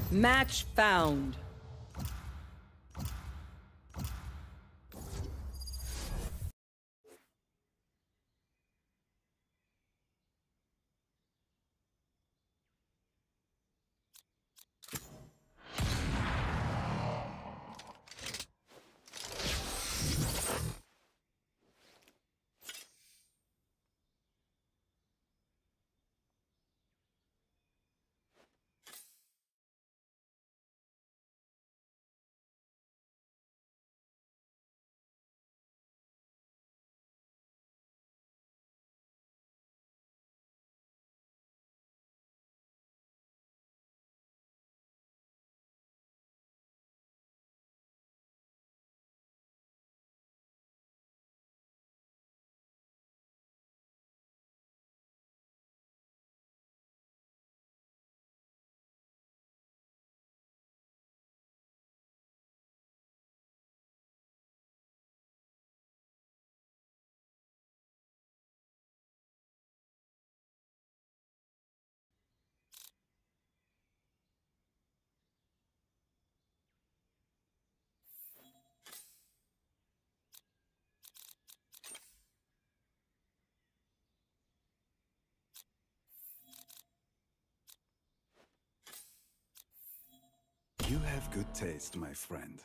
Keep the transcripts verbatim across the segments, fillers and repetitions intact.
Match found. You have good taste, my friend.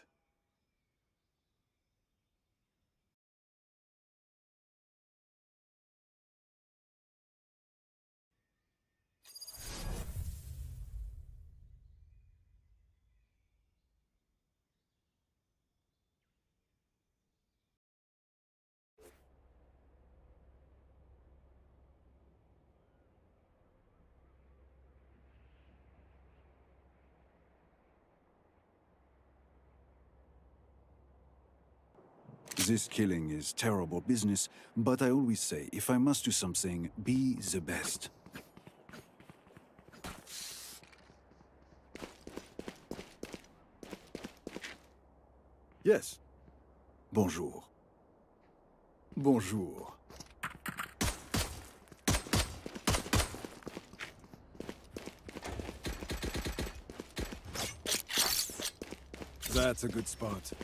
This killing is terrible business, but I always say, if I must do something, be the best. Yes. Bonjour. Bonjour. That's a good spot.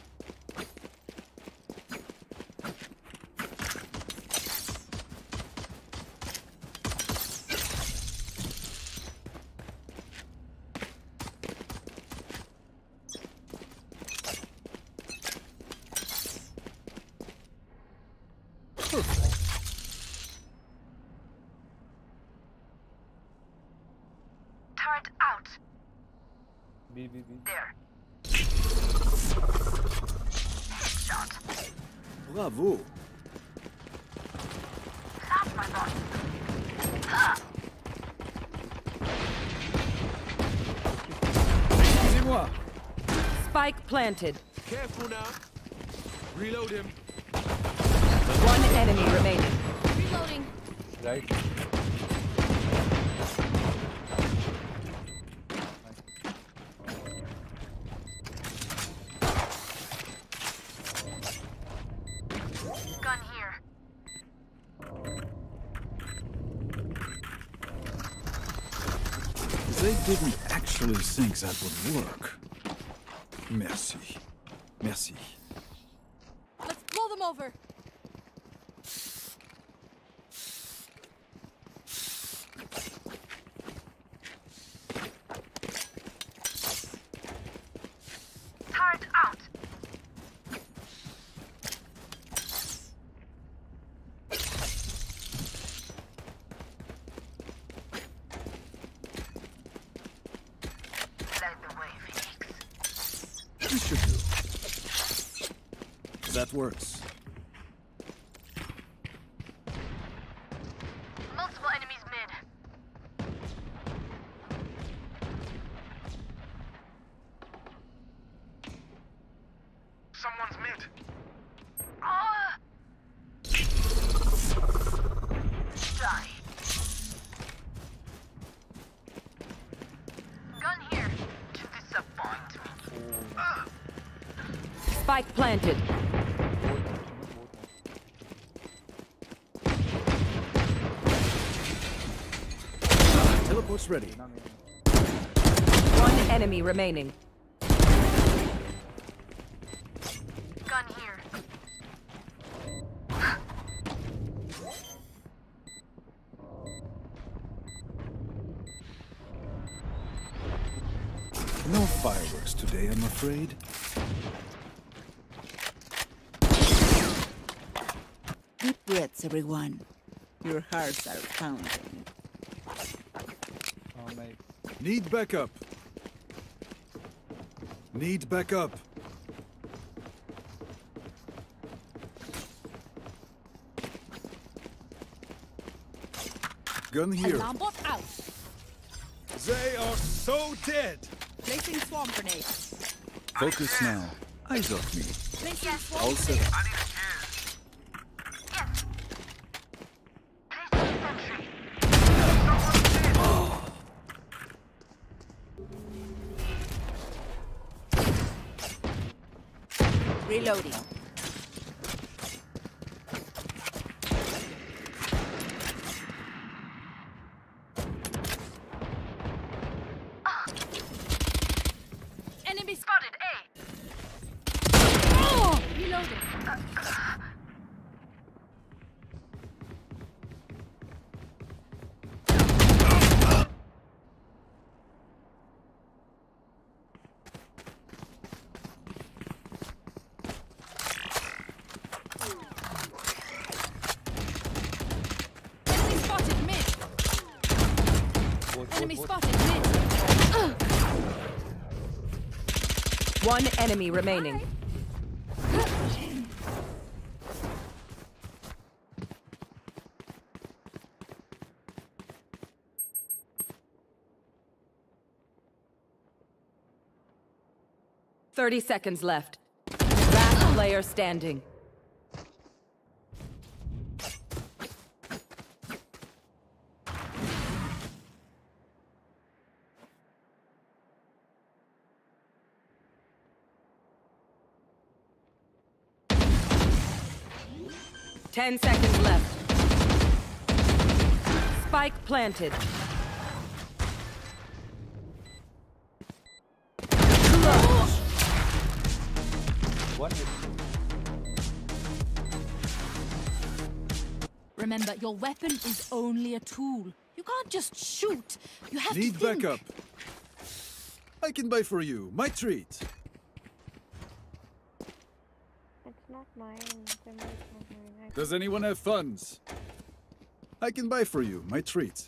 Turret out. B, B, B. There. Headshot. Bravo. That's my boss. Ha! Excusez-moi. Spike planted. Careful now. Reload him. One enemy remaining. Reloading. Right. Gun here. They didn't actually think that would work. Merci. Merci. Let's blow them over. Turret out. Light the way, Phoenix. This should do. That works. Multiple enemies mid. Someone's mid. Ah! Die. Gun here. To disappoint me. Ah! Spike planted. Teleport's ready. One enemy remaining. Gun here. No fireworks today, I'm afraid. Deep breaths, everyone. Your hearts are pounding. Oh, nice. Need backup. Need backup. Gun here. Alarm bot out. They are so dead. Placing swarm grenade. Focus now. Eyes off me. Placing swarm All set up. I need a shield. Yes. Placing sentry. Reloading. Enemy spotted. A. Oh! Reloading. Enemy spotted mid. Both, Enemy both, spotted mid. One enemy remaining. Thirty seconds left. Last player standing. Ten seconds left. Spike planted. One hit. Remember, your weapon is only a tool. You can't just shoot. You have Need to think. backup. I can buy for you. My treat. It's not mine. The money's not mine. I Does anyone have funds? I can buy for you. My treat.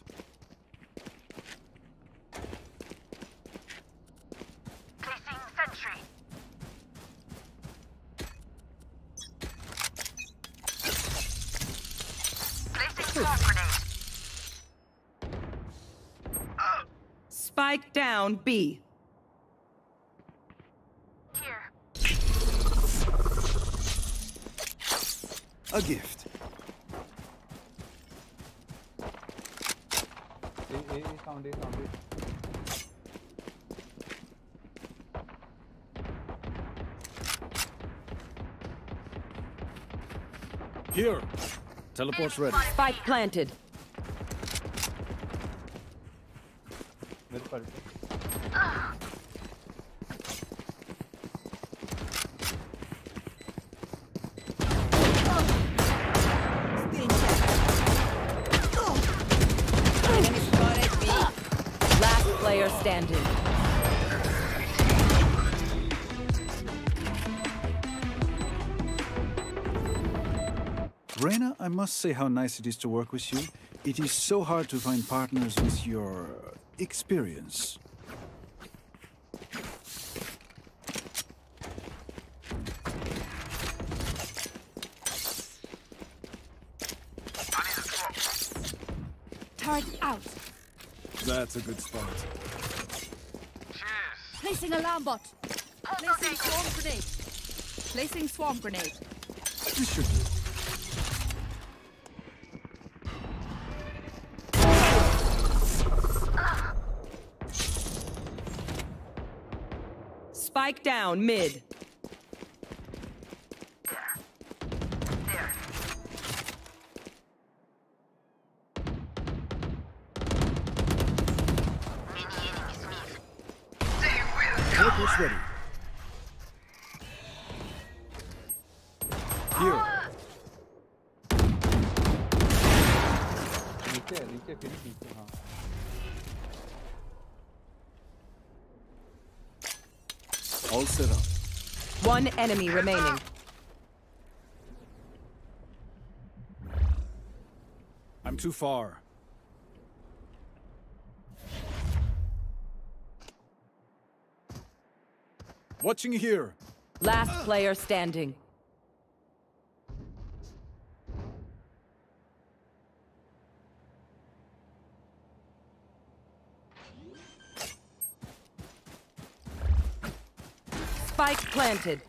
Placing sentry. Placing swarm grenade. Spike down B. Here. A gift. A, A, A, sound, A, sound, A. Here. Teleport's ready. Spike planted. Very perfect. Stay in check. Enemy spotted me. Last player standing. Reyna, I must say how nice it is to work with you. It is so hard to find partners with your uh, experience. Turret out. That's a good start. Cheers. Placing alarm bot. Placing swarm grenade. Placing swarm grenade. This should do. Spike down mid. There. Many enemies mid. Teleport's ready. Here. नीचे है, नीचे फिर नीचे हाँ. All set up. One enemy remaining. I'm too far. Watching here. Last player standing. Spike planted.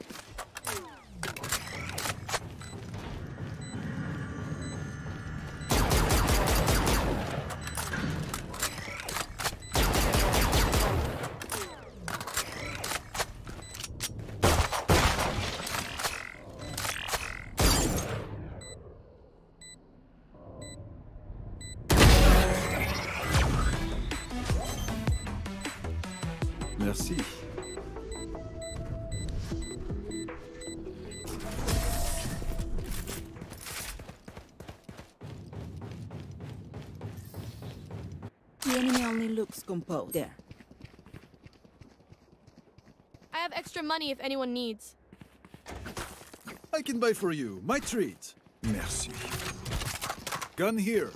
Merci. The enemy only looks composed. There. I have extra money if anyone needs. I can buy for you. My treat. Merci. Gun here.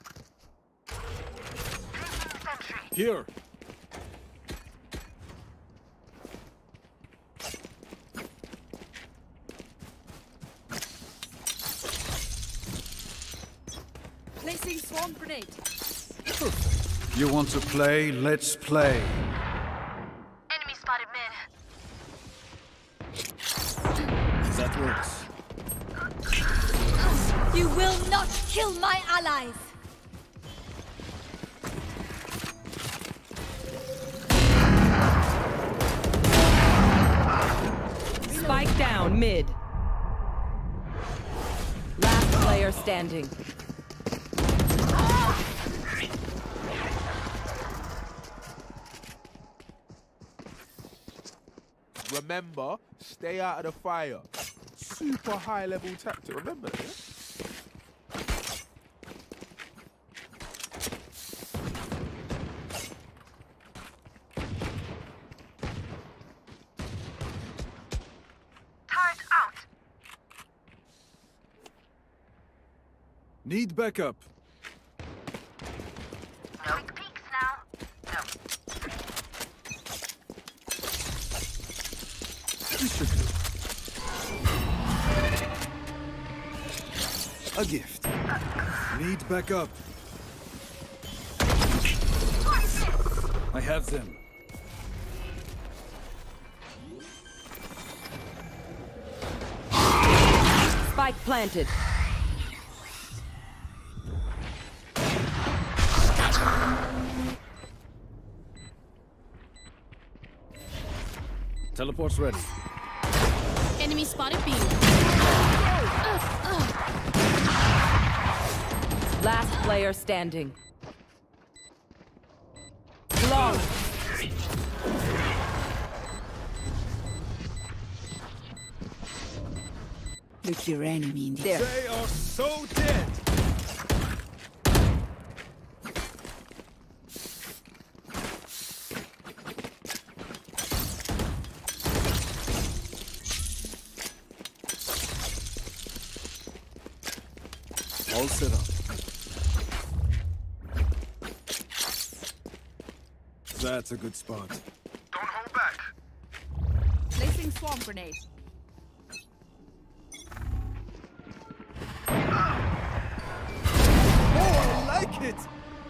Here. Placing swarm grenade. You want to play? Let's play. Enemy spotted mid. That works. You will not kill my allies! Spike down mid. Last player standing. Remember, stay out of the fire. Super high level tactic. Remember that, yeah? Turret out. Need backup. Quick peeks now. No. A gift. Need backup. I have them. Spike planted. Teleport's ready. Enemy spotted B. Last player standing. Long. Look your enemy in the There. They are so dead. All set up. That's a good spot. Don't hold back. Placing swarm grenade. Oh, I like it!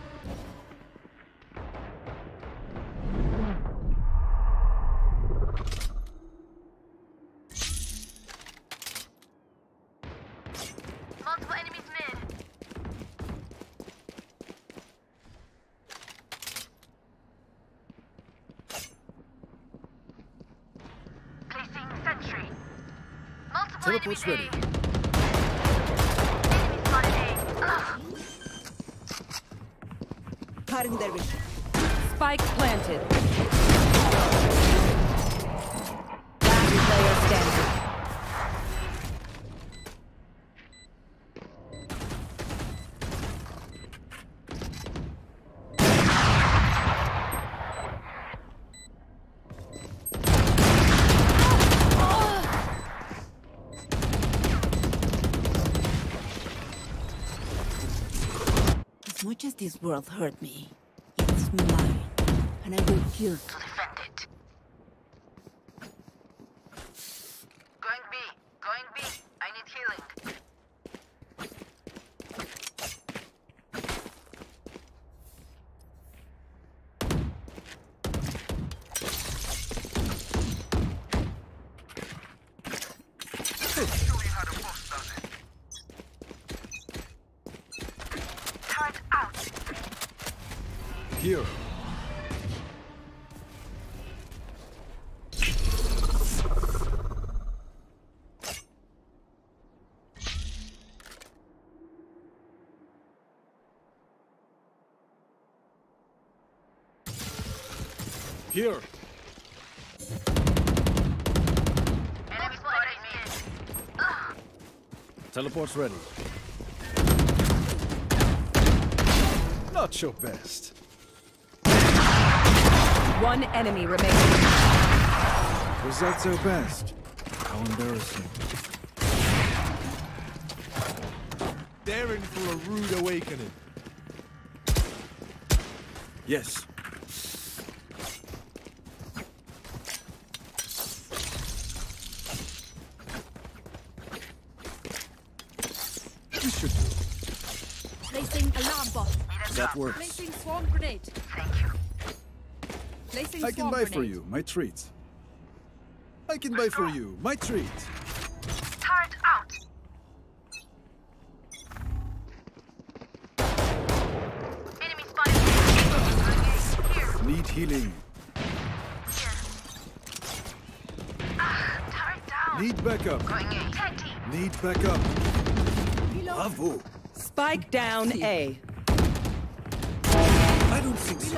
Multiple enemies mid. Placing sentry. Multiple Teleport's enemies ready. A. Enemy spotted A. Ugh. Cutting their vision. Spike planted. has this world hurt me? It's mine, and I will kill To defend it. Going B. Going B. I need healing. Show you how the boss does it. Turret out. Here. Here. Enemy spotted me. Teleport's ready. Not your best. One enemy remaining. Was that so best? How embarrassing. They're in for a rude awakening. Yes. We should do it. Placing alarm bot. That works. Placing swarm grenade. Thank you. Placing I can swarm buy grenade. for you, my treat. I can buy for you, my treat. Turret out. Enemy spotted. Here. Need healing. Ah, turret down. Need backup. Going A. Tag team. Need backup. Bravo. Spike down A. I don't think so.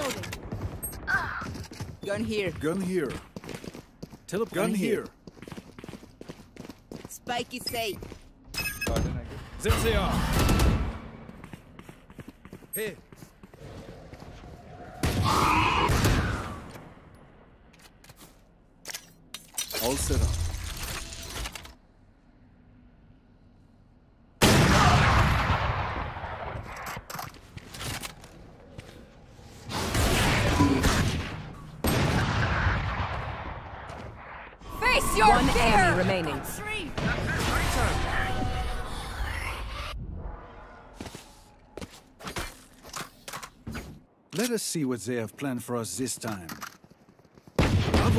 Gun here. Gun here. Teleport. Gun here. Spike is safe. Garden, I guess. There they are. Here. All set up. Face your One fear! enemy remaining. Three. Let us see what they have planned for us this time. Bravo.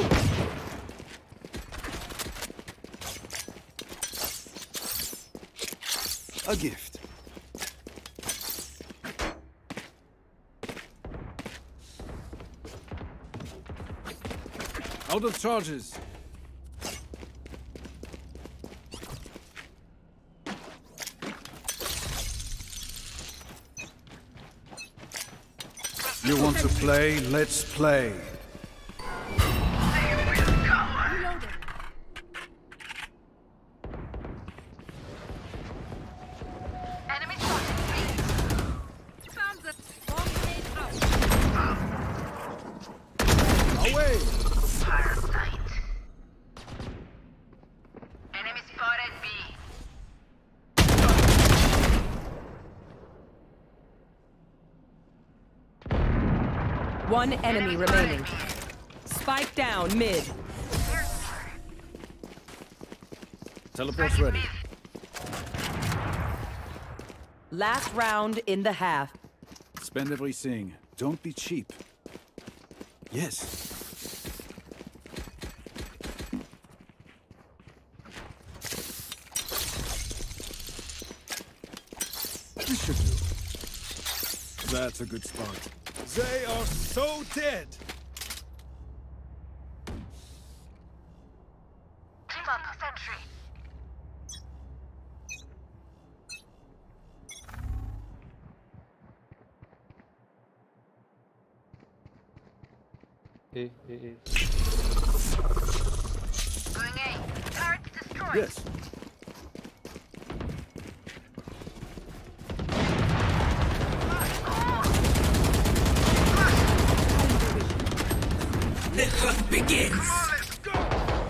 A gift. Out of charges. You want to play? Let's play. Reloading. Enemy spotted. Found the swarm grenade out. Away! Parasite. Enemy spotted B. One enemy remaining. Spike down mid. Teleport's ready. Last round in the half. Spend everything. Don't be cheap. Yes. We should do. That's a good start. They are so dead. Keep up, sentry. A, A, A. Going A. Turret destroyed. Yes. The hunt begins. Come on, let's go.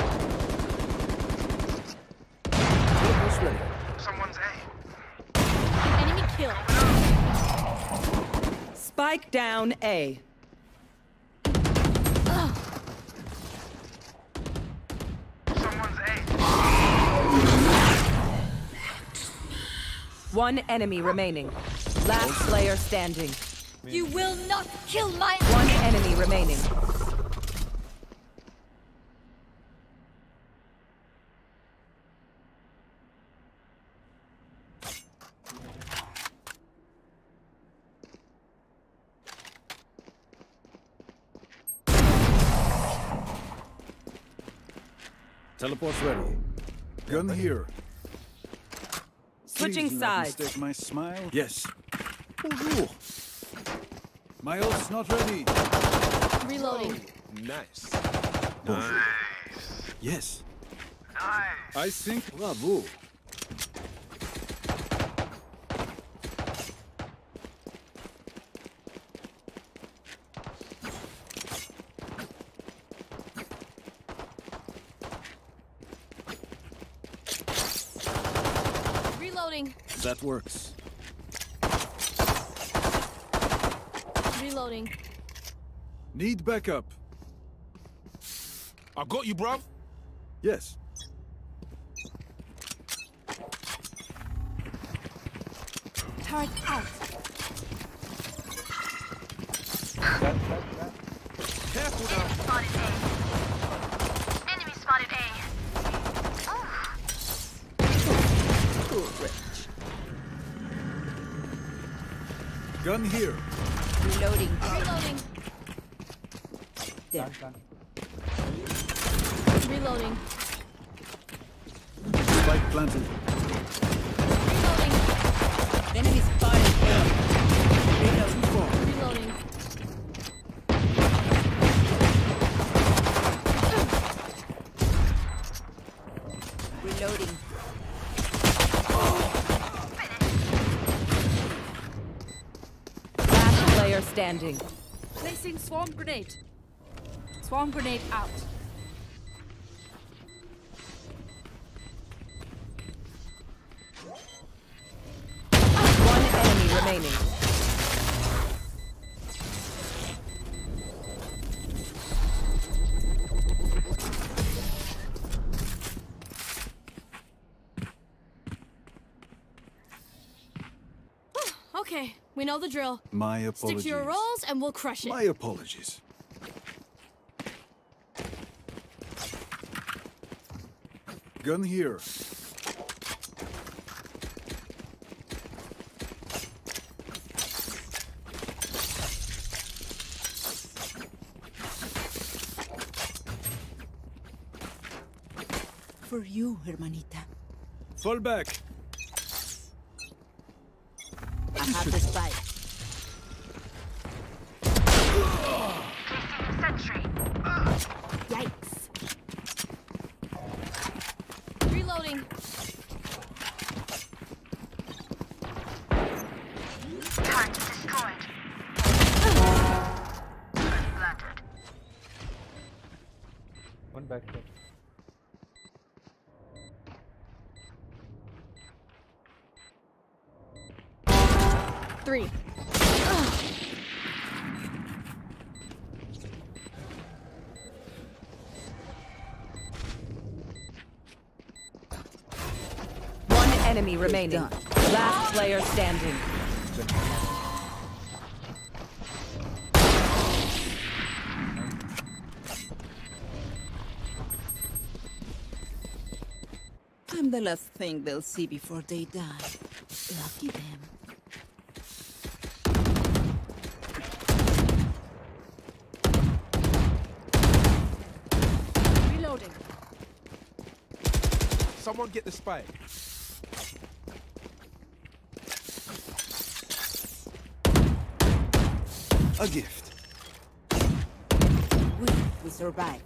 Teleport's ready. Someone's A. Enemy kill. Spike down A. Someone's A. One enemy remaining. Last player standing. You will not kill my... One enemy remaining. Teleport's ready. Gun here. Switching Please do not sides. mistake my smile. Yes. Bonjour. My ult's not ready. Reloading. Nice. Bonjour. Yes. Nice. I think bravo. Reloading. That works. Reloading. Need backup. I got you, bruv. Yes. Turret out. Careful now. Spotted A. Enemy spotted A. Oh. Gun here. Reloading. Reloading. There. Reloading. Spike planted. Reloading. Enemy spotted A. Reloading. Reloading. Reloading. Last player standing. Placing swarm grenade. Swarm grenade out. One enemy remaining. Okay, we know the drill. My apologies. Stick to your roles and we'll crush it. My apologies. Gun here. For you, hermanita. Fall back. I have the spike. Placing sentry. Yikes. Reloading. Target destroyed. Planted. One back step. Three. One enemy remaining. Last player standing. I'm the last thing they'll see before they die. Lucky them. Reloading. Someone get the spike. A gift. We, we survived.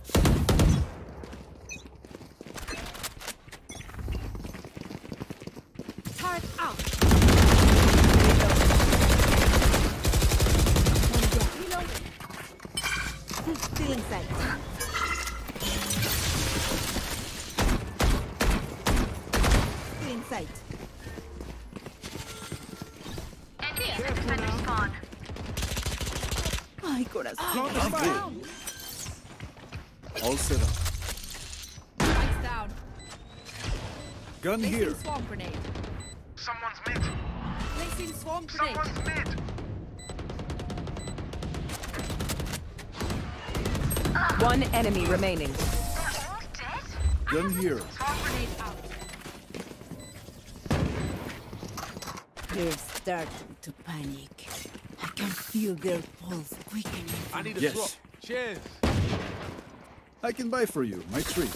Turret out. Reloading. Still inside. Still inside. Enemy defender spawn. Ay, corazón. Plant the spike. Down. All set up. Spike's down. Gun here. Placing swarm grenade. Someone's mid. Placing swarm grenade. Someone's mid. One enemy remaining. They're all dead? Gun here. Swarm grenade out. They're starting to panic. I can feel their pulse quickening. I need a Yes. swap. Cheers. I can buy for you, my treat.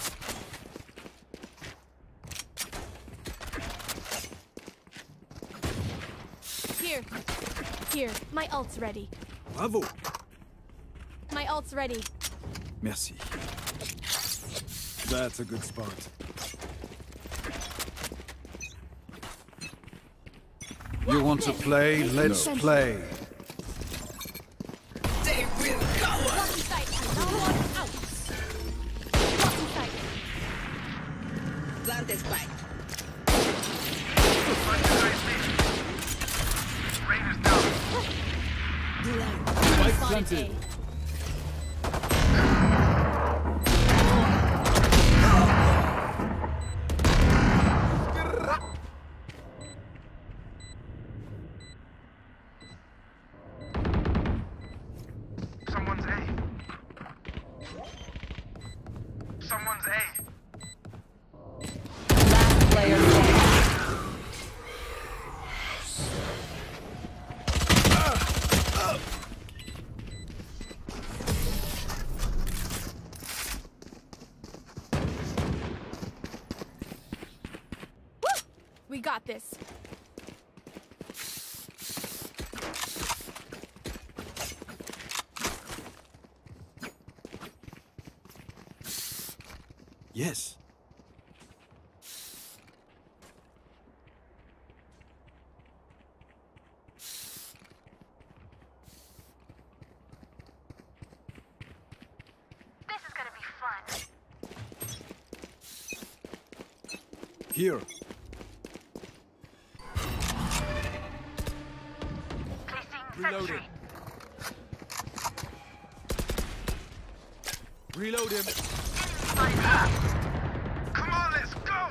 Here. Here. My ult's ready. Bravo. My ult's ready. Merci. That's a good spot. You want to play? Let's play. Blocking sight. Now one out. Blocking sight. Plant the spike. Raiders down. Spike Spotted planted. A. Someone's A. Someone's A. Last player standing. We got this. Yes. This is gonna be fun. Here. Placing Reloading. sentry. Reload him. Spotted A. Come on, let's go.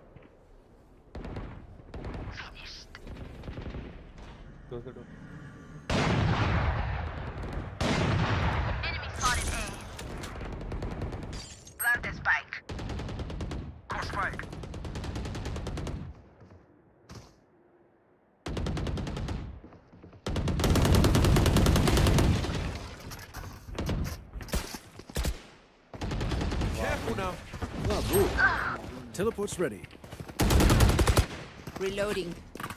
Finished. Close the door. Enemy spotted A. Plant the spike. Go spike. Careful now. Bravo. Teleport's ready. Reloading.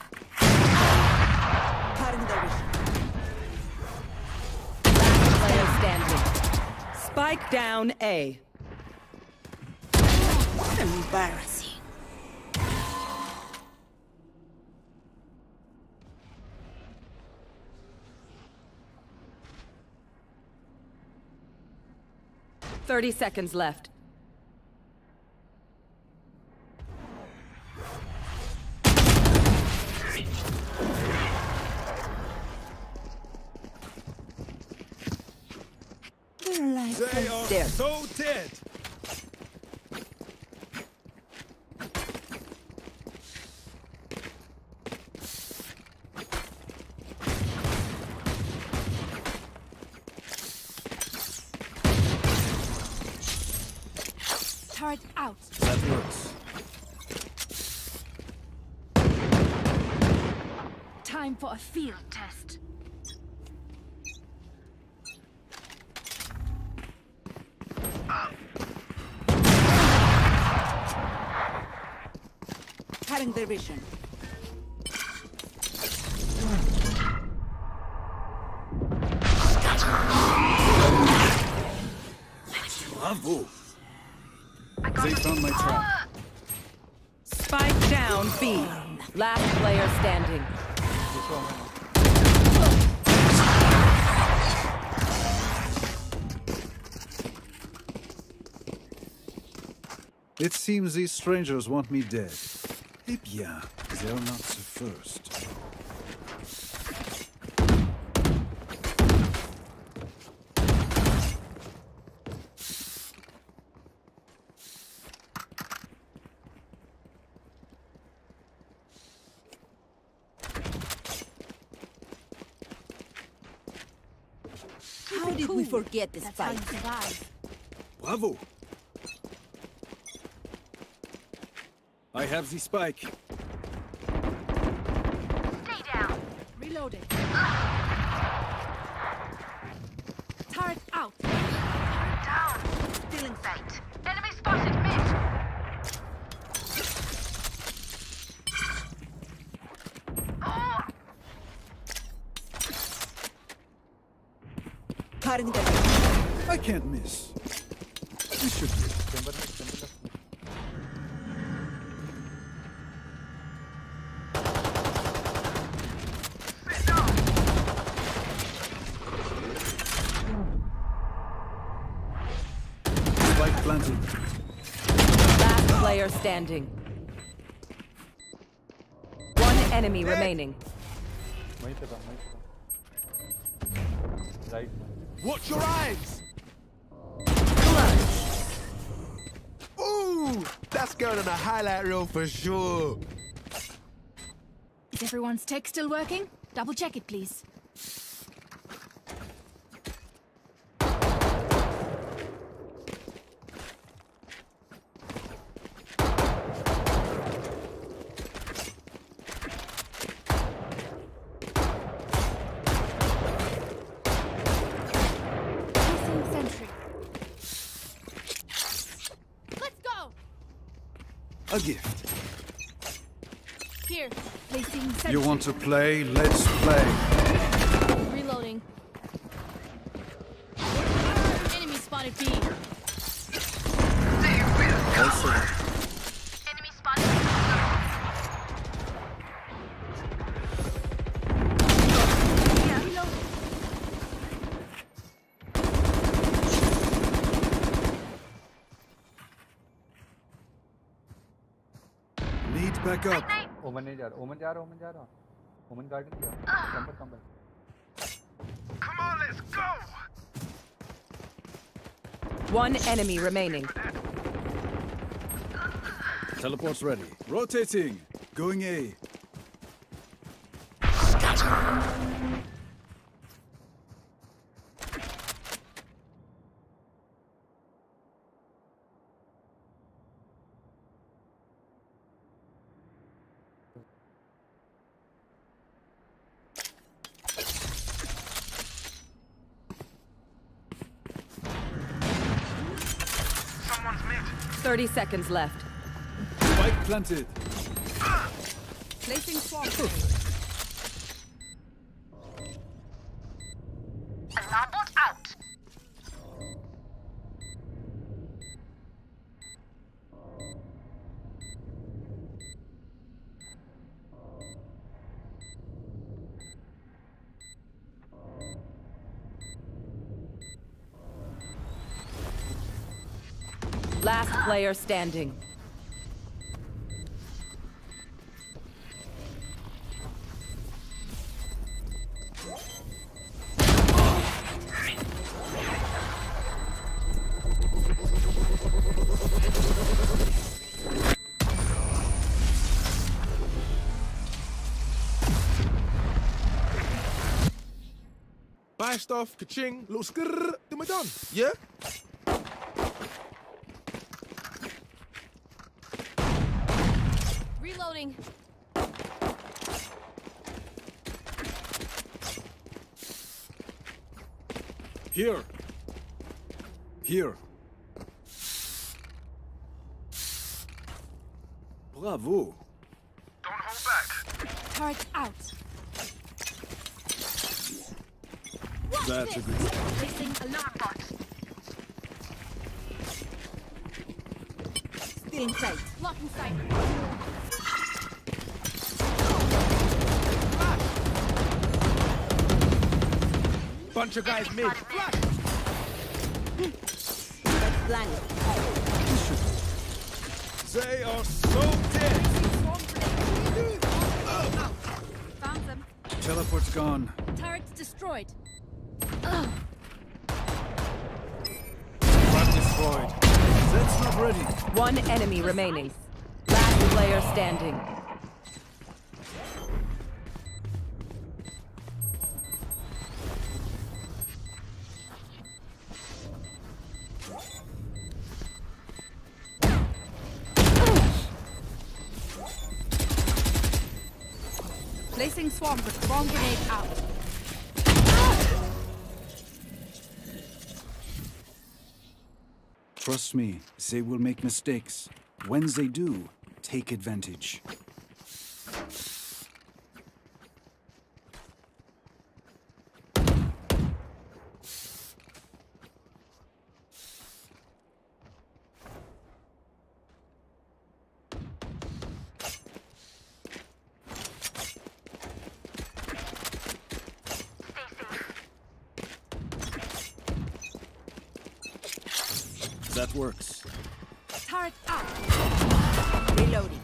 Cutting the vision. Last player standing. Spike down A. Embarrassing. Thirty seconds left. They are There. so dead. Turret out. That works. Time for a field test. Cutting their vision. Bravo. They found my trap. Spike down B. Last player standing. It seems these strangers want me dead. Eh bien, they're not the first. tool. We forget this That's how you fight. survive. Bravo! I have the spike. Stay down. Reloading. Turret out. Down. Still in sight. Enemy spotted mid. Oh! Cutting them. I can't miss. This should be. Chamber mid, chamber left mid. Spike planted. Last player standing. One enemy remaining. वहीं पे था, वहीं पे था. Right. Watch your eyes! Ooh! That's going on a highlight reel for sure. Is everyone's tech still working? Double check it, please. Placing sentry. Let's go! A gift. Here, placing sentry. You want to play? Let's play. Reloading. Enemy spotted B. Also, Enemy spotted. Reloading. need backup. ओमन नहीं जा रहा, ओमन जा रहा, ओमन जा रहा. ओमन गार्डन किया. Come back, come back. Come on, let's go. One enemy remaining. Teleport's ready. Rotating. Going A. Someone's mid. Thirty seconds left. Spike planted. Placing swarm. Alarm bot out. Last player standing. Buy stuff, ka-ching, little skrrr, then we're done. Yeah? Reloading. Here. Here. Bravo. Don't hold back. Turret out. That's a good. Placing Alarm bot. Still in sight. blocking sight. Bunch of guys mid. Flash! That's planning. They are so dead. Found them. Teleport's gone. Turrets destroyed. Front destroyed. That's not ready. One enemy remaining. Last player standing. Placing swarm, swarm grenade out. Trust me, they will make mistakes. When they do, take advantage. That works. Turret out. Reloading.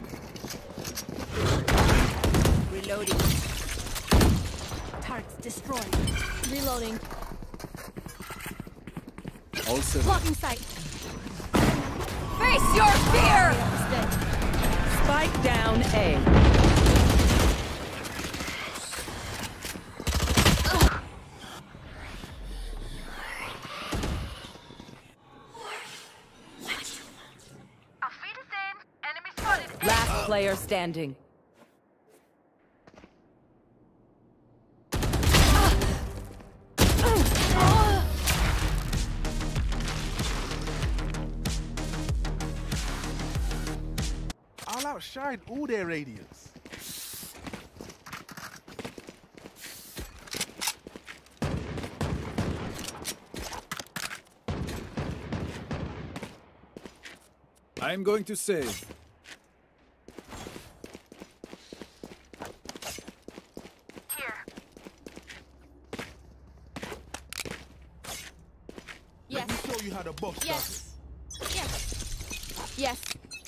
Reloading. Turrets destroyed. Reloading. All set. Blocking sight. Face your fear! It's dead. Spike down A. Auf Wiedersehen. Enemy spotted. Last player standing. I'll outshine all their radiance. I'm going to save. Here. Yes. Let me show you how the boss Yes. Yes. Yes.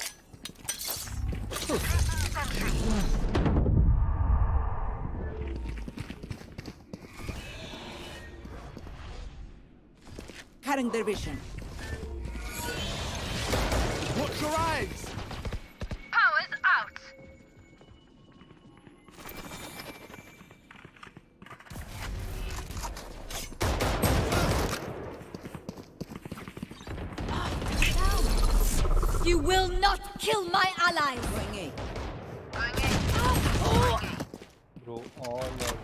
Cutting their vision. does it. Watch your eyes. Powers out. You will not kill my allies. Going A. Going in. Bro, all of you.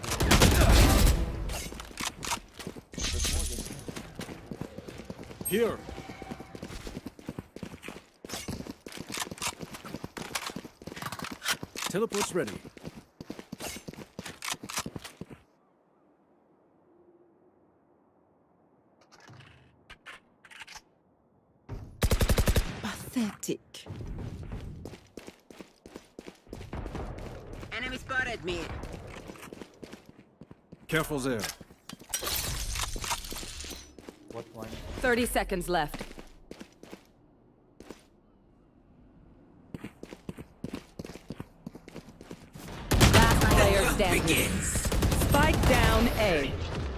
Here. Teleport's ready. Pathetic. Enemy spotted me. Careful there. What one? thirty seconds left. Last player standing. Spike down A.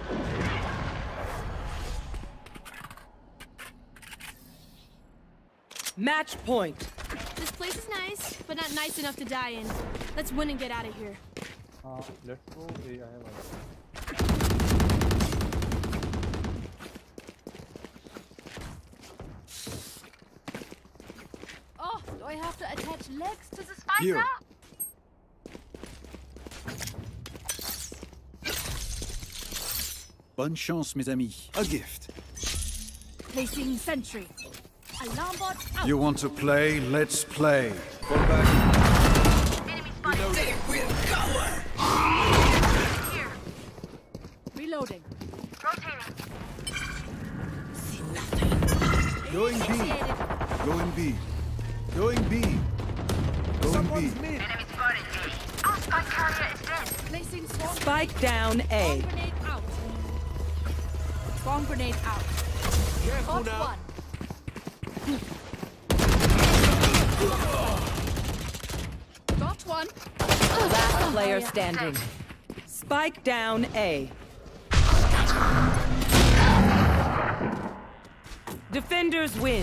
Match point. This place is nice, but not nice enough to die in. Let's win and get out of here. Uh, let's go. A, I have a... Oh, do I have to attach legs to this? Spike Here. out. Bonne chance, mes amis. A gift. Placing sentry. Alarm bot out. You want to play? Let's play. Fall back. Enemy spotted. Here. Reloading. Rotating. See nothing. Going B. Initiated. Going B. Going B. Going B. Someone's mid. Enemy spotted. Our spike carrier is dead. Placing swarm. Spike down A. Swarm grenade out. Swarm grenade out. Careful Got now. one. Got one. Last player standing. Spike down A. Defenders win.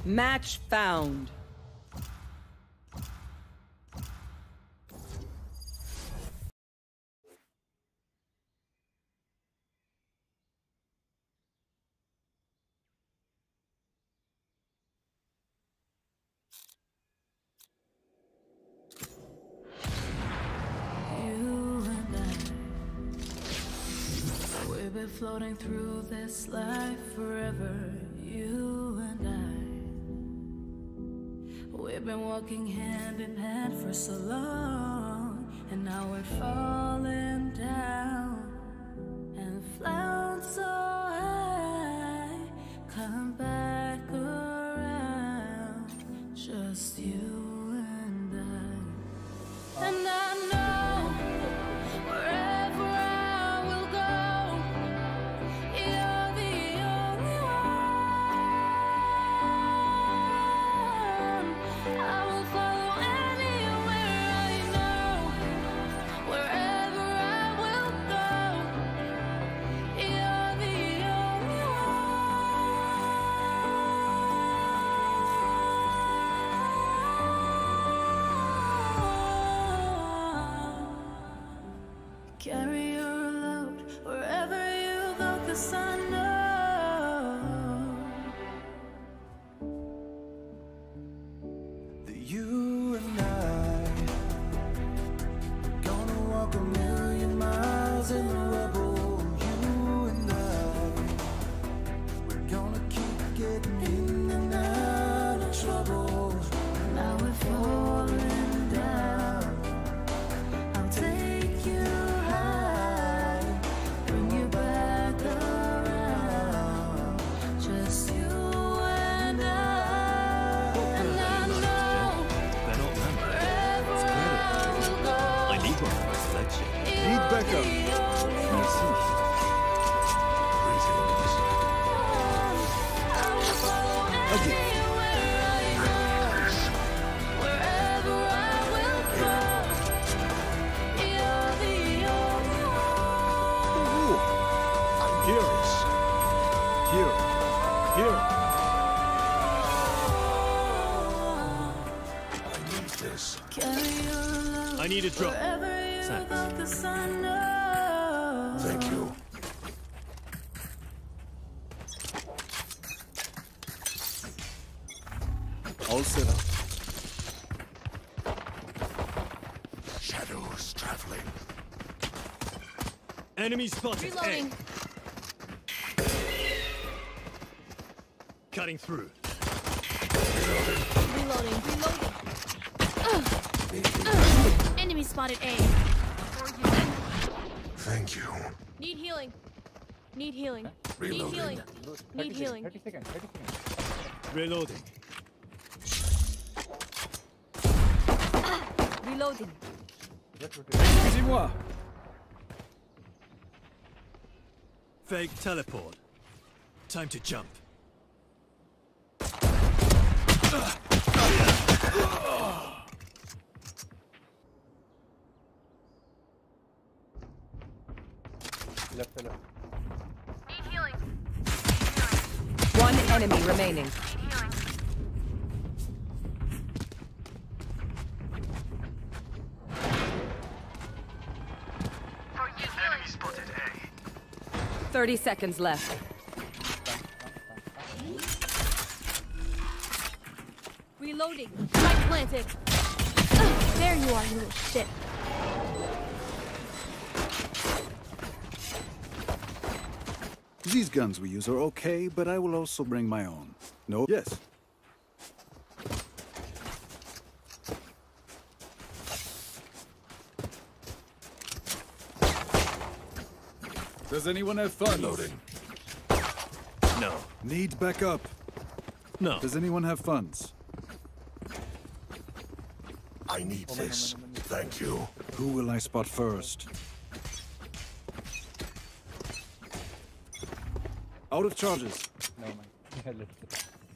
Match found. Floating through this life forever, you and I. We've been walking hand in hand for so long, and now we're falling down and flown so high. Come back around, just you and I. And I know wherever I will go, you're the only one. I will follow anywhere I know. Wherever I will go, you're the only one. Carry your load wherever you go, 'cause I know that you and I gonna walk a million miles in the rubble. You and I, we're gonna keep getting in and out of trouble. now we're falling down. I'll take you high, bring you back around. Just you and I. And I know wherever I will go, I need one for my selection. Need backup. Merci. I will follow anywhere I go. Wherever I will go, you're the only one. Here. Here. Here. I need this. Carry your load I need a drop. wherever you Thanks. go, 'cause I know. Thank you. All set up. Shadows traveling. Enemy spotted. Reloading. A. Cutting through. Reloading. Reloading. Ugh. Ugh. Enemy spotted A. Thank you. Need healing. Need healing. Need Reloading. healing. Need healing. thirty seconds, thirty seconds. Reloading. Reloading. Excusez-moi. Fake teleport. Time to jump. Left, left. Need healing. One enemy remaining. Need healing. For you, healing. Spotted A. thirty seconds left. Reloading. Spike planted. Ugh. There you are, you little shit. These guns we use are okay, but I will also bring my own. No? Yes. Does anyone have funds? Loading. No. Need backup. No. Does anyone have funds? I need this. Thank you. Who will I spot first? Out of charges. No, man. Yeah, let's go.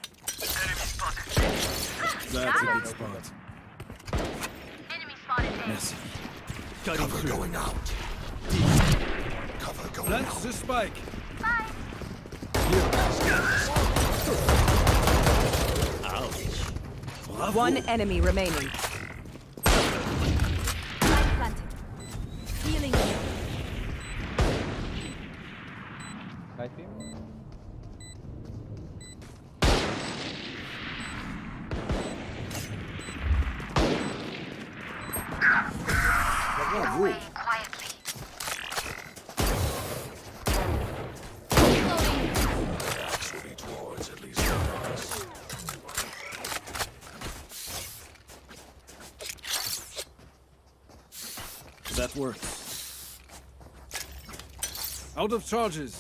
That's a good spot. Enemy spotted A. Merci. Cutting Cover through. going out. Cover going Plant out. the spike. One enemy remaining. Planted. Healing. Nice team. Bravo. Quietly. Actually, towards at least one of us. That works. Out of charges.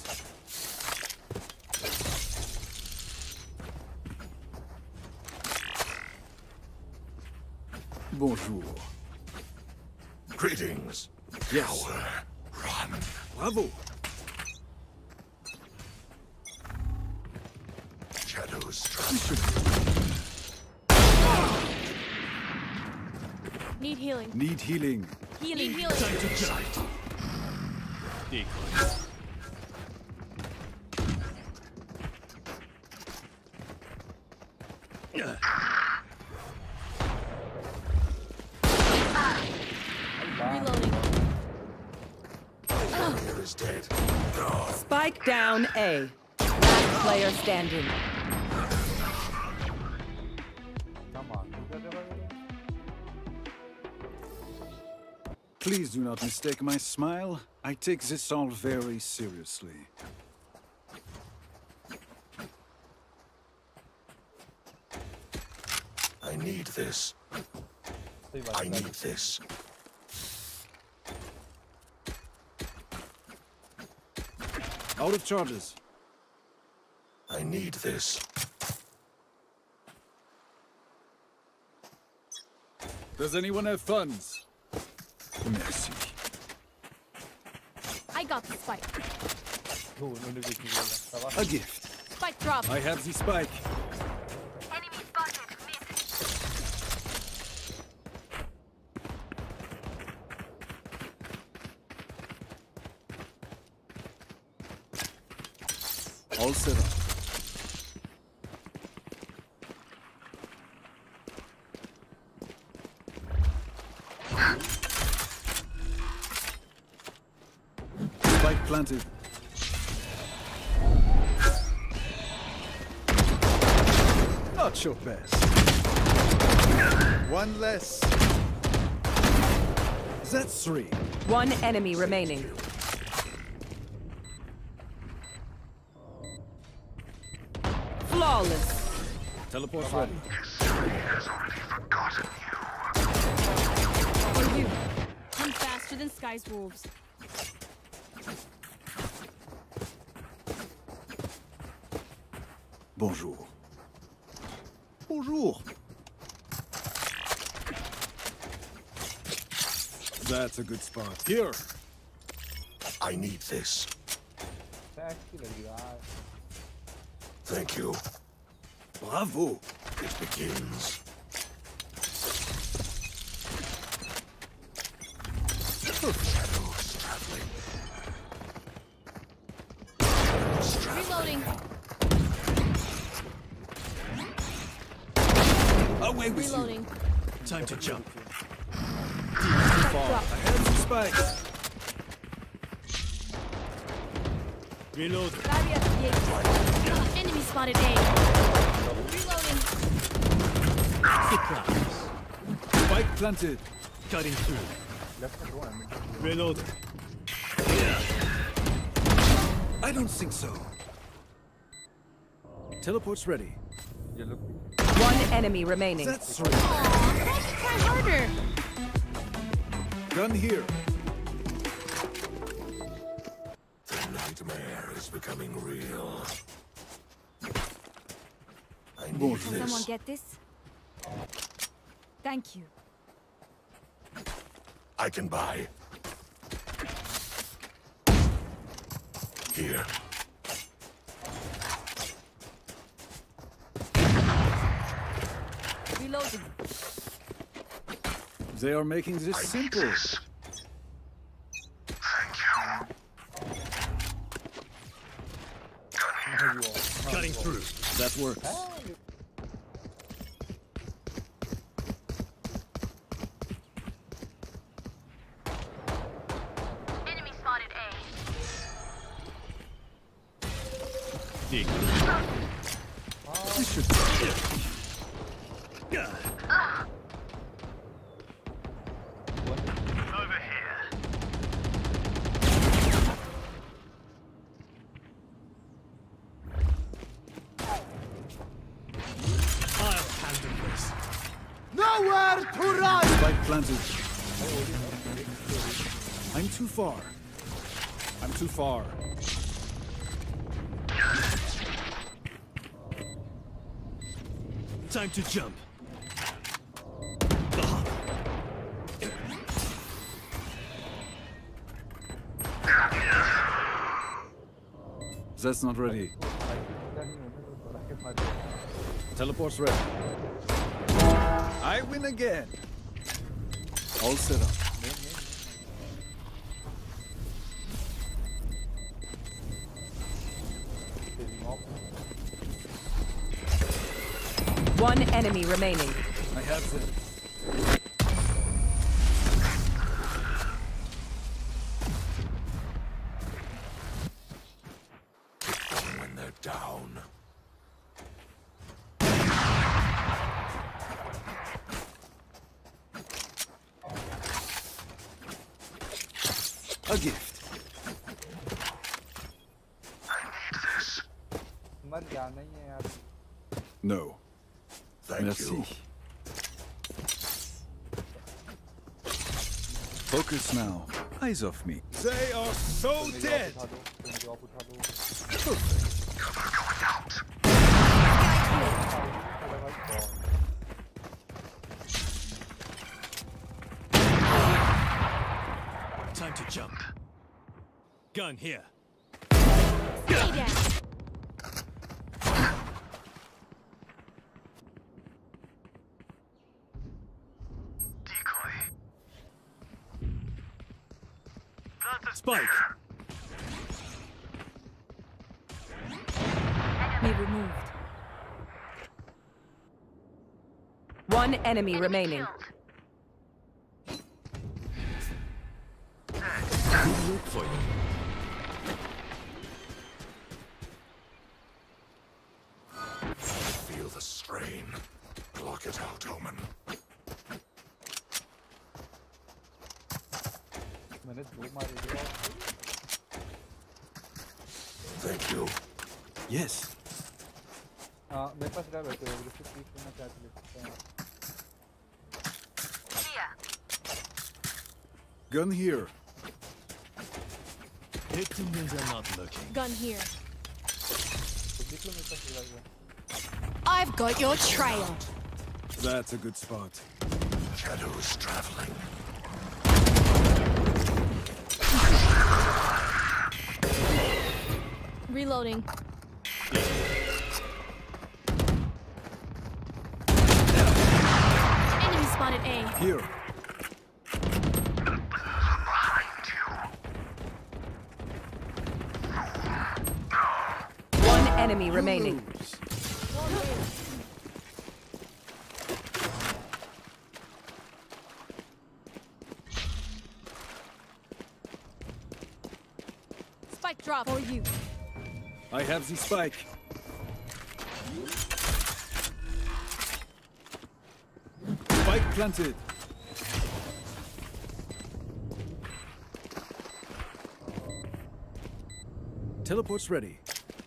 Bonjour. Greetings. Yes. Run. Bravo. Shadows strike. Need healing. Need healing. Healing. Need healing. Time to jump. Decoys. Reloading. Here is dead. Spike down A. Last player standing. Come on. Please do not mistake my smile. I take this all very seriously. I need this. I need this. Out of charges. I need this. Does anyone have funds? Merci. I got the spike. Oh, önündeki böyle. Savaş. A gift. Spike drop. I have the spike. Enemy spotted. Mid. All set up. Spike planted. Not your best. One less. That's three. One enemy remaining. Flawless. Teleport's ready. For you. I'm faster than Sky's wolves. Bonjour. Bonjour. That's a good spot. Here. I need this. Taxi ya. Thank you. Bravo. It begins. Shadows traveling. Reloading. Away with you. Reloading. Time to jump. Spike drop. I have the spike. Reload. Enemy spotted A. Reloading. Surprise. Spike planted. Cutting through. Reload. I don't think so. Teleport's ready. You look. One enemy remaining. That's three. Try harder. Gun here. The nightmare is becoming real. I need Bonjour. this. Someone get this? Thank you. I can buy. Here. Reloading. They are making this simple. Cutting through. That works. dig. This should Over here. I'll handle this. Nowhere to run! Spike planted. I'm too far. I'm too far. Time to jump. That's not ready. Teleport's ready. I win again. All set up. One enemy remaining. I have them. When they're down. A gift. मर जाना ही है यार. No. Thank Merci. you. Focus now. Eyes off me. They are so dead. उठा दो, तुम drop उठा दो. Cover going out. Time to jump. Gun here. Stay down. Decoy. Spike. Be removed. One enemy remaining. Good work for you. Feel the strain. Block it out, Omen. मैंने दो मारे दिया. Thank you. Yes. हाँ मेरे पास रहा बैठे हो. जिससे पीक करना चाहते ले सकते हैं. Here. Gun here. Hit them when they're not looking. Gun here. तो देख लो मेरे पास रहा है. I've got your trail. That's a good spot. Shadows traveling. Reloading. Enemy spotted A. Here. One enemy remaining. Spike drop for you. I have the spike. Spike planted. Teleport's ready.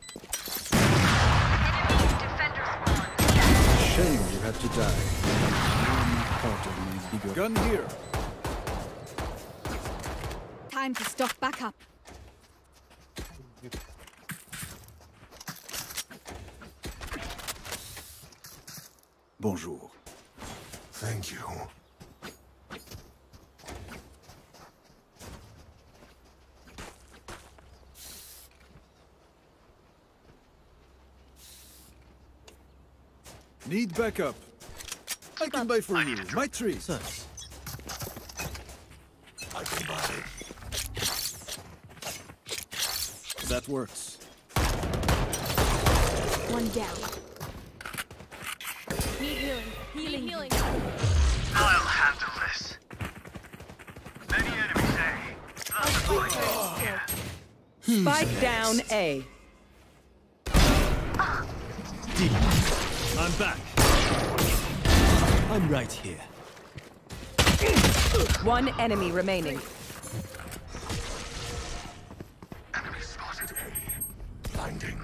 Defender spawn. Shame you had to die. Part of my bigger gun here. Time to stock back up. Bonjour. Thank you. Need backup. I can buy for you. My treat. I can buy. That works. One down. Need healing. Healing. Need healing. I'll handle this. Many enemies, eh? Spike down A. I'm back. I'm right here. One enemy remaining. Enemy spotted A. Blinding.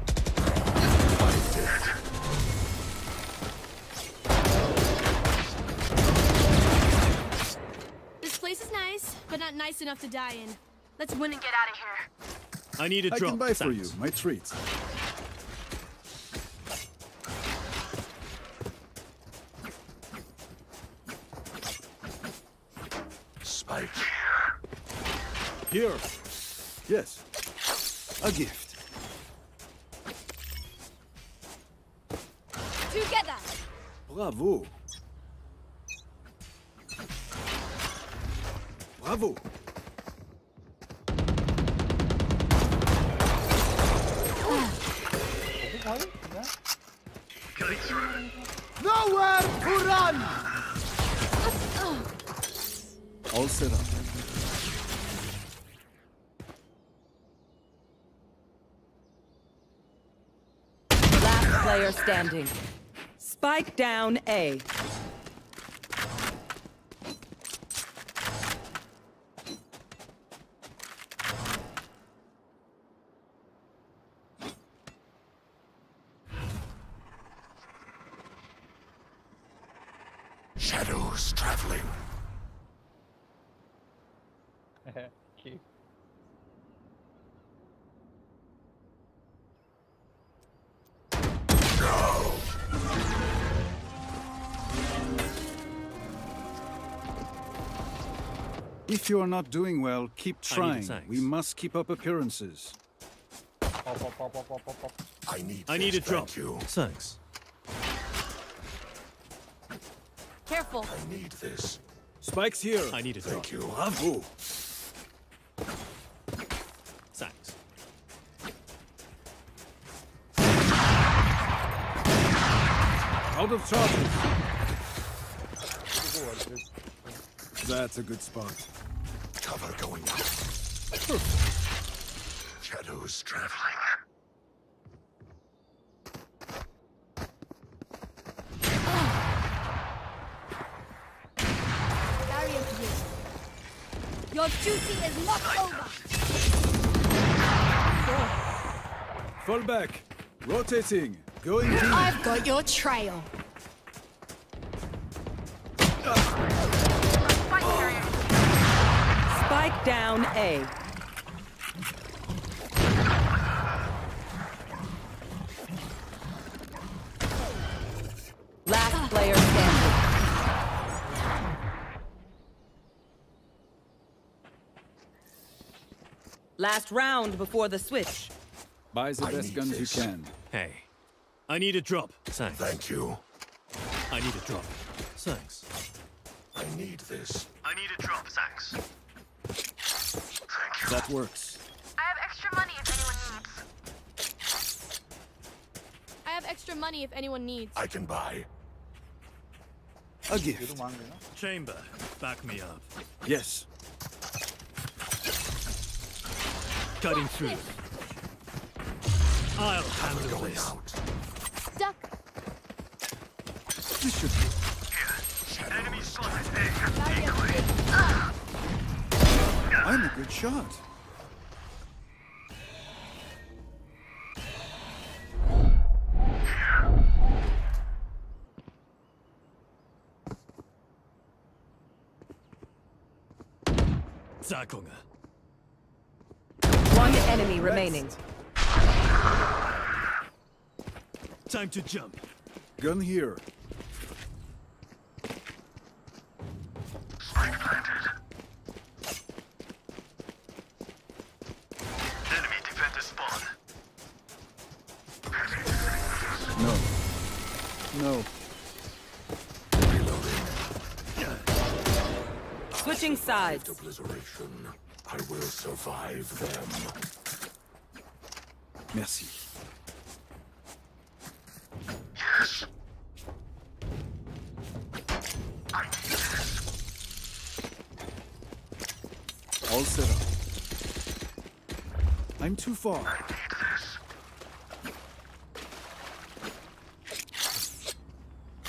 This place is nice, but not nice enough to die in. Let's win and get out of here. I need a I drop. can buy for you, Thanks. my treat. Spike. Here. Yes. A gift. Together. Bravo. Bravo. Nowhere to run! All set up. Last player standing. Spike down A. Shadows traveling. Cute. If you are not doing well, keep I need trying. thanks. We must keep up appearances. Pop, pop, pop, pop, pop, pop, pop. I need I need a this, drop. thank you. Thanks. Careful. I need this. Spike's here. I need a drop. Thank you. Bravo. Thanks. Out of charges. That's a good spot. Cover going up. Shadows traveling. Barrier here. Your duty is not over. Fall back. Rotating. Going deep. I've got your trail. Spike down A. Last player standing. Last round before the switch. Buy the I best need guns this. you can. Hey. I need a drop. Thanks. Thank you. I need a drop. Thanks. I need this. I need a drop. Thanks. Thank you. That works. I have extra money if anyone needs. I have extra money if anyone needs. I can buy. A gift. Manga, no? Chamber, back me up. Yes. Cutting through. I'll handle Going this. out. Duck. This should be. Enemy spotted. Barrier here. I'm a good shot. Zakonga. One enemy remaining. Time to jump. Gun here. Enemy defender spawn. No. No. Switching sides. Obliteration. I will survive them. Merci. Yes. I need this. All set up. I'm too far. I need this.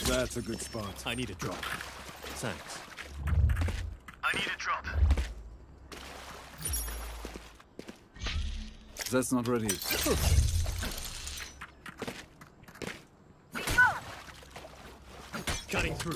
That's a good spot. I need a drop. Thanks. I need a drop. That's not ready. Cutting through.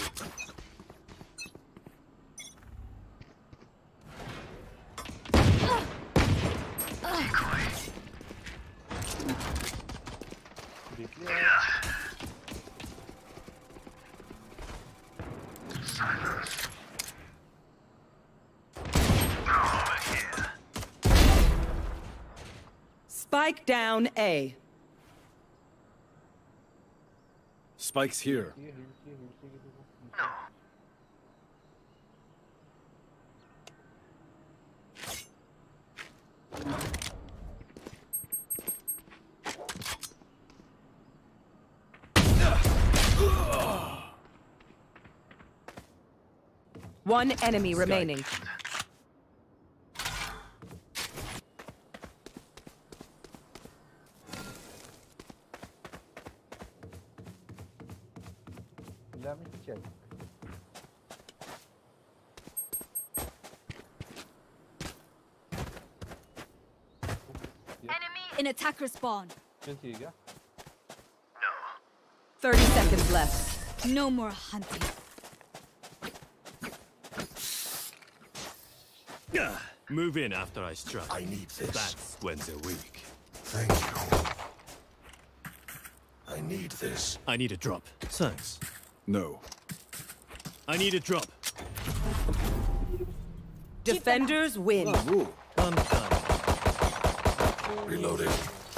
Spike down A. Spike's here. One enemy remaining. Let me check. Enemy in attacker spawn. Can see, yeah? thirty seconds left. No more hunting. Ah, move in after I strike. I need this. That's when they're weak. Thank you. I need this. I need a drop. Thanks. No. I need a drop. Defenders win. I'm done. Reloading.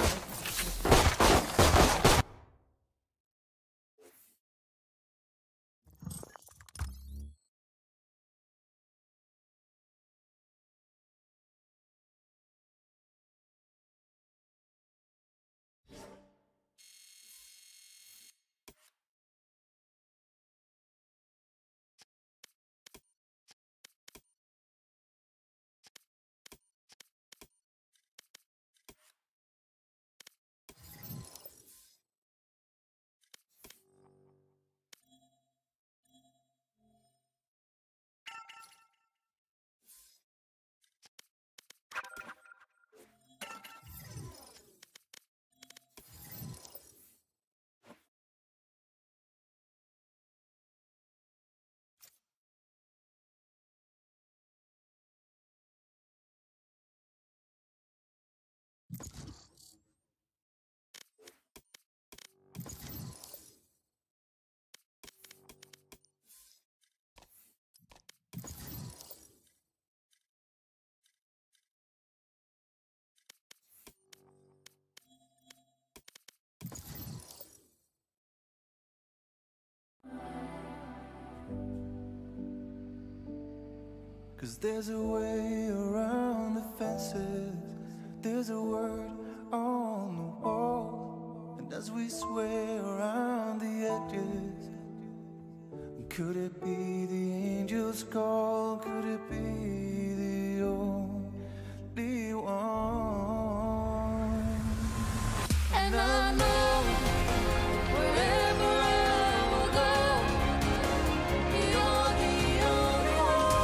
Cause there's a way around the fences. There's a word on the wall. And as we sway around the edges, could it be the angel's call? Could it be the only one? And I know wherever I will go, you're the only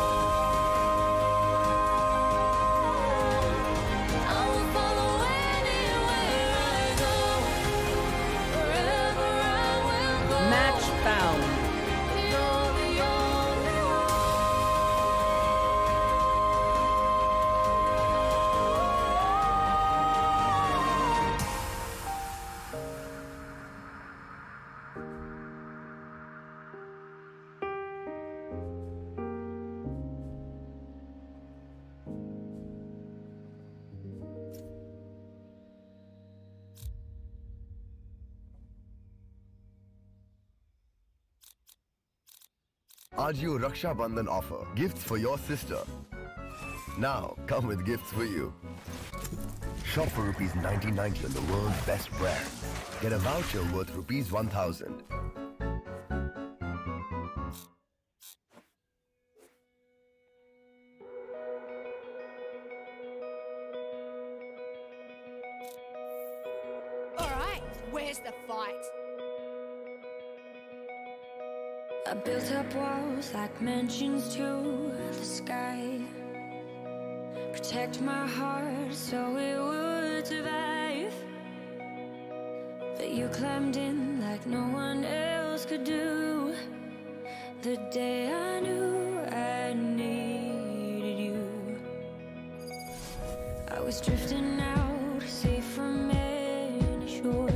one. I will follow anywhere I go. Wherever I will go. Match found. You're the only one. Ajio Raksha Bandhan offer. Gifts for your sister. Now, come with gifts for you. Shop for rupees nineteen ninety on the world's best brand. Get a voucher worth rupees one thousand. All right, where's the fight? I built up walls like mansions to the sky. Protect my heart so it would survive. But you climbed in like no one else could do. The day I knew I needed you, I was drifting out, safe from any shore.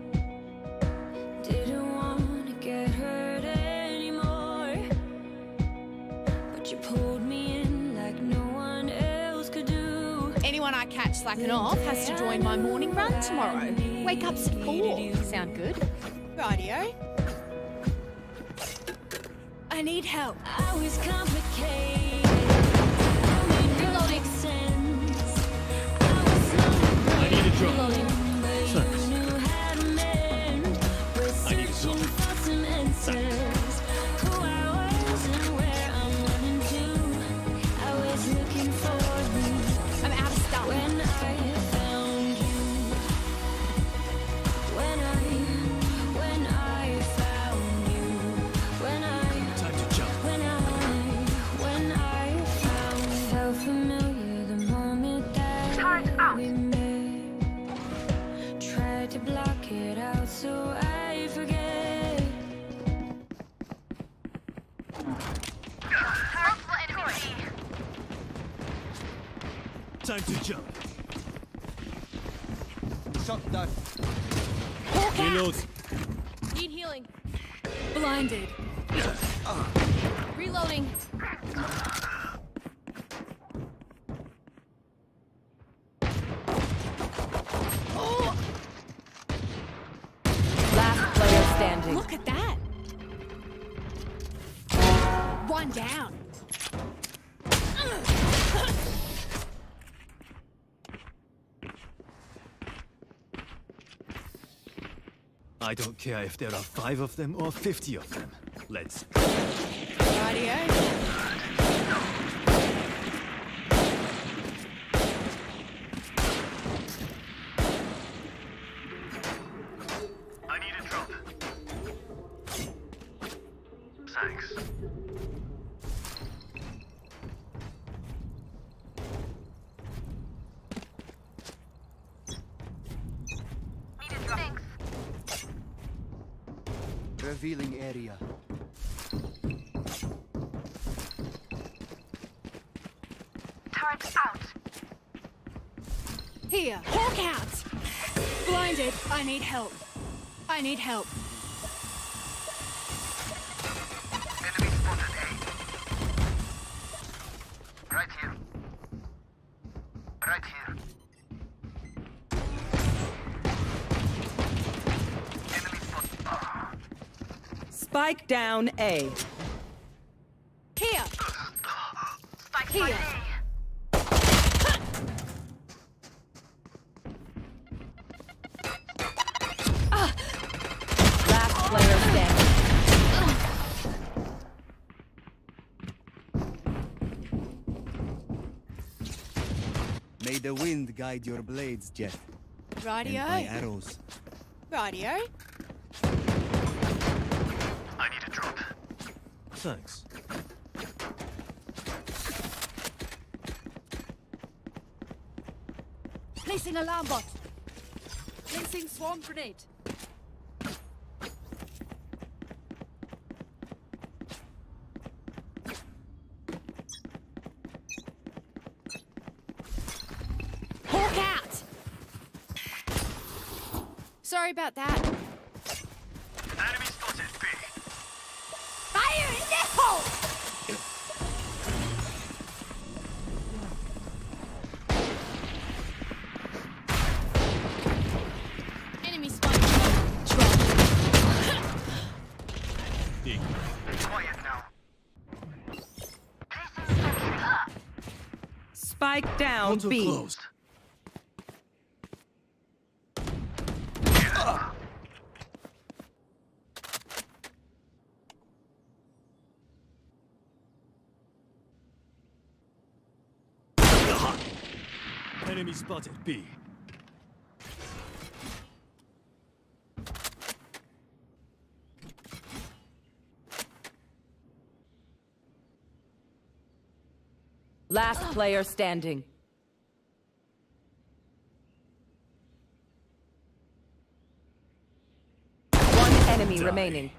Didn't want to get hurt anymore, but you pulled me in like no one else could do. Anyone I catch slacking off has to join my morning run tomorrow. Wake up at four. Sound good? Rightio. I need help. I was complicated. Reloading. Sense. I need a drop. Reloading. Thanks. You knew how to mend. We're I need a searching drop. for some answers. Who I was and where I'm running to. I was looking for you. I'm out of stuff. When I found you. When I, when I found you. When I. Time to jump. When I, when I found, felt familiar the moment that we met. Tried to block it out so I forget. Multiple enemies. Time to jump. Shot down. Reload. Need healing. Blinded. Reloading. Last player standing. Look at that. One down. I don't care if there are five of them or fifty of them. Let's. Rightio. I need a drop. Thanks. Need a drop. Thanks. Revealing area. Turret out. Here. Hawk out. Blinded. I need help. I need help. Enemy spotted A. Right here. Right here. Enemy spotted. Ah. Spike down A. Here. Spike Here. spotted A. Last player standing. May the wind guide your blades, Jet. And my Rightio. arrows. Rightio. I need a drop. Thanks. Placing alarm bot. Placing swarm grenade. Hawk out. Sorry about that. Enemy spotted B. Fire in the hole. Enemy spotted. B. Quiet now. Spike down Auto B. closed. Enemy spotted B. Last player standing. One enemy Die. remaining.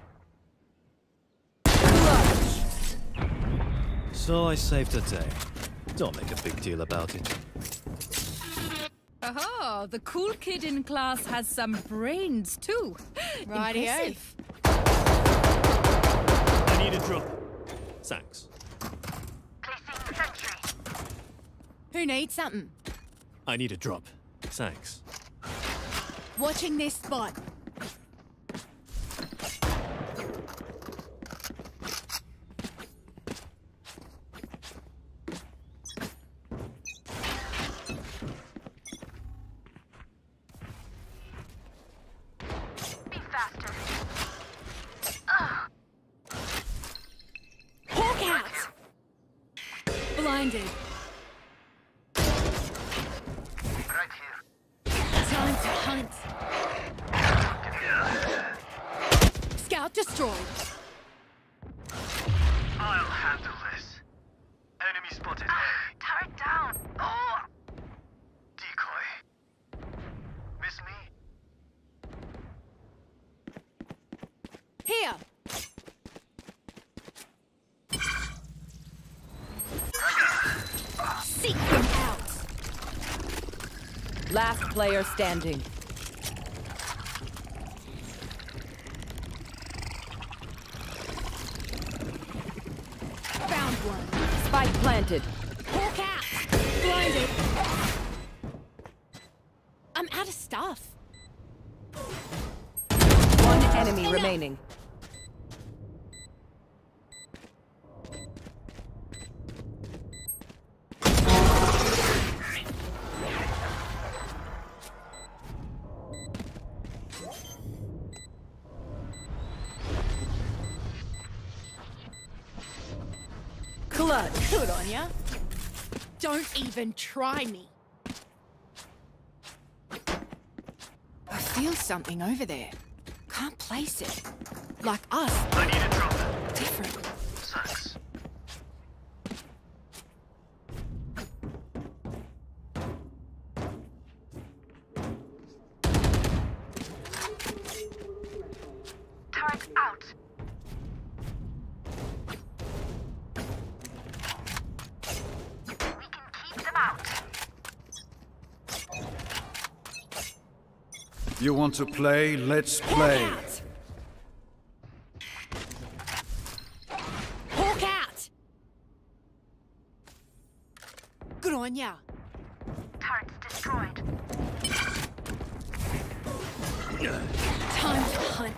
So I saved her day. Don't make a big deal about it. Oh, the cool kid in class has some brains too. Rightio. Impressive. I need a drop. Thanks. Placing sentry. Who needs something? I need a drop. Thanks. Watching this spot. Be faster. Hawk out! Blinded. Right here. Time to hunt. Scout destroyed. I'll handle this. Enemy spotted. Turret down. Oh! Decoy. Miss me? Here. Seek them out. Last player standing. Found one. Spike planted. Hawk out. Blinded. I'm out of stuff. One enemy remaining. Clutch. Good on ya. Don't even try me. I feel something over there. Can't place it. Like us. I need a drop. Different. Thanks. Turret out. We can keep them out. You want to play? Let's play. Hawk out. Hawk out. Good on ya. Turrets destroyed. Time to hunt.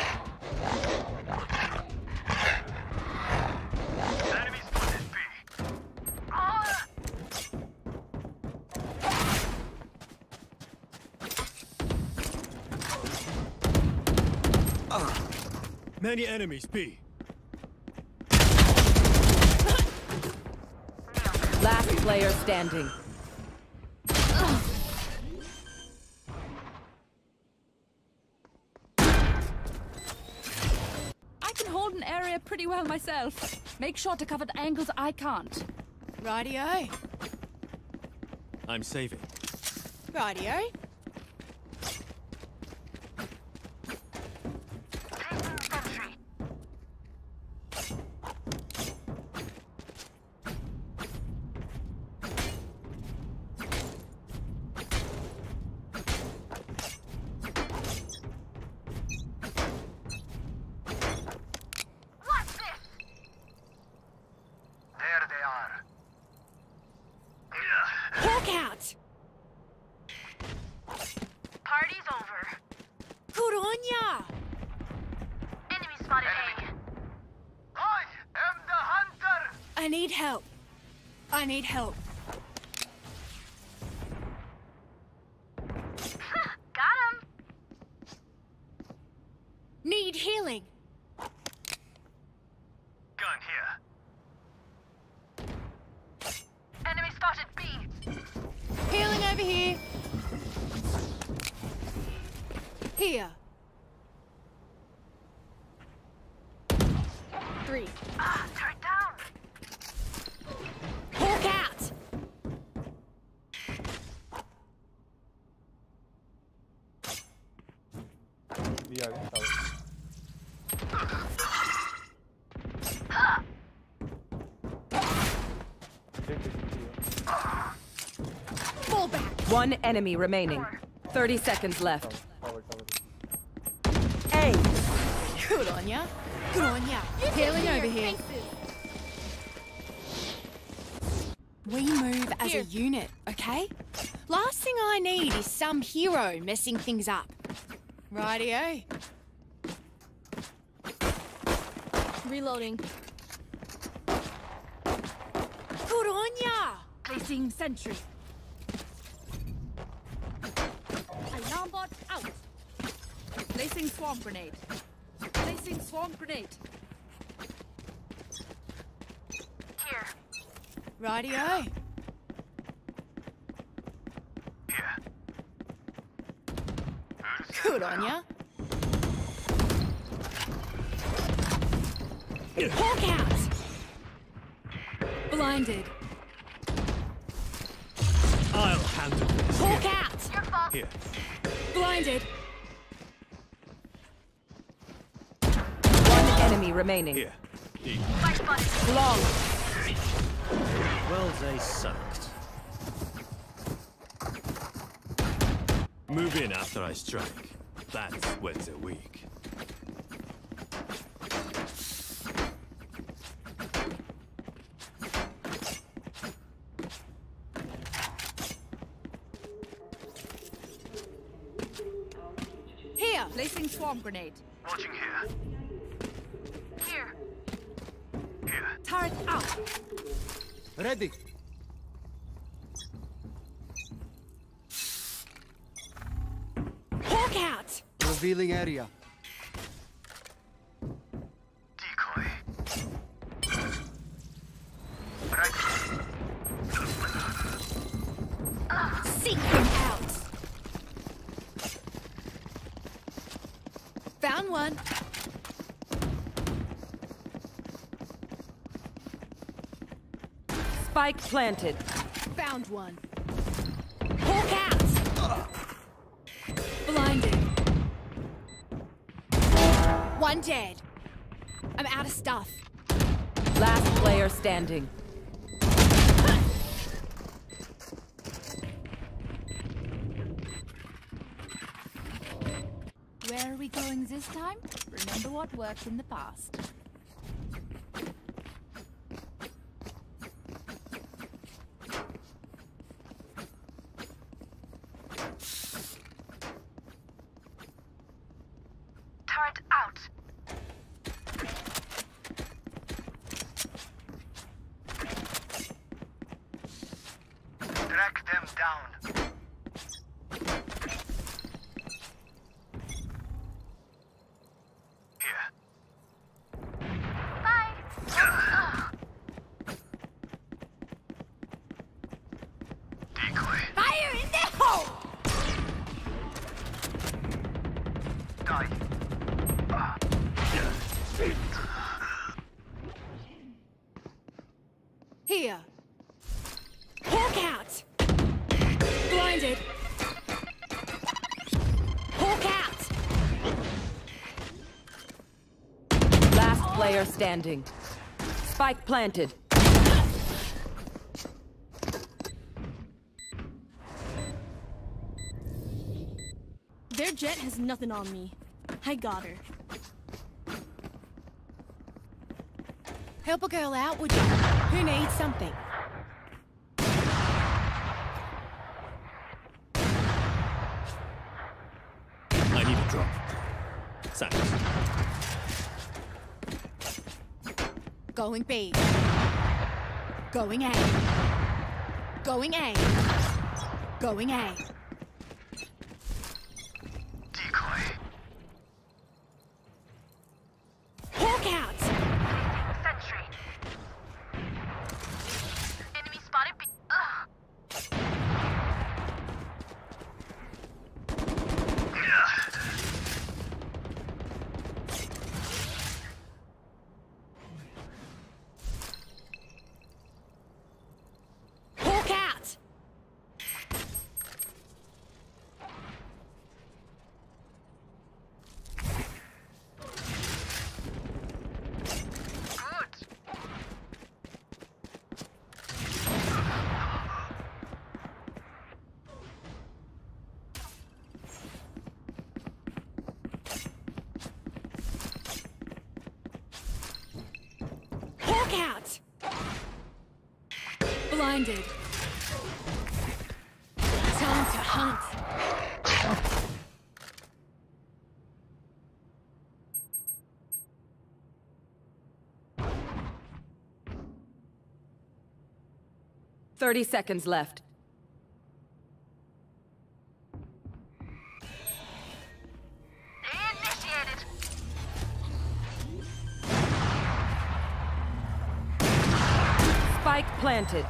Enemy spotted B. Oh! Many enemies B. Last player standing. I can hold an area pretty well myself. Make sure to cover the angles I can't. Rightio. I'm saving. Rightio. Placing sentry. What's this? There they are. Hawk out. Party's over. Good on ya. Enemy spotted A. I am the hunter! I need help. I need help. Got him. Need healing. Gun here. Enemy spotted B. Healing over here. Here. Three. Ah, turret down. Hawk out. Jet is easy. Fall back. One enemy remaining. thirty seconds left. Cover, cover. A. Good on ya. Good on ya. Healing over here. We move as a unit, okay? Last thing I need is some hero messing things up. Rightio. Reloading. Good on ya. Placing sentry. Alarm bot out. Placing swarm grenade. Placing swarm grenade. Here. Rightio. Good on ya. Hawk out. Blinded. I'll handle this. Hawk out. Your fault. Here. Blinded. One enemy remaining. Here. Spike spotted. Long. Well, they sucked. Move in after I strike. That's when they're weak. Here. Placing swarm grenade. Watching here. Here. Turret out. Ready. Hawk out. Revealing area. Decoy. Seek them out. Found one. Spike planted. Found one. Hawk out. Blinded. One dead. I'm out of stuff. Last player standing. Where are we going this time? Remember what worked in the past. Turret out. Track them down. Here. Bye. Decoy. Fire in the hole! Die. Here. Hawk out. Blinded. Hawk out. Last player standing. Spike planted. Their jet has nothing on me. I got her. Help a girl out, would you? Who needs something? I need a drop. Thanks. Going B. Going A. Going A. Going A. Decoy. Hawk out. Sentry. Enemy spotted. B. Ugh. Hawk out. Blinded. Time to hunt. Thirty seconds left. Initiated. Spike planted.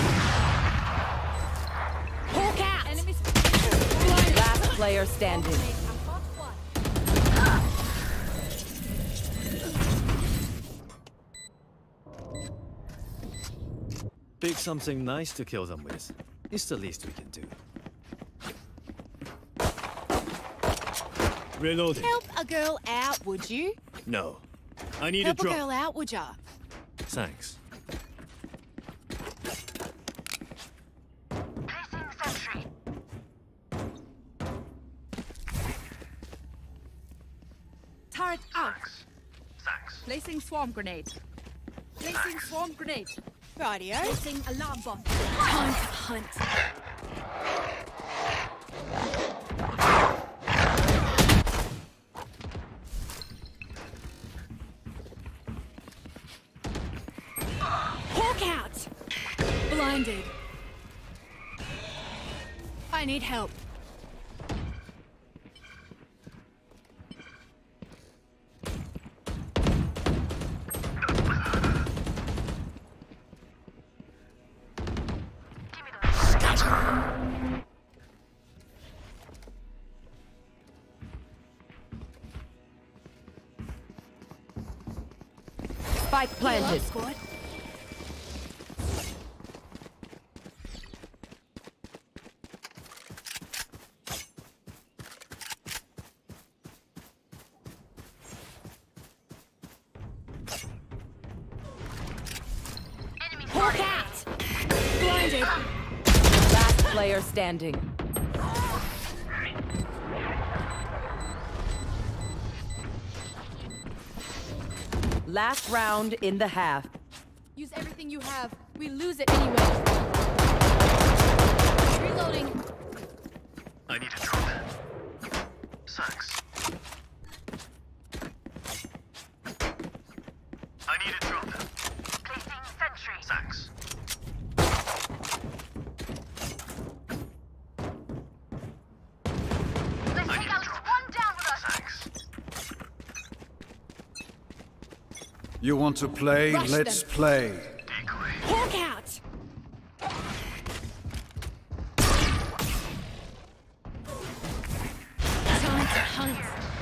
Hawk out! Enemies. Last player standing. Pick something nice to kill them with. It's the least we can do. Reloading. Help a girl out, would you? No. I need Help a drop. a girl out, would ya? Thanks. Placing sentry. Turret out. Thanks. Placing swarm grenade. Placing swarm grenade. Rightio. Placing alarm bomb. Time to hunt. Hawk out! Blinded. I need help. Spike planted. Squad. Hawk out! Blinded. Last player standing. Last round in the half. Use everything you have. We lose it anyway. Reloading. I need a drop. Thanks. I need a drop. Placing sentry. Thanks. Let's take out one down with us. Thanks. You want to play? Rush Let's them. play. Hawk out! Time to hunt.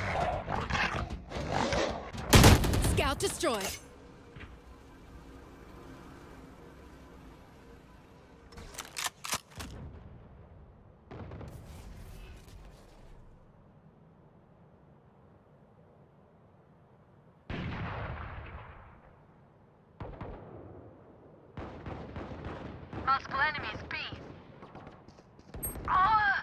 Scout destroyed. Multiple enemies, B. Oh!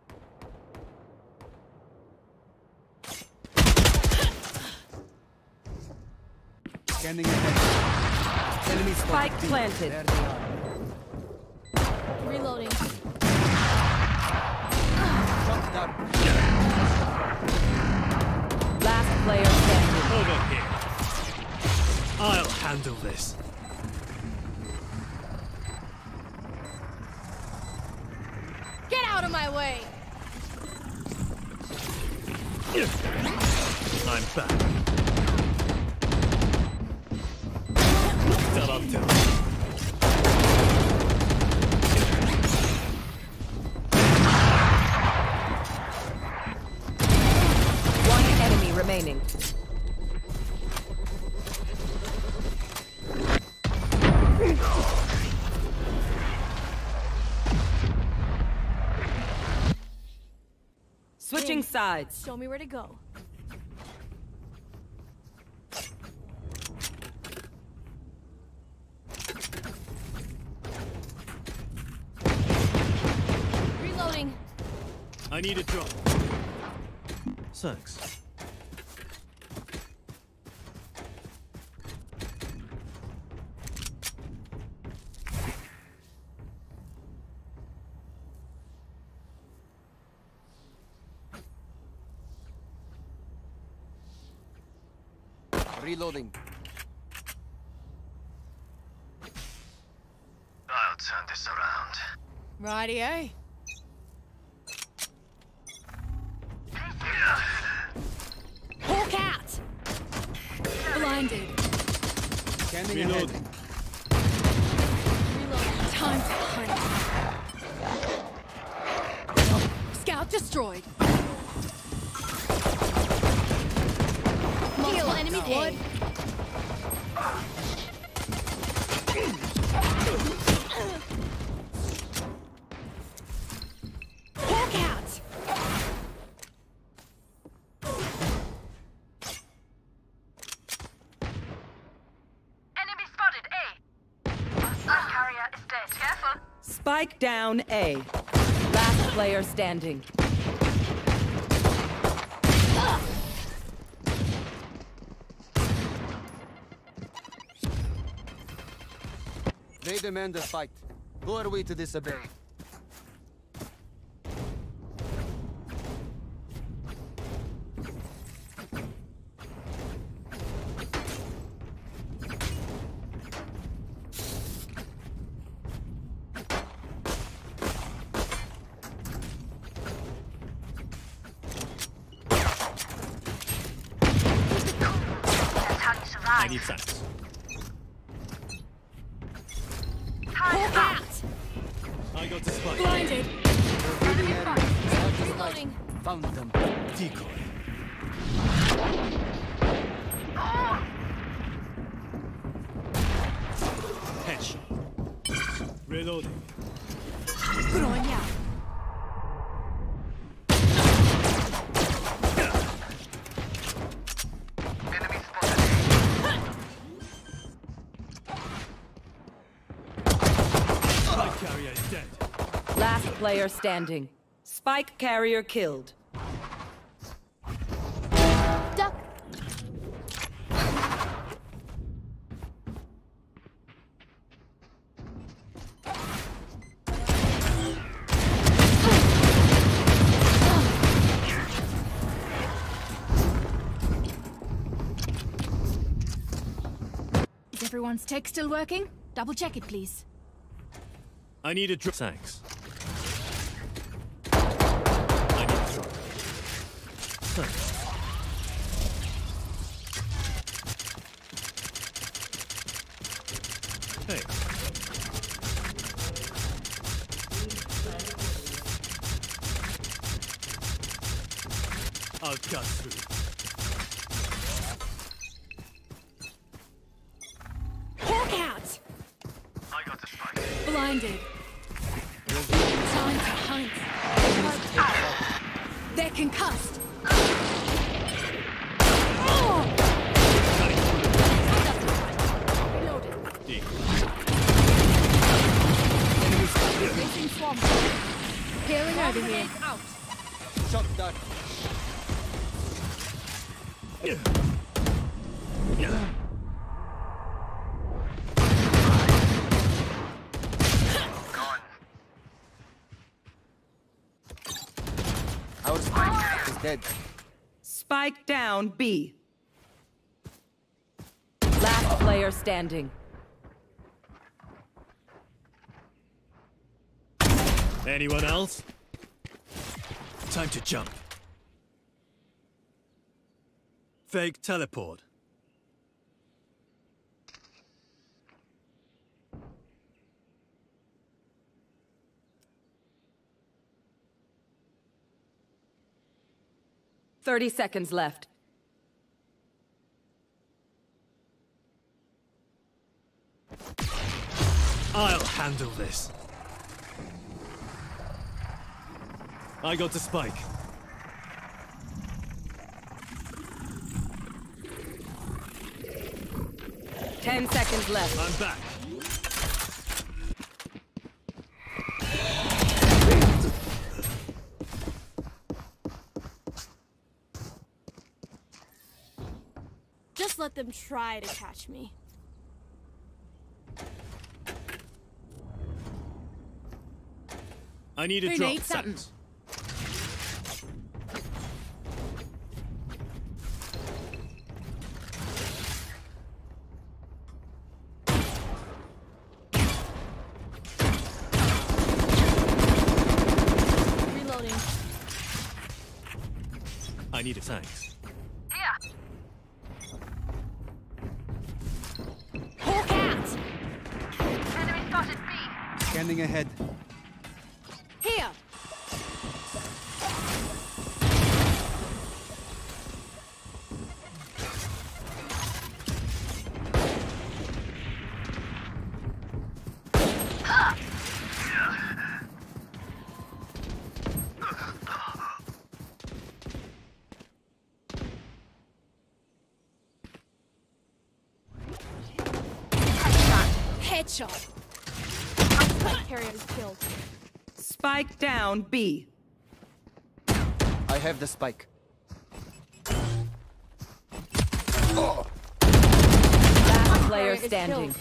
Scanning ahead. Enemy Spike spotted. planted. There they are. Reloading. Shot down. Last player standing. Over here. I'll handle this. Get out of my way! I'm back. Still up to. One enemy remaining. Switching sides. Show me where to go. Reloading. I need a drop. Thanks. Reloading. I'll turn this around. Rightio. Hawk out! Blinded. Scanning Reloading. Reloading. Time to hunt. Scout destroyed. Multiple enemy blood. Hawk out! Enemy spotted A. Our carrier is dead. Careful. Spike down A. Last player standing. They demand a fight. Who are we to disobey? I need thanks. Hawk out! I got the spike. Blinded. Reloading. Found them. Decoy. Headshot. Reloading. Good on ya. Spike carrier is dead. Last player standing. Spike carrier killed. Duck. Is everyone's tech still working? Double check it, please. I need a drop. Thanks. I need a drop. Thanks. Hey. I'll cut through. Hawk out! I got the spike. Blinded. Time to hunt. They're concussed. Oh! Deep. Racing swamp. Peeling over here. Out. Shot dart. Our spike is dead. Spike down B. Last player standing. Anyone else? Time to jump. Fake teleport. Thirty seconds left. I'll handle this. I got the spike. Ten seconds left. I'm back. Just let them try to catch me. I need a Who drop. needs something? Thanks. I need a thanks. Here. Hawk out! Enemy spotted B. Scanning ahead. Here! Headshot. Spike carrier is killed. Spike down B. I have the spike. Last player is standing.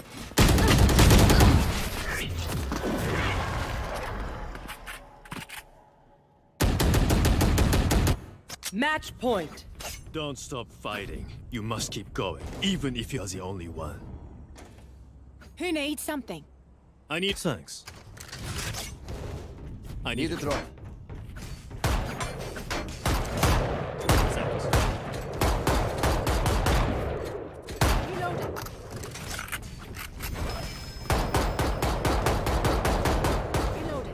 Match point. Don't stop fighting. You must keep going, even if you're the only one. Who needs something? I need thanks. I need, Need a drop. Thanks. Reloading. Reloading.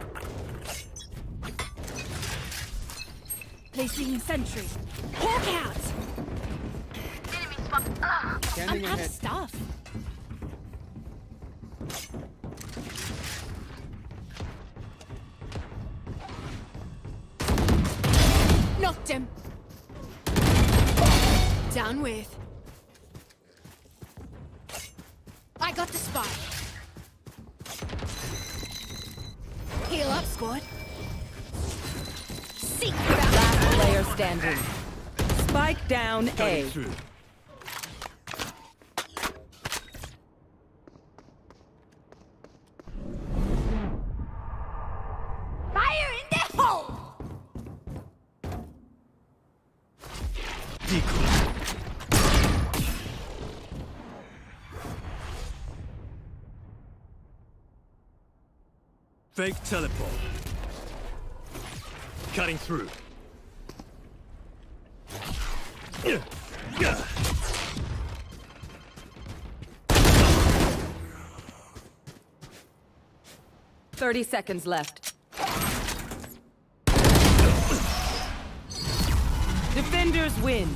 Placing sentry. Hawk out! Enemy spot. Ugh. Scanning I'm out of ahead. stuff. Knocked him. Down with. I got the spot. Heal up, squad. Seek out. Last player standing. Spike down A. Cutting through. Fire in the hole! Decoy. Fake teleport. Cutting through. Yeah. Yeah. Thirty seconds left. Defenders win.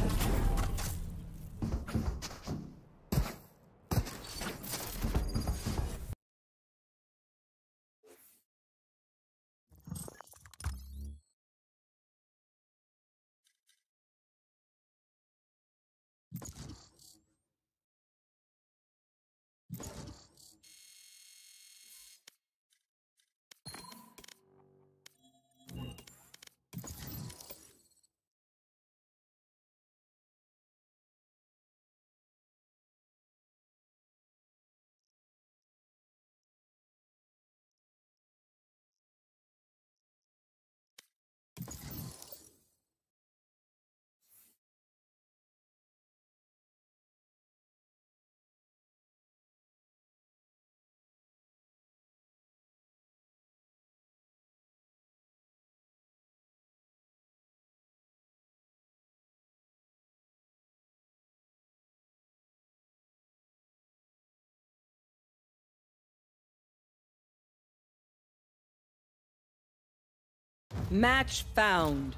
Match found.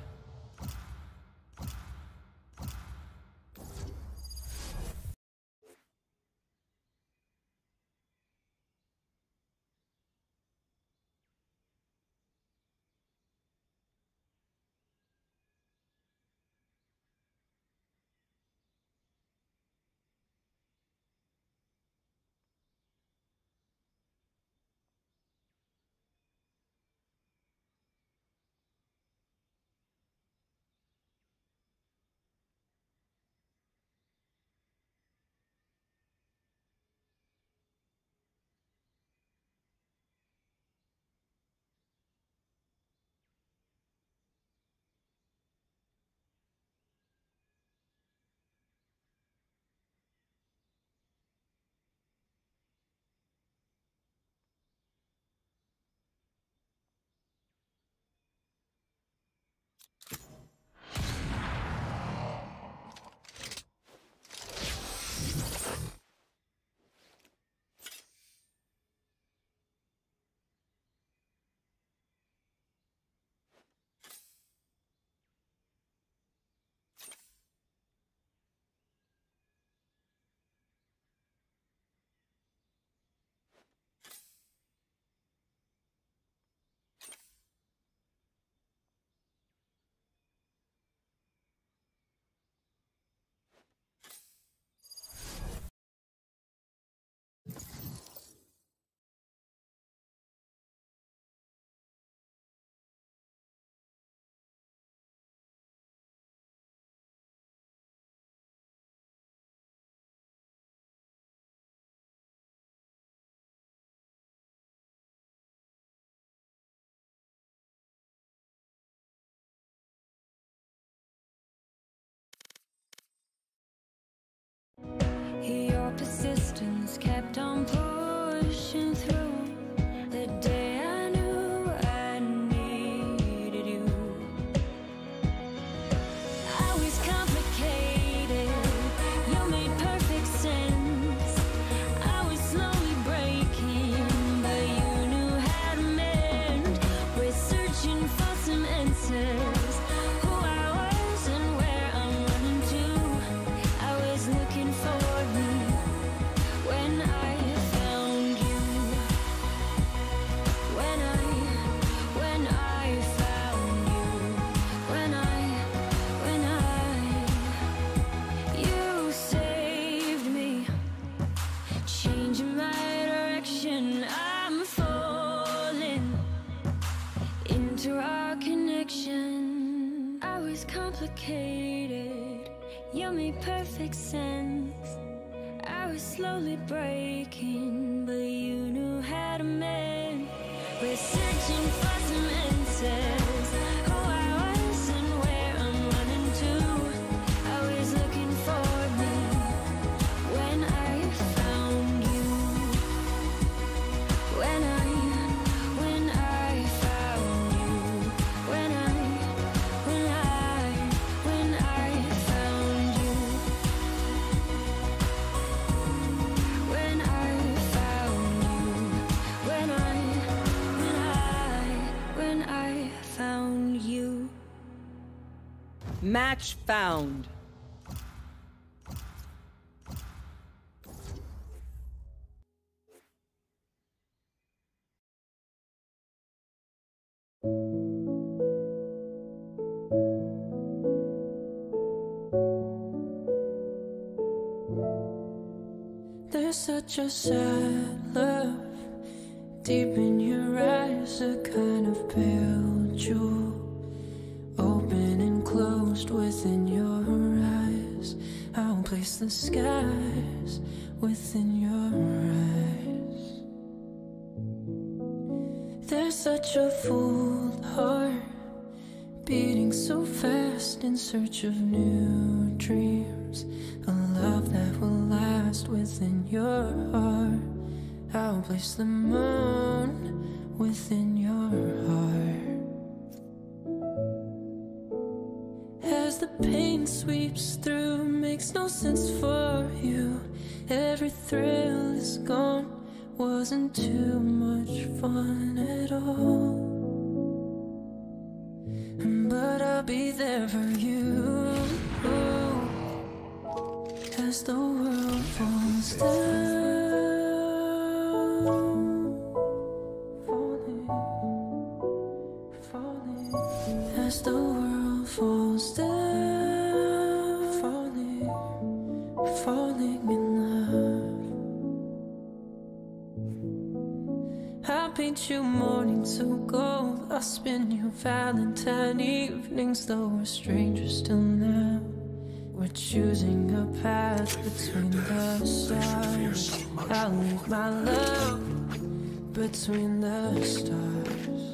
persistence kept on pushing through. The day I knew I needed you. I was complicated, you made perfect sense. I was slowly breaking, but you knew how to mend. We're searching for some answers, who I was and where I'm running to. I was looking for me when I found you. When I, when I found you. When I, when I, you saved me, changing my direction. I'm falling into our connection. I was complicated, you made perfect sense. I was slowly breaking, but you knew how to mend. We're searching for some answers, who I was and where I'm running to. I was looking for me when I found you. When I, when I found you. When I, when I, when I found you. When I found you. When I, when I, when I found you. Match found. There's such a sad love deep in your eyes, a kind of pale jewel, open and closed within your eyes. I'll place the skies within your eyes. There's such a full heart beating so fast in search of new dreams, a love that will last within your heart. I'll place the moon within your heart. As the pain sweeps through, makes no sense for you. Every thrill is gone, wasn't too much fun at all. But I'll be there for you as the world falls down. Falling, falling, as the world falls down. Falling, falling in love. I'll paint you mornings so gold, I'll spin you Valentine evenings. Though we're strangers till now, we're choosing a path between the stars. I'll leave my love between the stars.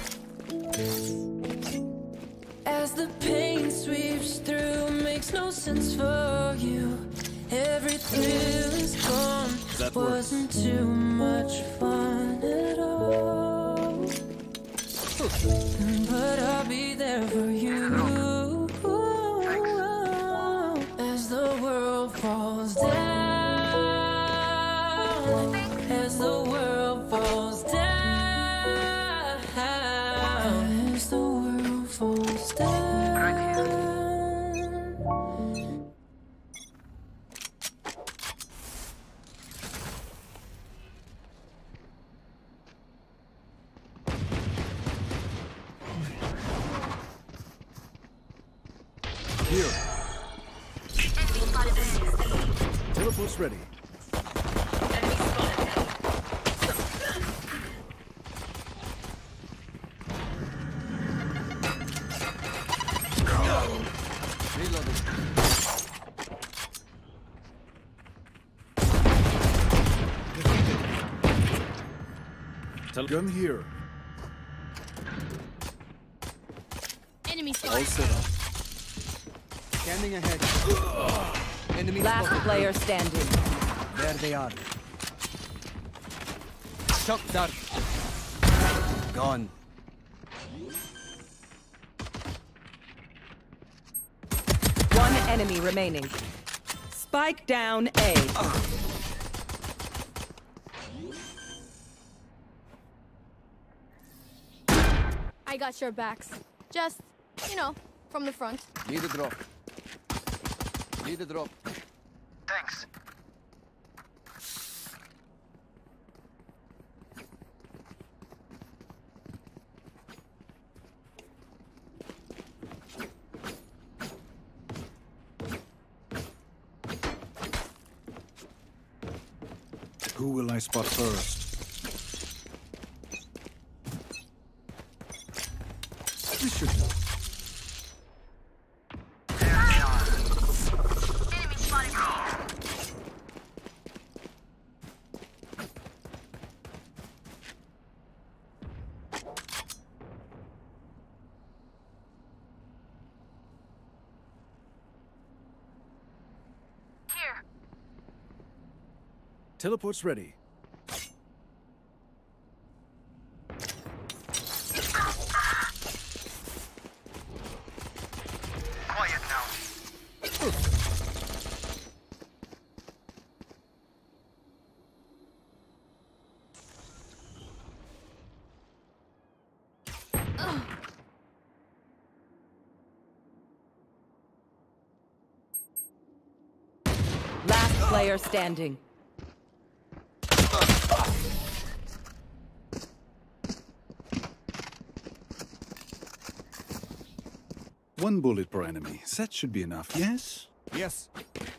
As the pain sweeps through, makes no sense for you. Every thrill is gone, wasn't too much fun at all. But I'll be there for you as the world falls down. As the world falls down. As the world falls down. Here. Teleport's ready. Gun here. Enemy All spotted. set up. Scanning ahead. Enemy Last spotted. player standing. There they are. Shock dart. Gone. One enemy remaining. Spike down A. I got your backs. Just, you know, from the front. Need a drop. Need a drop. Thanks. Who will I spot first? This should help. Enemy spotted B. Here. Teleport's ready. Quiet now. Last player standing. One bullet per enemy. That should be enough, yes? Yes.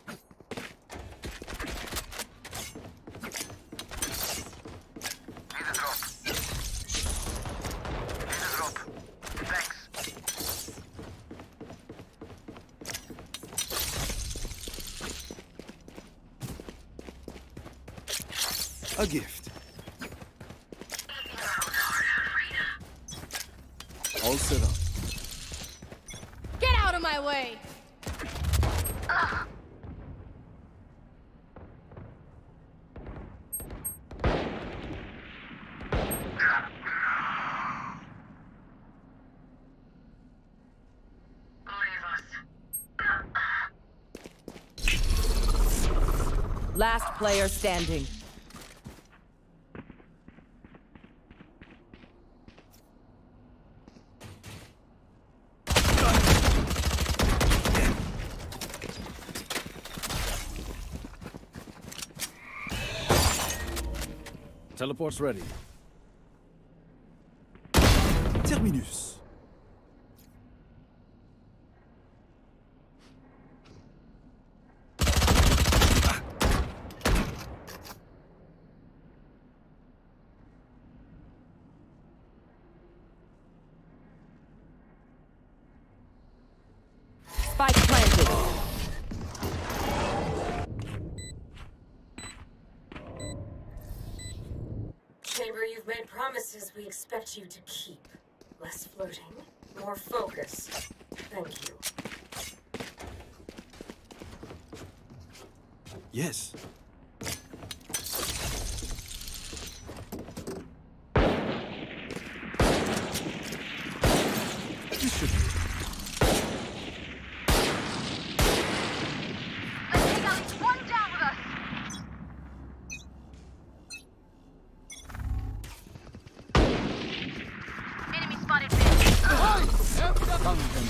Need a drop. Need a drop. Thanks. A gift. All set up. Get out of my way! Ugh. Last player standing. Teleport's ready. Terminus. Spike planted. Chamber, you've made promises we expect you to keep. Less flirting, more focus. Thank you. Yes. This should be. Let's take at least one down with us. Enemy spotted B. Found them.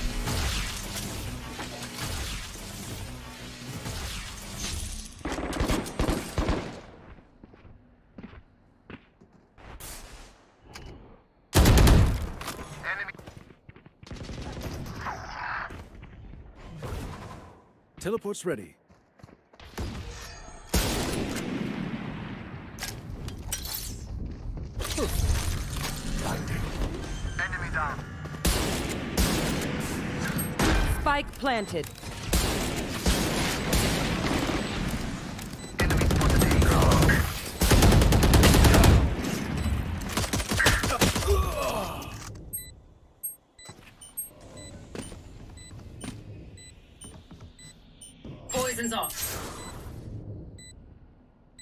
Teleport's ready. Enemy down. Spike planted. Poison's off.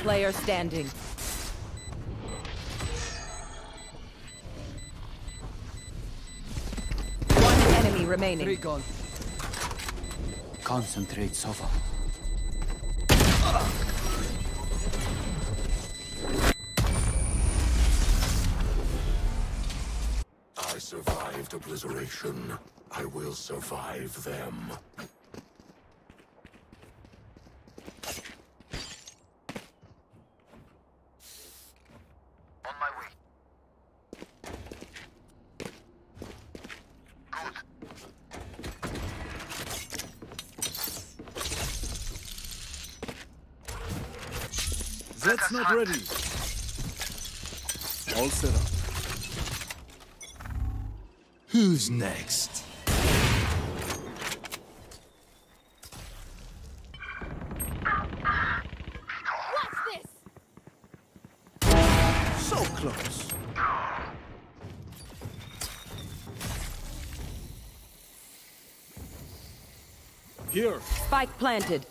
player standing. One enemy remaining. Three gone. Concentrate, Sova. I survived obliteration. I will survive them. On my way. That's not ready. All set up. Who's next? What's this? So close. Here. Spike planted.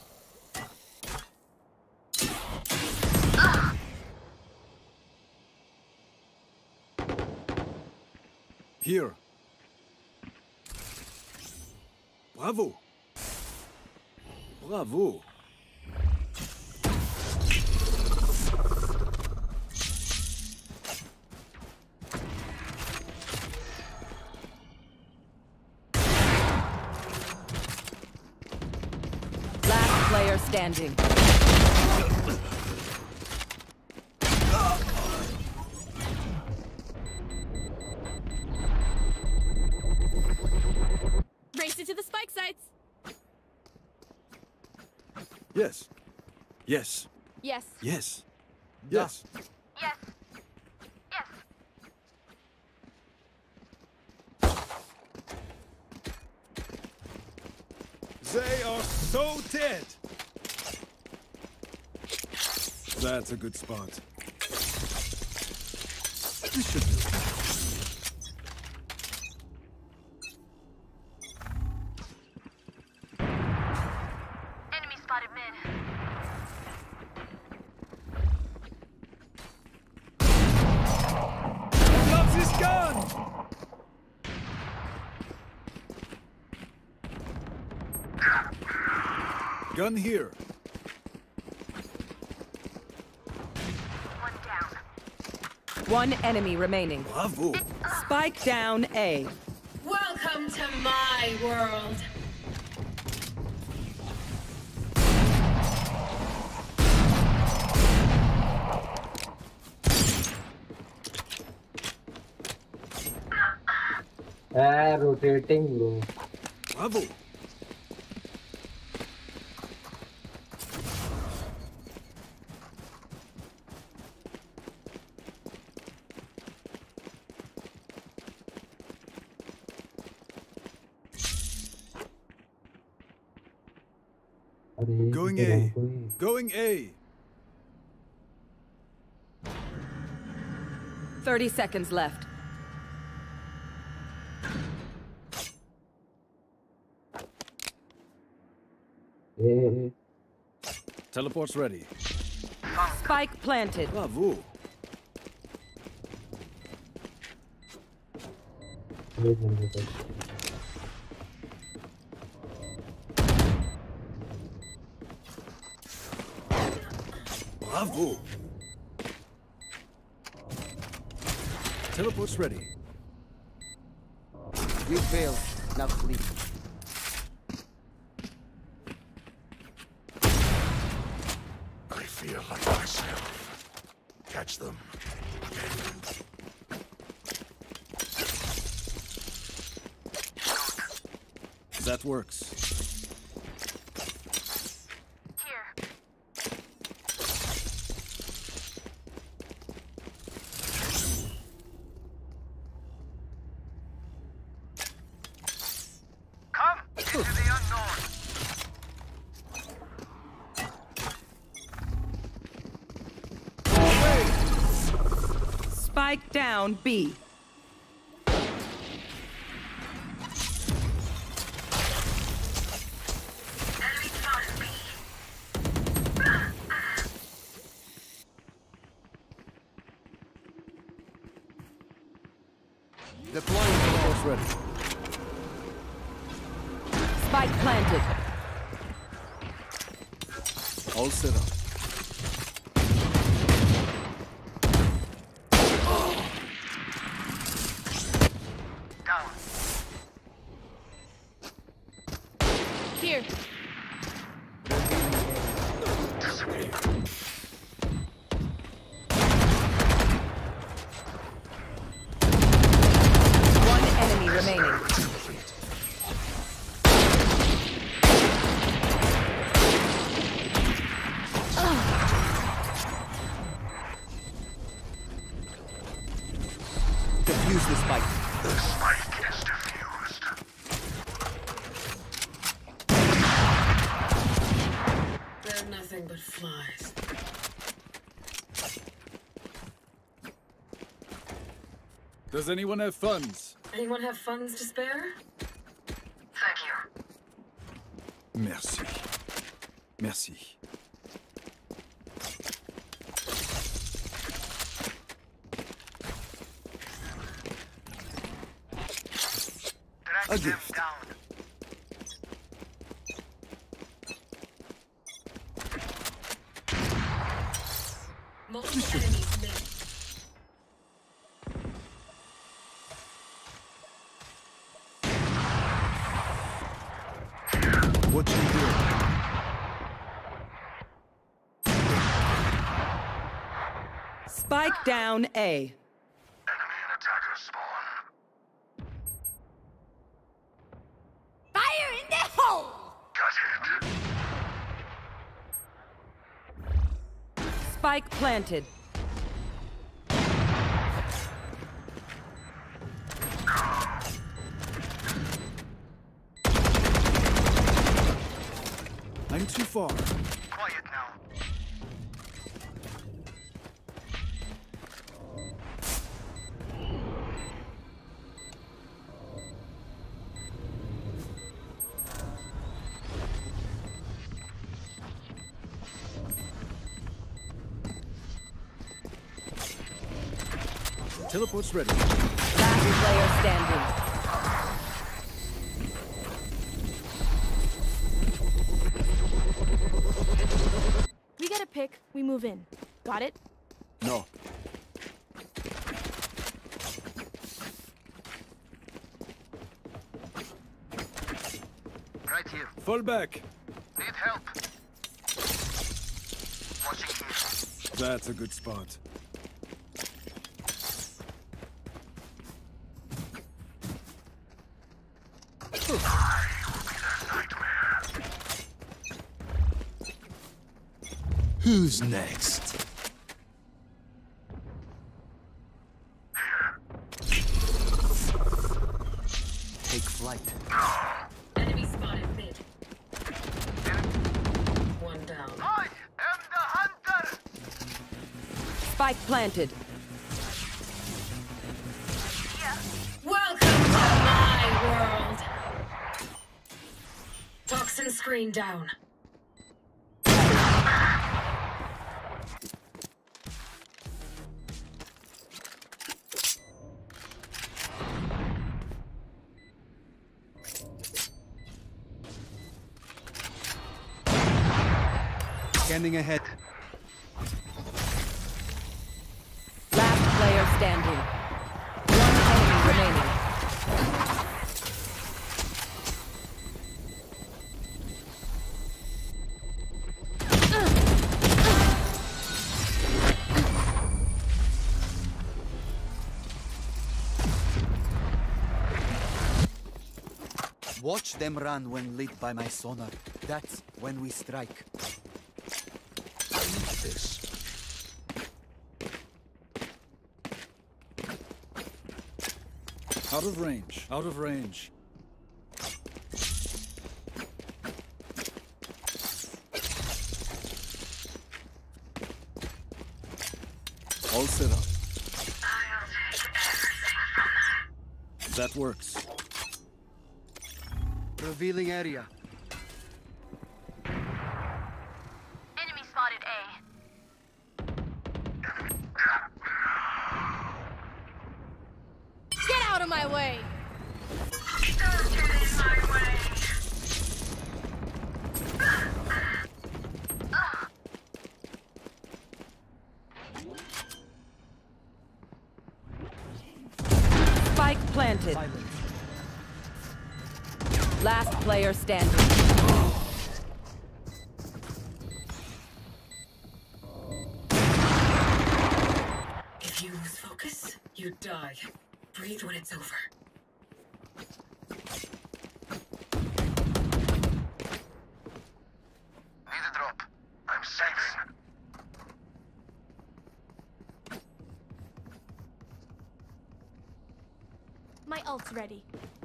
Here. Bravo. Bravo. Last player standing. Race it to the spike sites. Yes. Yes. Yes. Yes. Yes. Yes. Yes. They are so dead. That's a good spot. This should do. Enemy spotted mid. Loves his gun! Gun here. One down. One enemy remaining. Bravo. Spike down A. Welcome to my world. Ah, rotating bro. Bravo. Going A. Going A. Thirty seconds left. Eh, Teleport's ready. Spike planted. Bravo. wait, wait, wait. Bravo. Teleport's ready. You failed. Now sleep. I feel like myself. Catch them. That works. Here. Come into the unknown. Spike down B. Deploying Force ready. Spike planted. All set up. Down. Here. One enemy remaining. Defuse the spike. The spike is defused. They're nothing but flies. Does anyone have funds? Anyone have funds to spare? Thank you. Merci. Merci. A Direct them gift. down. Multiple enemies made. What you do? Spike down A. Enemy and attacker spawn. Fire in the hole! Got it. Spike planted. I'm too far. Quiet now. Teleport's ready. Last player standing. We get a pick, we move in. Got it? No. Right here. Fall back. Need help. Watching here. That's a good spot. Who's next? Take flight. Enemy spotted mid. One down. I am the hunter. Spike planted. Welcome to my world. Toxin screen down. Scanning ahead. Last player standing. One enemy remaining. Watch them run when lit by my sonar. That's when we strike. I need this. Out of range. Out of range. All set up. That works. Revealing area. Enemy spotted A. Get out out of my way. Don't get in my way. Spike planted. Last player standing. If you lose focus, you die. Breathe when it's over. Need a drop. I'm safe. My ult's ready.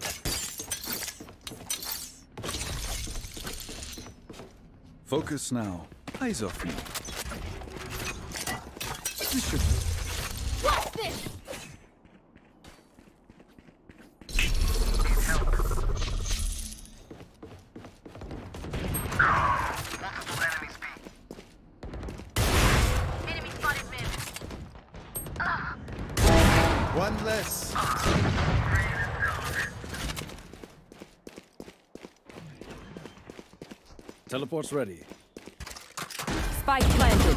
Focus now. Eyes off me. This should What's this? Enemy spotted mid. One less. Teleport's ready. Spike planted.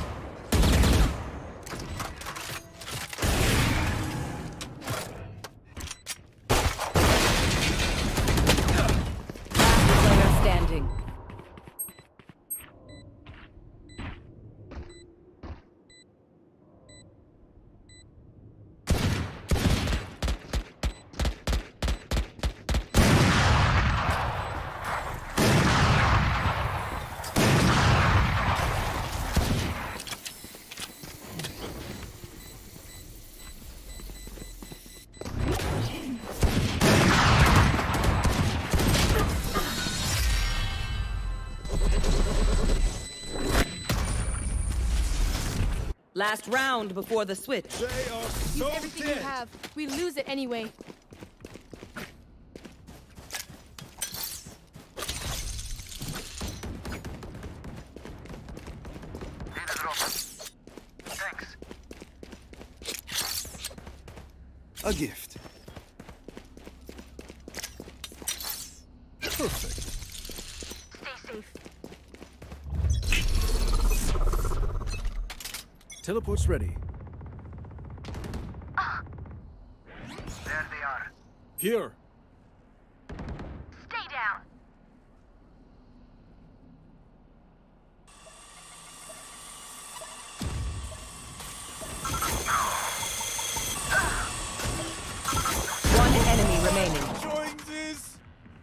Last player standing. Last round before the switch. They are Use so everything dead. you have. We lose it anyway. Need a drop. Thanks. A gift. Perfect. Stay safe. Teleport's ready. There they are. Here. Stay down. One enemy remaining. Join this.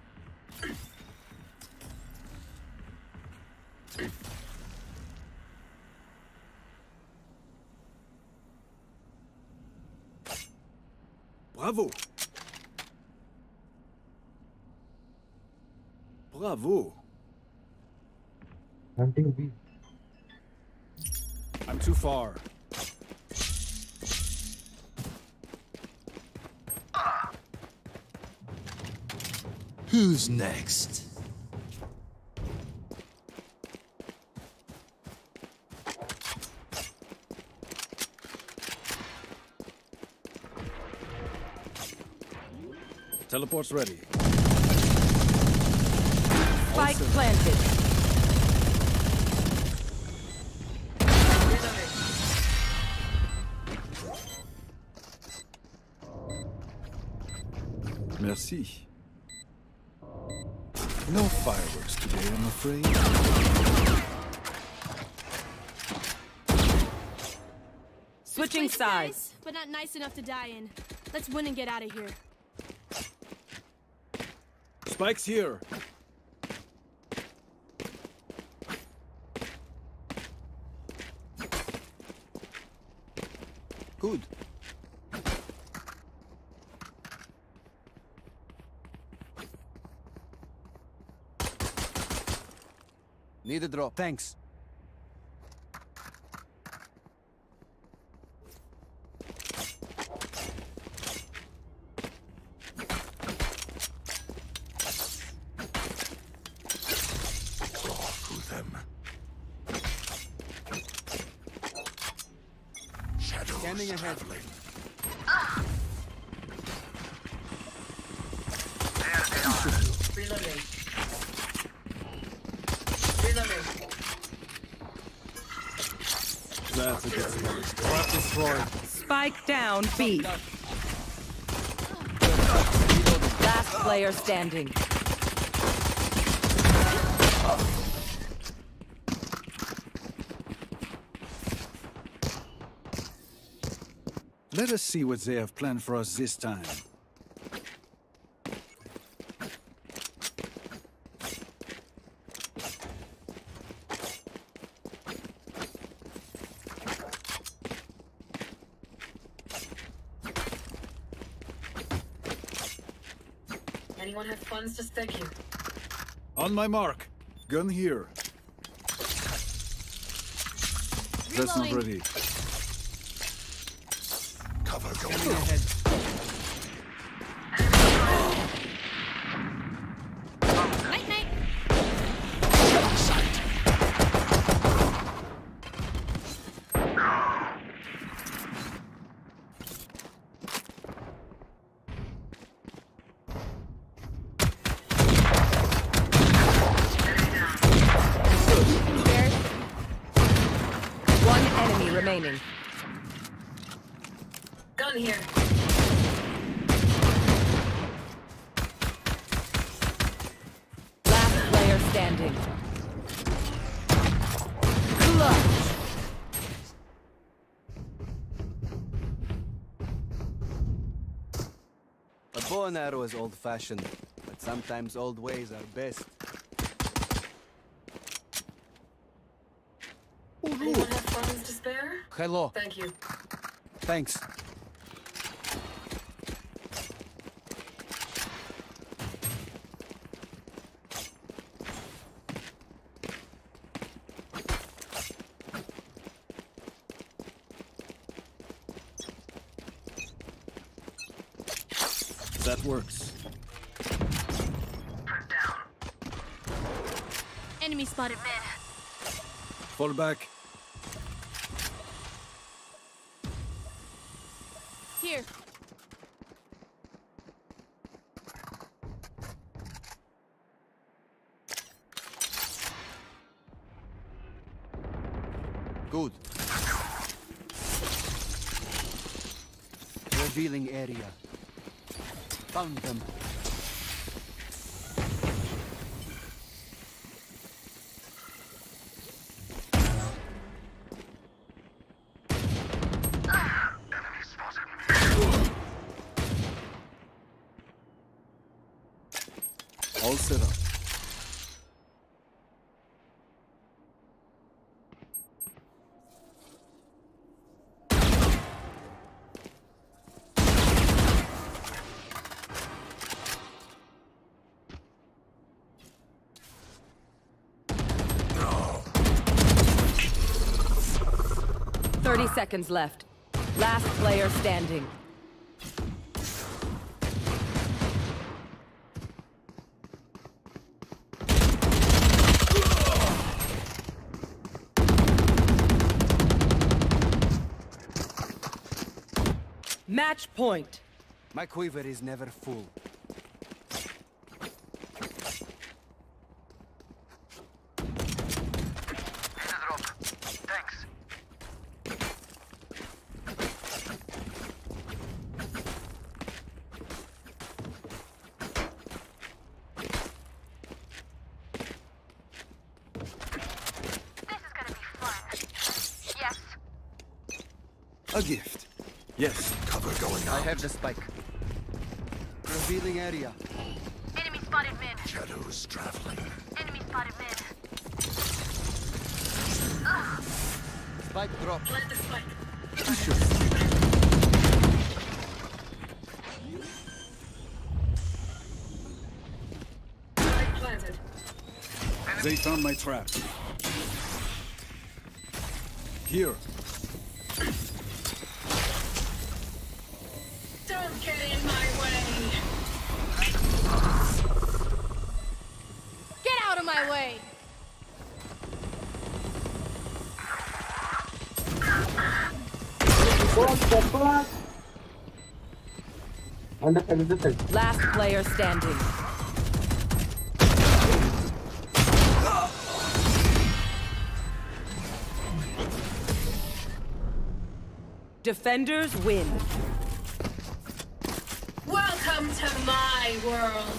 Bravo. Bravo. Hunting B. I'm too far. Who's next? Teleport's ready. Spike planted. Merci. No fireworks today, I'm afraid. Switching Place sides. nice, but not nice enough to die in. Let's win and get out of here. Spike's here. Good. Need a drop. Thanks. Scanning ahead. Reloading. Reloading. That's a good start. Trap destroyed. Spike down B. Last player standing. Let us see what they have planned for us this time. Anyone have funds to spare you? On my mark. Gun here. That's not ready. Cover going ahead. Night, night. One enemy remaining. Gun here. Last player standing. Clutch. A bow and arrow is old-fashioned, but sometimes old ways are best. Anyone have funds to spare? Hello. Thank you. Thanks. That works. Enemy spotted mid. Fall back. Here. Good. Revealing area. Found them. All set up. Thirty seconds left. Last player standing. Match point. My quiver is never full. Thanks. This is gonna be fun. Yes. A gift. Yes. Cover going I out. have the spike. Revealing area. Enemy spotted mid. Shadows traveling. Enemy spotted mid. Spike drop. Plant the spike. Spike planted. They found my trap. Here. Don't get in my way. Get out of my way. What the fuck? On the side, on the side. Last player standing. Defenders win. Welcome to my world.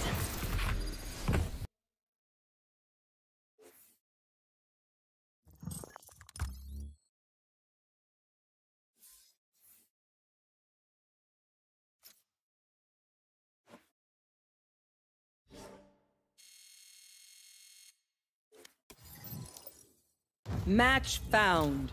Match found.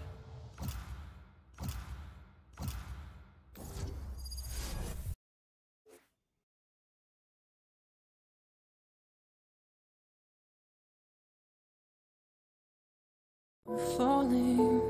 Falling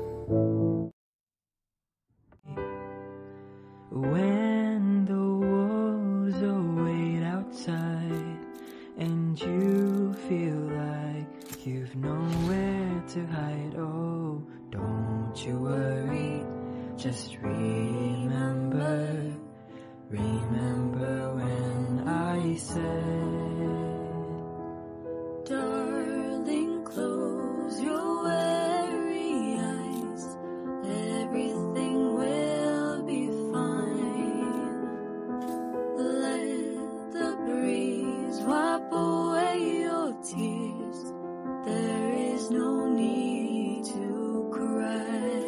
when the wolves await outside and you feel like you've nowhere to hide. Oh, don't you worry, just remember, remember when I said, darling, close your weary eyes, everything will be fine. Let the breeze wipe away your tears, there is no need to cry.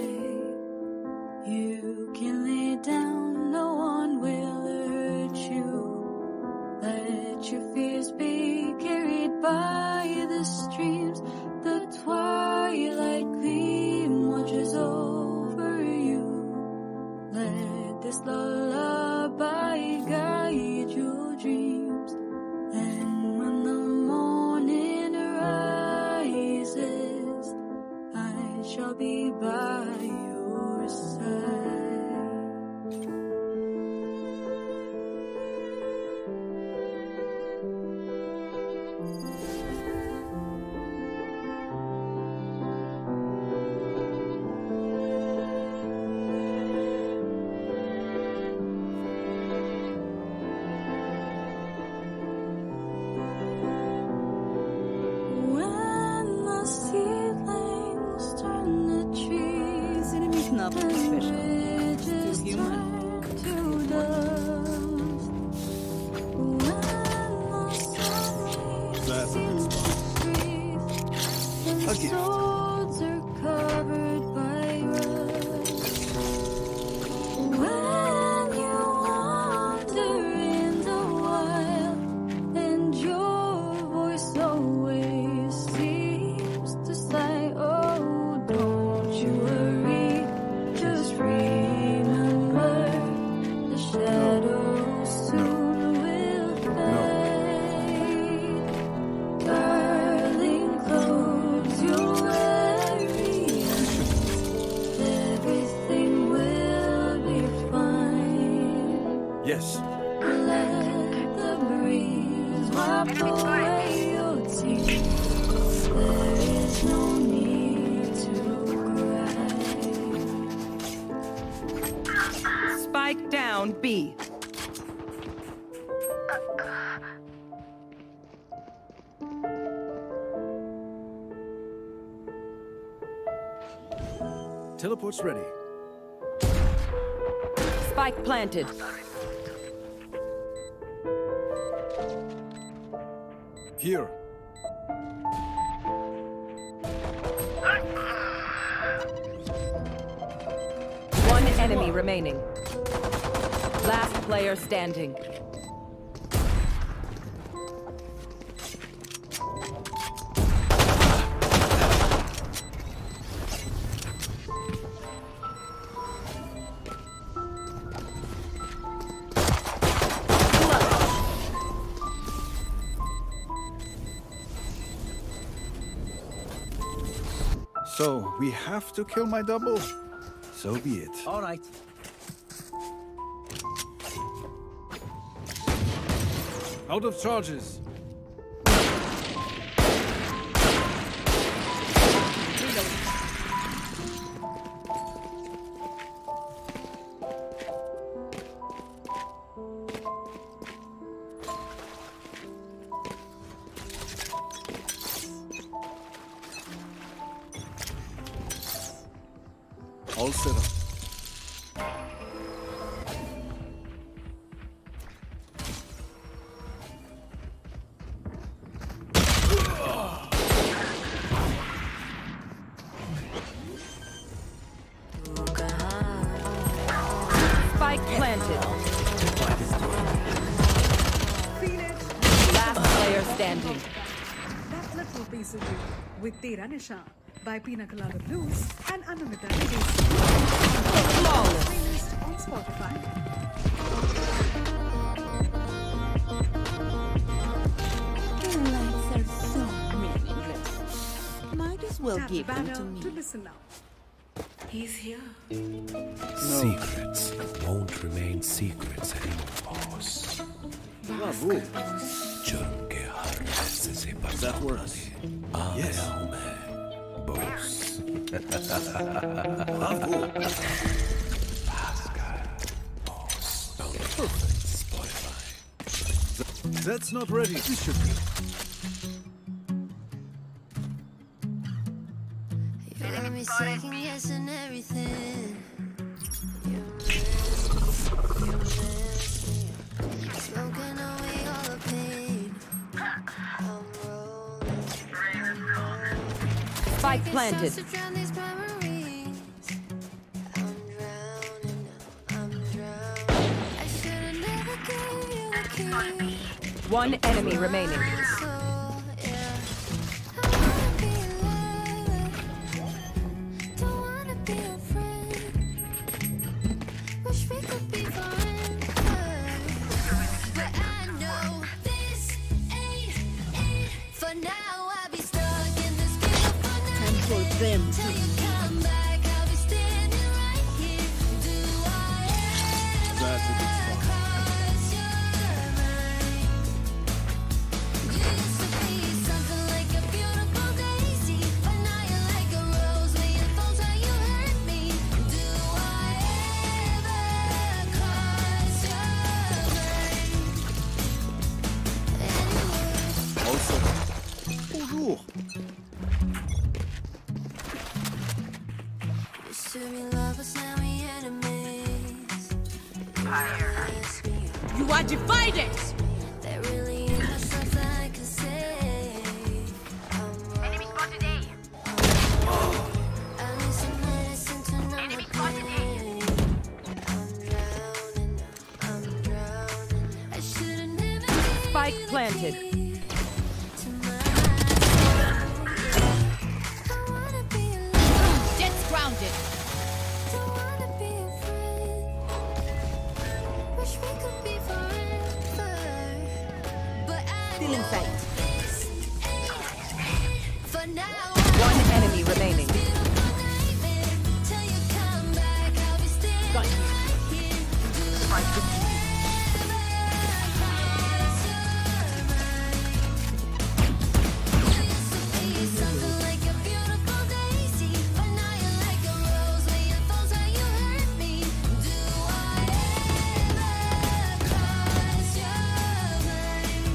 You can lay down, no one will hurt you. Let your fears be carried by the streams. The twilight gleam watches over you. Let this lullaby guide your dreams. And when the morning rises, I shall be by your side. When the seedlings turn the trees, Enemy's nothing special. bridges Still human. turn to dust. When the sun seems to freeze, and Okay. souls are covered by rust. When you wander in the wild, and your voice always seems to say, oh, don't you worry, just remember, the shadows soon will fade. Darling, close your weary eyes, everything will be fine. Yes. Let the breeze wipe away your tears, there is no need to cry. Spike down B. Teleport's ready. Spike planted. Here. One enemy remaining. Last player standing. So, we have to kill my double? So be it. All right. Out of charges. All set up. standing. That little piece of you with Tera Nisha by Pina Colada Blues and Anamita Ladies. Flawless. Playlist on Spotify. Lights are so meaningless. Might as well Tap give the them to banner me. to listen now. He's here. Secrets won't remain secrets anymore, boss. Bravo. That works. Yes. Boss. Bravo. Perfect. Spotify. That's not ready. This should be. You got me second guessing everything. You miss me, you miss me. Smoking away all the pain. I'm rolling. Spike planted. To drown these memories. I'm drowning now, I'm drowning. I should've never gave you the key. One enemy remaining. So, yeah. I wanna be alive. Don't wanna be a friend. Wish we could be friends. But I know this ain't it. For now, I'll be stuck in this beautiful night. Time for them to Till you come back, I'll be standing right here. Do I That's a good ever spot. cross your mind? You used to be something like a beautiful daisy, but now you're like a rose with your thorns how you hurt me. Do I ever cross your mind? Also. Bonjour. Used to be lovers, now we enemies. You are divided! There really ain't much stuff that I can say. Enemy spotted A. I need some medicine to numb the pain. I'm drowning now, I'm drowning. I should've never given Spike you the planted. key to my I wanna be alone, Jet's grounded. don't wanna be a friend. Wish we could be forever, but I Still in know sight. this ain't it. For now, One enemy remaining. till you come back, I'll be standing right here. Do I ever cross your mind? You used to be something like a beautiful daisy, but now you're like a rose with your thorns how you hurt me. Do I ever cross your mind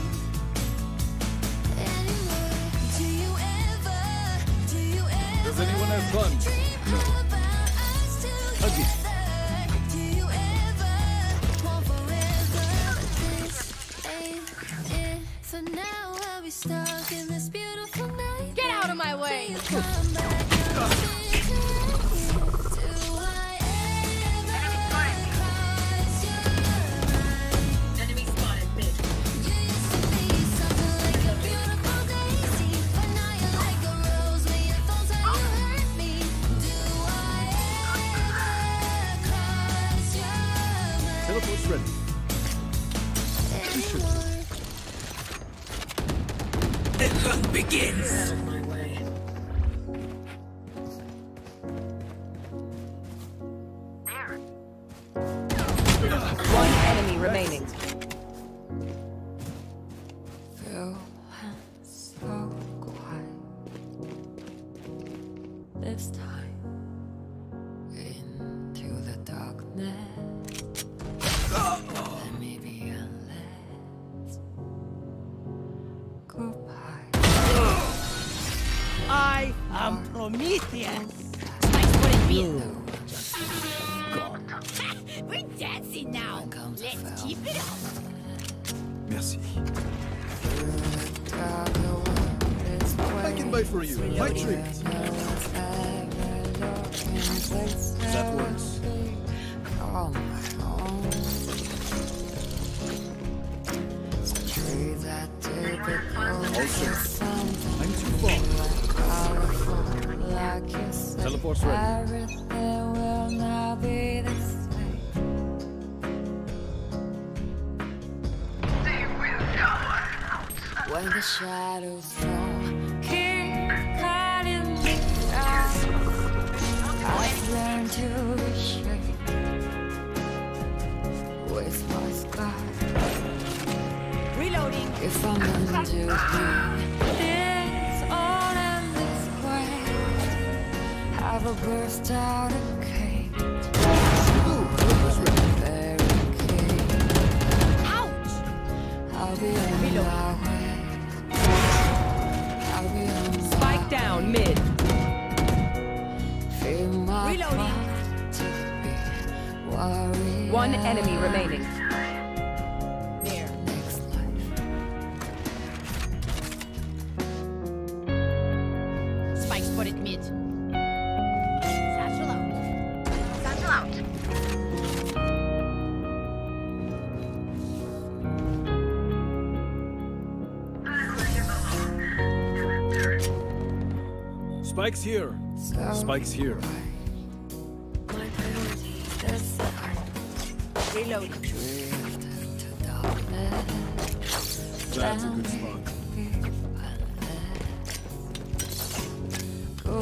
anymore? Do you ever, do you ever Does anyone have guns? dream about us together? Do you ever want forever? This ain't it. For now, I'll be stuck in this beautiful night. Get out of my way. Till you come back, I'll be standing right here. Do I ever cross your mind? Enemy spotted mid. You used to be something like a beautiful daisy, but now you're like a rose with your thorns how you hurt me. Do I ever cross your mind Teleport's ready. anymore? The hunt begins. Out of my way. One enemy remaining. Feel so quiet this time into the darkness. Let me be unless goodbye. I am Prometheus. Spice wouldn't be it. We're dancing now. Let's keep it up. Merci. I can buy for you. My treat. That works. Oh my own. Trade that typical closer. I'm too far. Teleport's ready. Everything will now be the same. When the shadows fall, keep guiding me down. I've learned to be shaped with my scars. Reloading. If I'm meant to be this old and this way, have a burst out of cage. Ouch! I'll be on my way. I'll be on my Spike down mid. Feel my Reloading. heart to be warrior. One enemy remaining. There. Next life. Spike spotted mid. Satchel out. Satchel out. Spike's here. Spike's here. My priority is the heart. Reloading. Drift into darkness. That's a good spot. Go.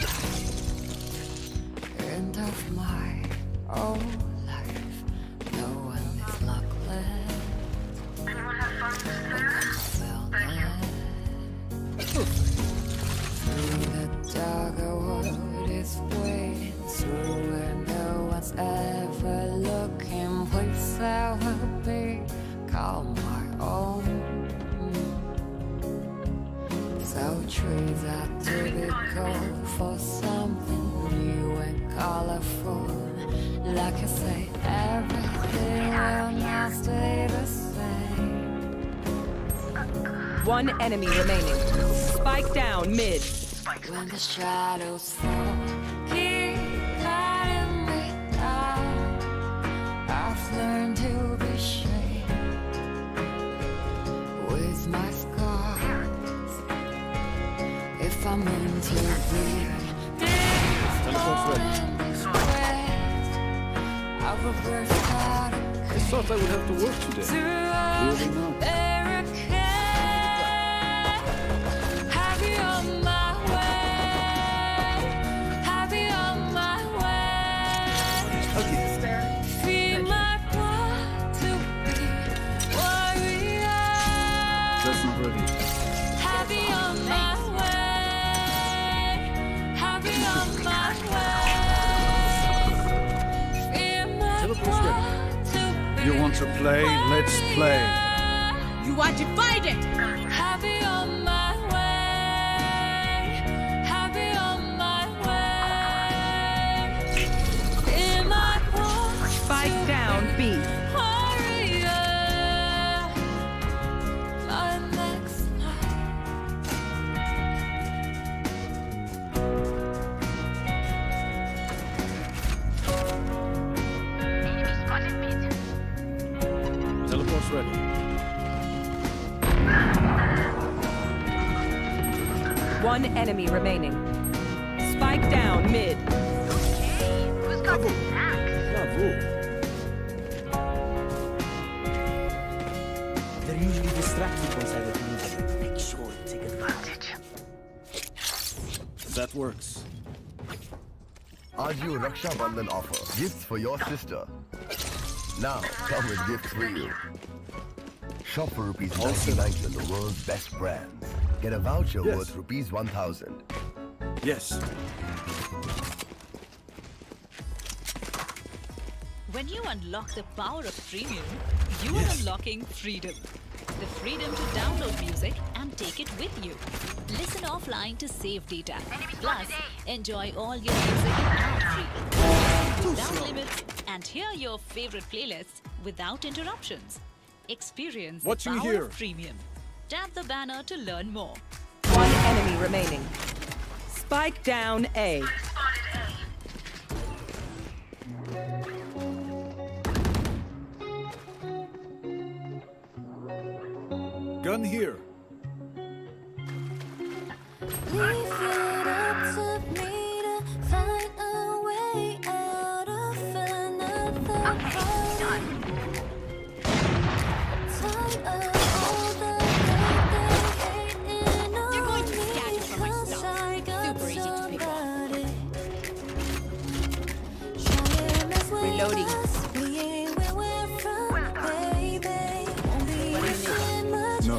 End of my own life. No one is luckless. Anyone have fun there? Thank you. Through the darker world is waiting through where no one's ever looking. Place I will be call my own. So trees are to be called for something new and colorful. Like I say, everything will not stay the same. One enemy remaining. Spike down mid. When the shadows fall, keep guiding me down. I've learned to be shaped with my scars. If I'm meant to be this old and this wet, I will burst out of I thought I would have to work today. Really not. Happy on my way, happy on my way. Feel my blood to be warrior. That's not ready. Happy on my way, happy on my way. Feel my Teleport's ready. blood to be You want to play? Let's play. You want to fight it? happy on my way, happy on my way. In my blood Spike to down B. warrior. My next life. Enemy spotted mid. Teleport's ready. One enemy remaining. Spike down mid. Okay, who's got the snacks? Bravo. They're usually distracted once I remove them. Make sure to take advantage. That works. Aaju Raksha Bandhan offer. Gifts for your sister. Now, come with gifts for you. Shop for rupees ninety-nine on the world's best brands. Get a voucher Yes. worth rupees one thousand. Yes. When you unlock the power of premium, you are unlocking freedom. The freedom to download music and take it with you. Listen offline to save data. Plus, enjoy all your music ad-free. Without limits and hear your favorite playlists without interruptions. Experience Watching the power here. of premium. Tap the banner to learn more. One enemy remaining. Spike down A. Gun here. You're going to be scattered from my stuff. Super easy to pick up. Reloading. No.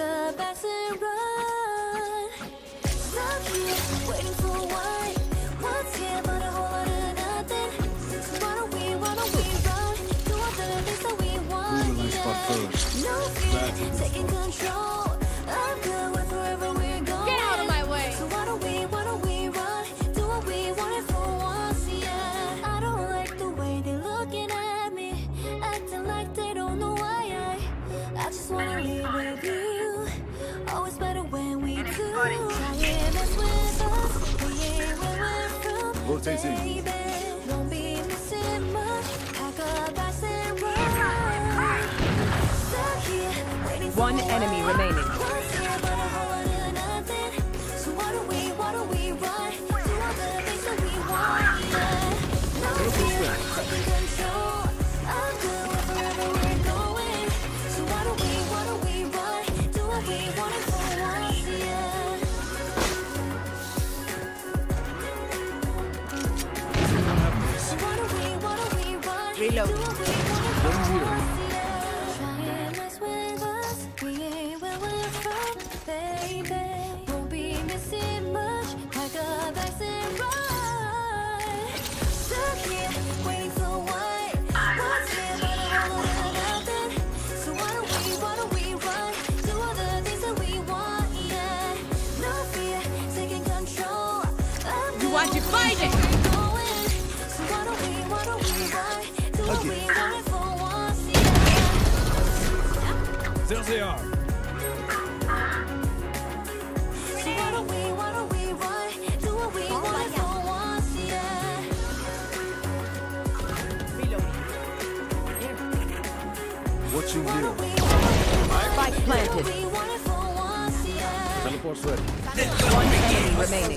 Taking control. I'm good with wherever we're going. Get out of my way. So why don't we, why don't we run? Do what we wanted for once, yeah. I don't like the way they're looking at me, acting like they don't know why I. I just wanna live with you. Always better when we do. Try and mess with us. We ain't where we're from. Rotating. Baby, don't be missing much. Pack up bags and run. One enemy remaining. Reload. You want to fight it? There they are. Watching here. Spike planted. Teleport's ready. One enemy remaining.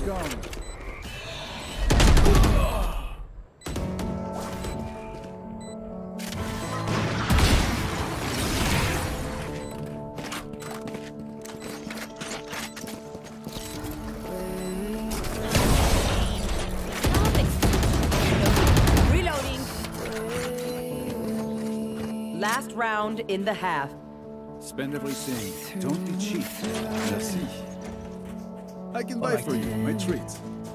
Last round in the half. Spend everything. Don't be cheap. Merci. I can buy for you. My treat.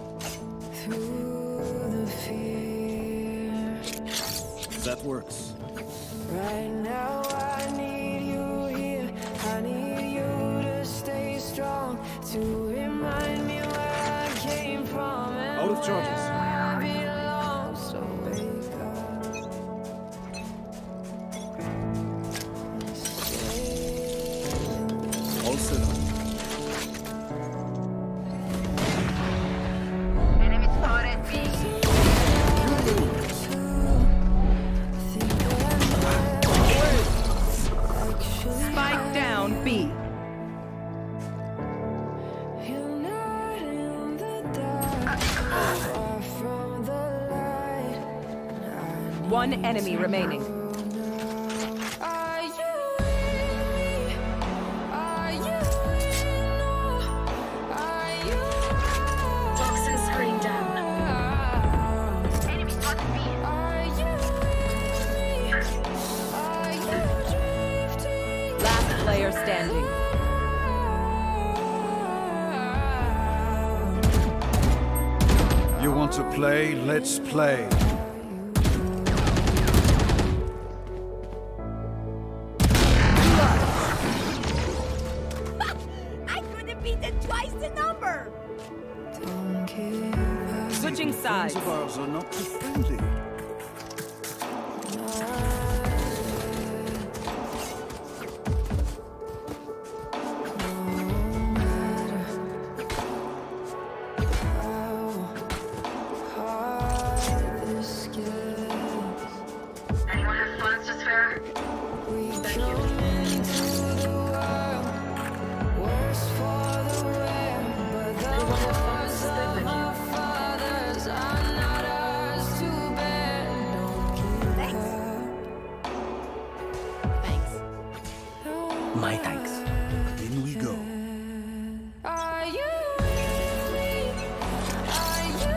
That works. Right now I need you here. I need you to stay strong, to remind me where I came from and Out of charges. where I belong. So wake up. All set up. Enemy spotted B. Spike down B. You're not in the dark, far from the light. One enemy remaining. Are you with me? Are you in? Are you? Toxin screen down. Enemy spotted B. Are you with me? Are you drifting? Last player standing. You want to play? Let's play. I could have beaten twice the number. Switching sides. Friends of ours are not too friendly. Anyone have funds to spare? Thank you. Worse for the wear, but the Anyone have funds wars to spare? of Thank you. our fathers are not ours to bear. My thanks. In we go. Are you with me? Are you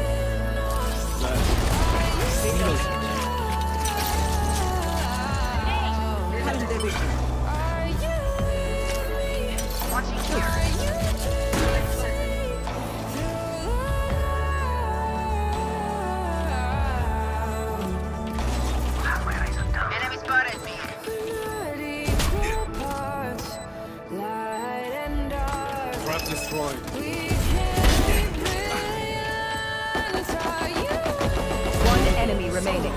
Enemy spotted me. Trap destroyed. One enemy remaining.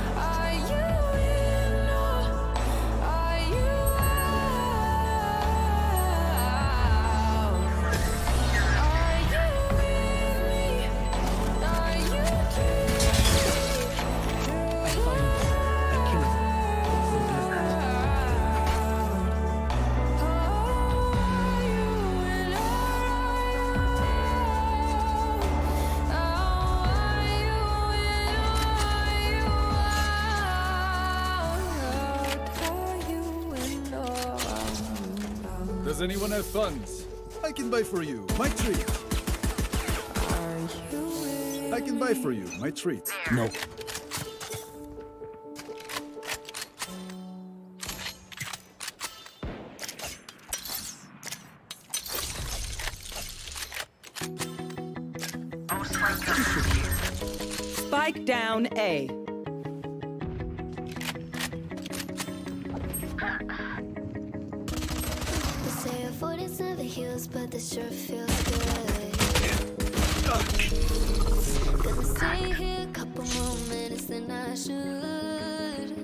Does anyone have funds? I can buy for you. My treat. I can buy for you. My treat. No. Spike down A. Say a forty's never heals, but this sure feels good. Gonna stay here a couple more minutes than I should.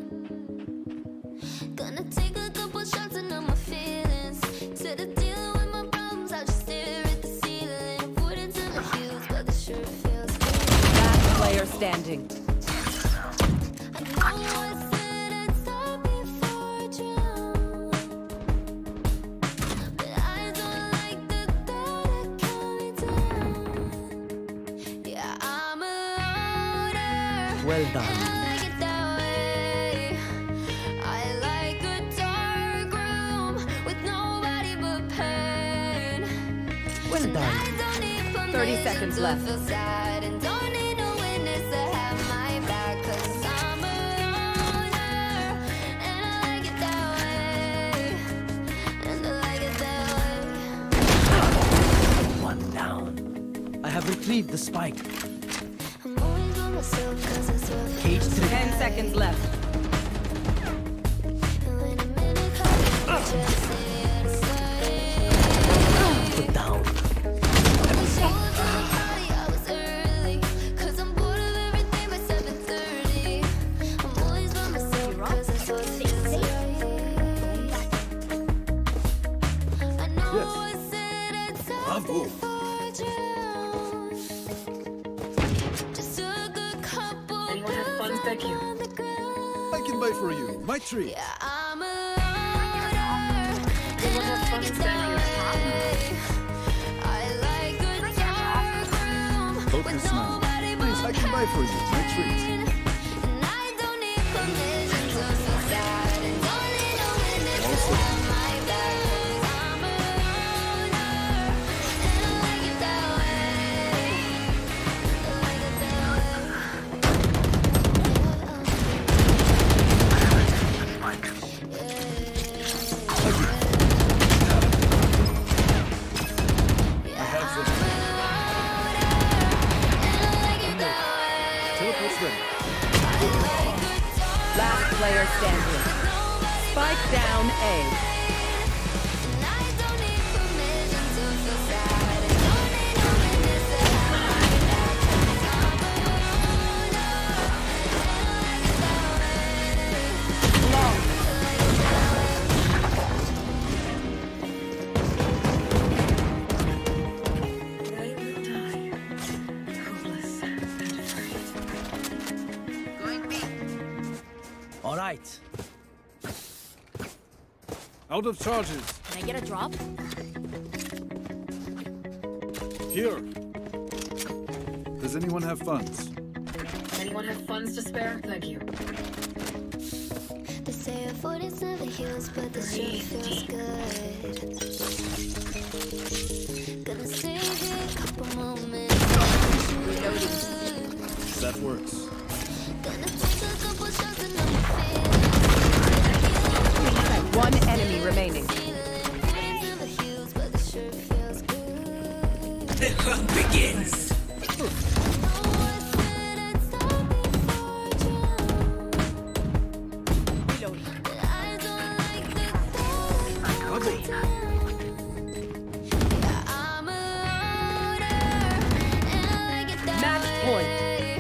Gonna take a couple shots and know my feelings. Instead of dealing with my problems, I'll just stare at the ceiling. Forty's never heals, but this sure feels good. Last player standing. Well done. Well done. thirty seconds left. One down. I have retrieved the spike. Cage three. Ten seconds left. Put down. Bravo. Anyone have funds? Thank you. I can buy for you. My treat. Anyone have funds? Thank you. Focus now. Please, I can buy for you. My treat. Last player standing. Spike down A. All right. Out of charges. Can I get a drop? Here. Does anyone have funds? Anyone have funds to spare? Thank you. To say your foot is never heals, but the shirt feels good. Gonna save you a couple moments. That works. Gonna take a couple shots and I'm feeling. One enemy remaining. The hunt begins. Match point.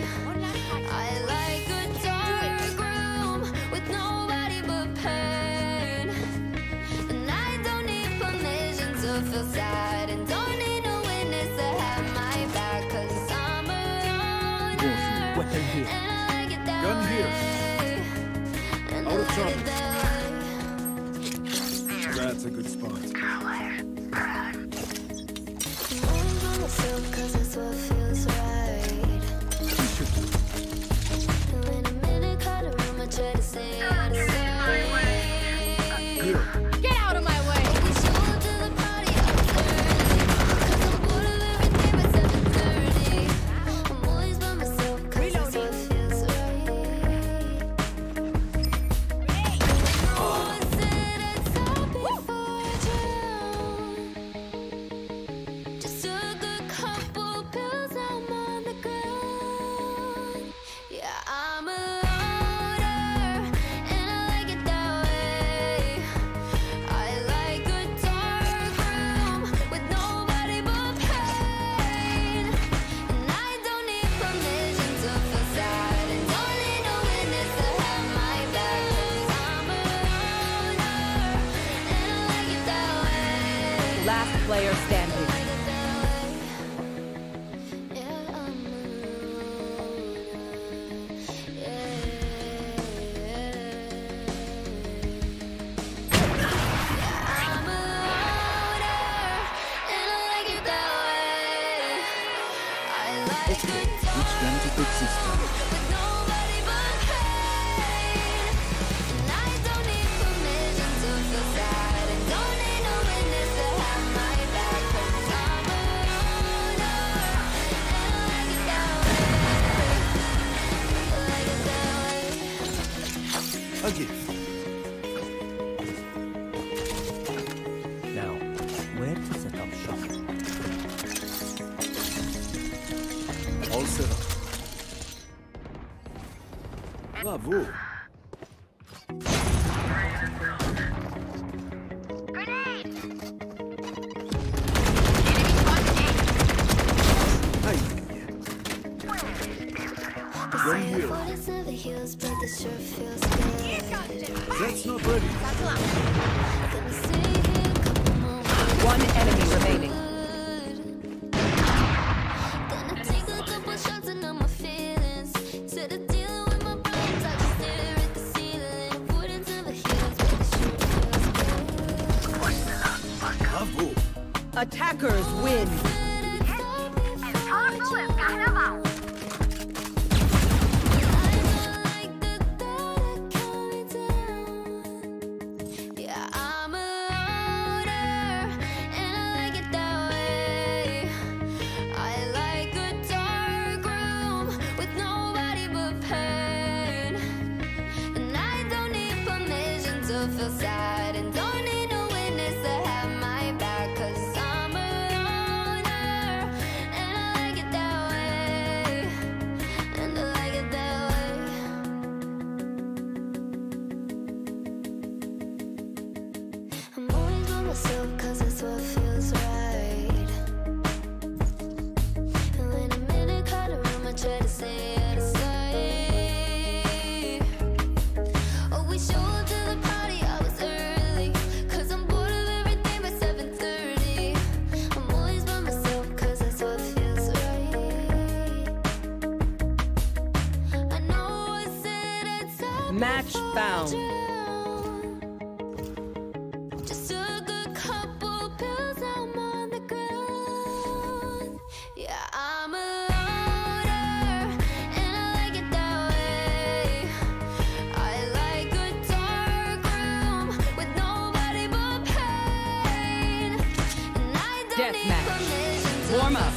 Feel sad and don't need no witness to have my back, 'cause I'm a loner. Weapon here. And I like it that Gun here. way. And I Out of like trouble. it that way. That's a good spot. I'm always on myself 'cause it's what feels right. And when I'm in a crowded room, I try to say it out of sight. Get out of my way! We show up to the party, I was early, 'cause I'm bored of everything by seven thirty. I'm always by myself 'cause it's what feels right. Oh, I said I'd stop before I drown. Just took a couple pills, now I'm on the ground. Yeah, I'm a loner, and I like it that way. I like a dark room with nobody but pain. And I don't need permission to feel sad, and don't need no witness to have my back, 'cause I'm a loner, and I like it that way. Last player standing. Yeah, I'm a I'm a loner, and I like it that way. I like Okay, good which gun to pick this time? with nobody but pain. And I don't need permission to feel sad, and don't need no witness to have my back, 'cause I'm a loner, and I like it that way. I like it that way. A gift. Now, where to set up shop? All set up. Bravo. Hey. Gun here. Foot is never heals, but the shirt feels good. That's not ready. Gonna stay here a couple moments. One enemy remaining. Gonna take a couple shots and know my feelings. Instead of dealing with my problems, I just stare at the ceiling. Foot is never heals, but the shirt feels good. Bravo. Attackers win. Yeah, I'm a loner, and I like it that way. I like a dark room with nobody but pain. And I don't need permission to feel sad, and don't need no witness to have my back, 'cause I'm a loner, and I like it that way. And I like it that way. I'm always by myself 'cause it's what feels right. And when I'm in a crowded room, I try to stay out of sight. Oh, we show up to the party, I was early, 'cause I'm bored of everything by seven thirty. I'm always by myself 'cause that's what feels right. I know I said I'd stop Match before I found. drown. Just took a couple pills, now I'm on the ground. Yeah, I'm a loner, and I like it that way. I like a dark Warm up.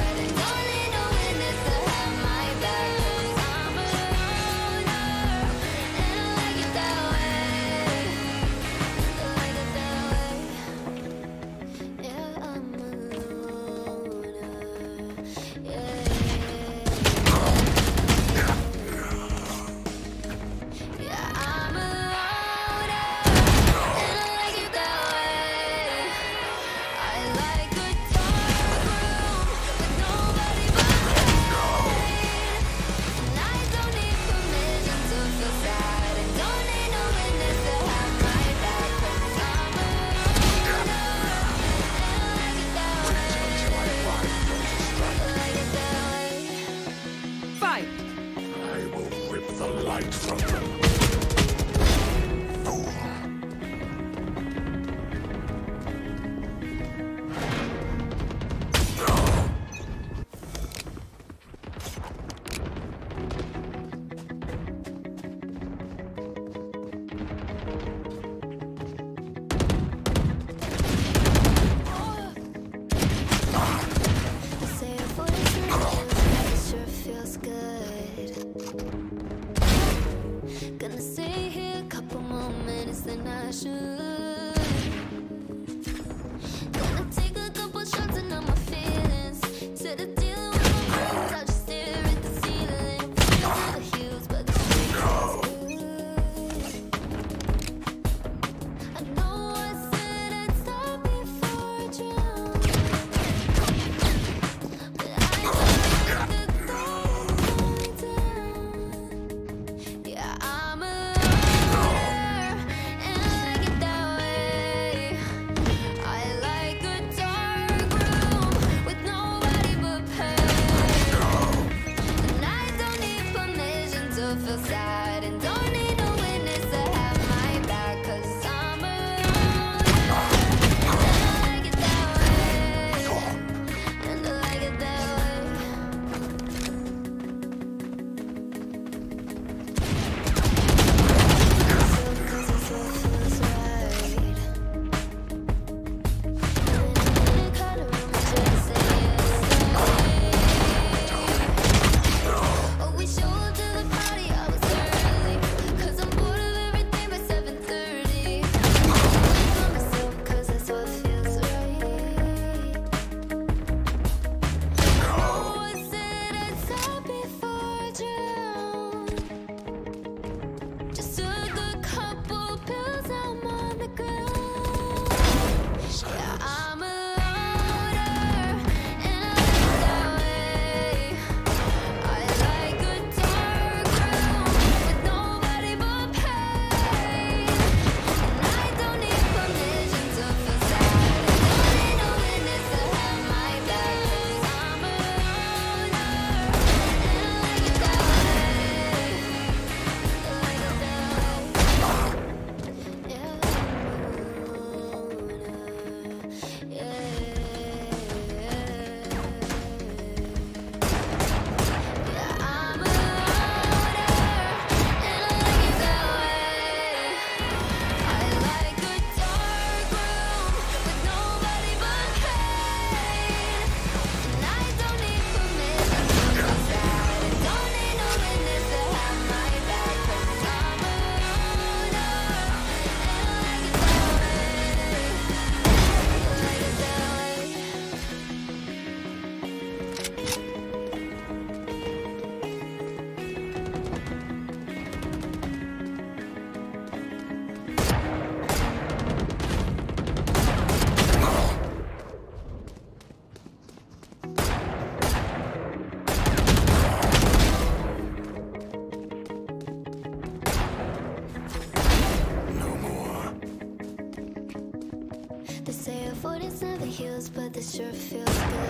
but this sure feels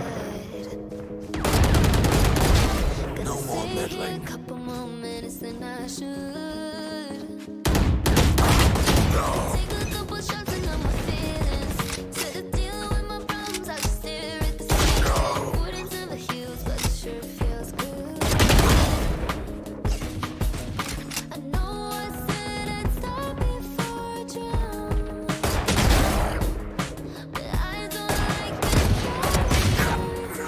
good. Gonna No more stay here meddling. a couple more minutes than I should. No. Take a couple shots and know my feelings. Instead of dealing with my problems, I just stare at the ceiling. Put into the heels, but it sure feels good. I know I said I'd stop before I drown, but I don't like this.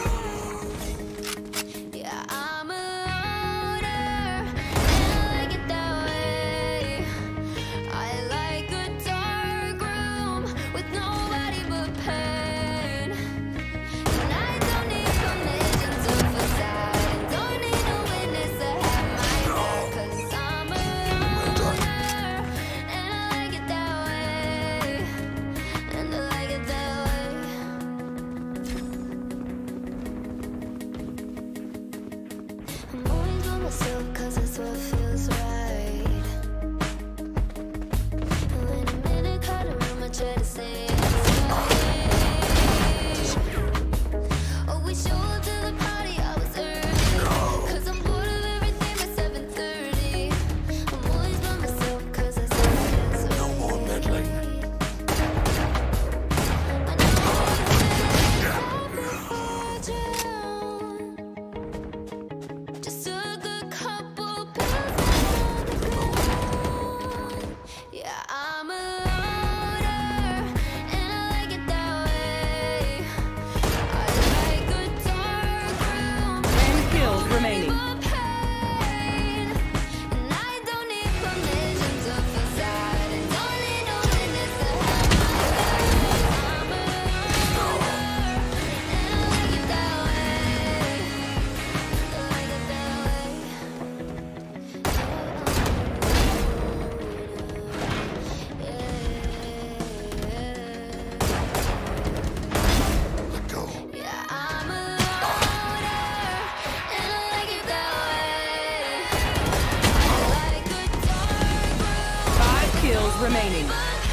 remaining.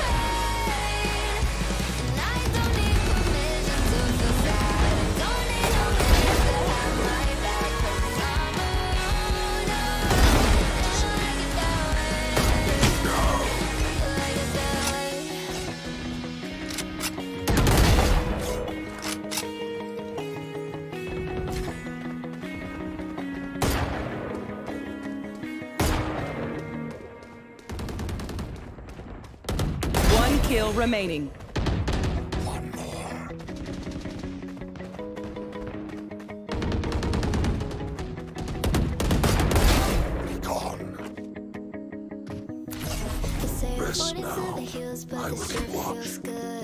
One kill remaining. One more. Be gone. Rest now. I will keep watch.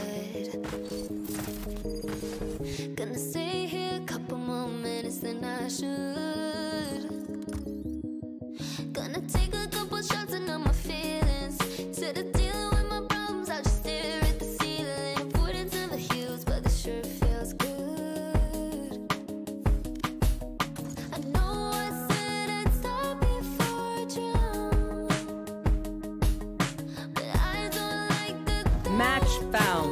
Gonna stay here a couple more minutes than I should. Gonna take a couple shots and know my feelings. Instead of dealing with my problems, I'll just stare at the ceiling. I put into the heels, but this sure feels good. I know I said I'd stop before I drown, but I don't like the thought. Match found.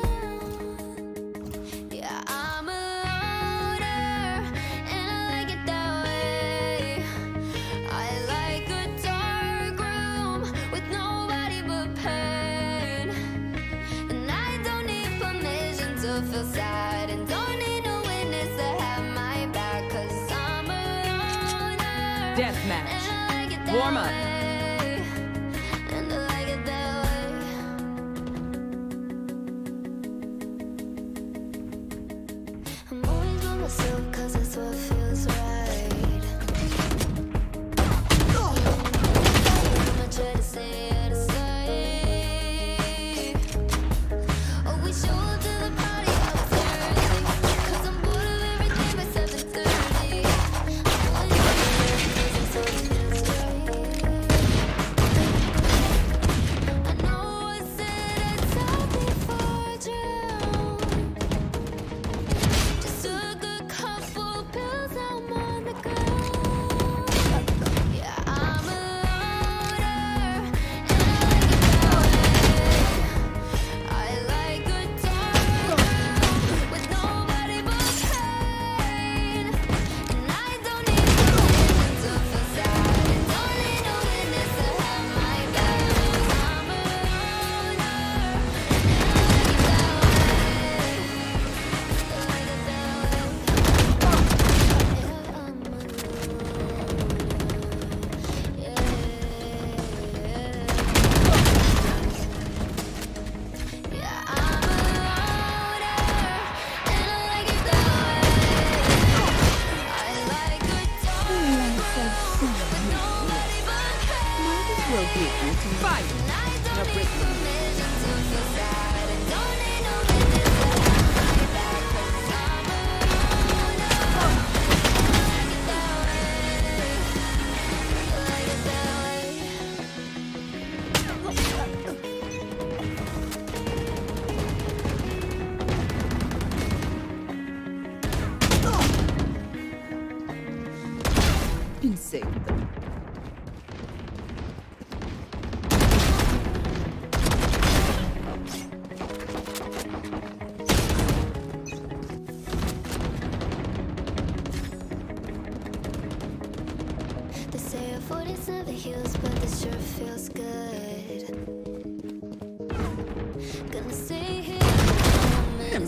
Yeah, I'm a loner, and I like it that way. I like a dark room with nobody but pain, and I don't need permission to feel sad, and don't need no witness to have my back, 'cause I'm a loner. Deathmatch. Warm up. And I like it that way. I'm always by myself 'cause that's what feels right. I try to stay out of sight. Oh, we show up to the party on Thursday, 'cause I'm bored of everything by seven thirty. I'm only here 'cause it's what feels right. I know I said I'd stop before I drown. Just took a couple pills, now I'm on the ground. Yeah, I'm a loner, and I like it that way. I like a dark room with nobody but pain, and I don't need permission to feel sad, and don't need no witness to have my back, 'cause I'm a loner, and I like it that way. I like it that way. Yeah, I'm a Yeah, I'm a loner, and I like it that way. I like a dark room with nobody but pain, Will give you to fight. and I don't need permission to feel sad, and don't need no witness to have my back, 'cause I'm a loner, and I like it that way. I like it that way. Insane. They say a forty's never heals, but this sure feels good. Gonna stay here for a minute.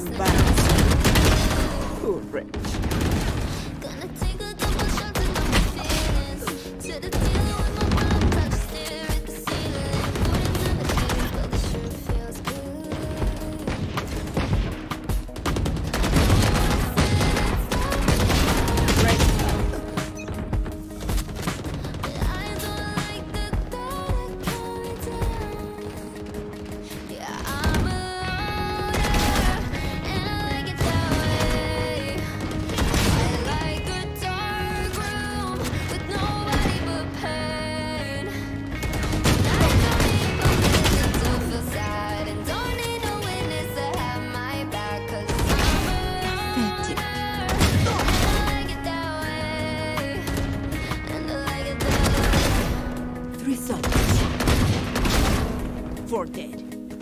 Poor wretch. Gonna take a couple shots and know my feelings. Instead of dealing with my problems, I just stare at the ceiling. Put into the heels, but this sure feels good. But I don't like the thought of coming down. Yeah, I'm a loner, and I like it that way. I like a dark room with nobody but pain, and I don't need permission to feel sad, and don't need no witness to have my back, 'cause I'm a loner, and I like it that way. And I like it that way. Three souls. for dead.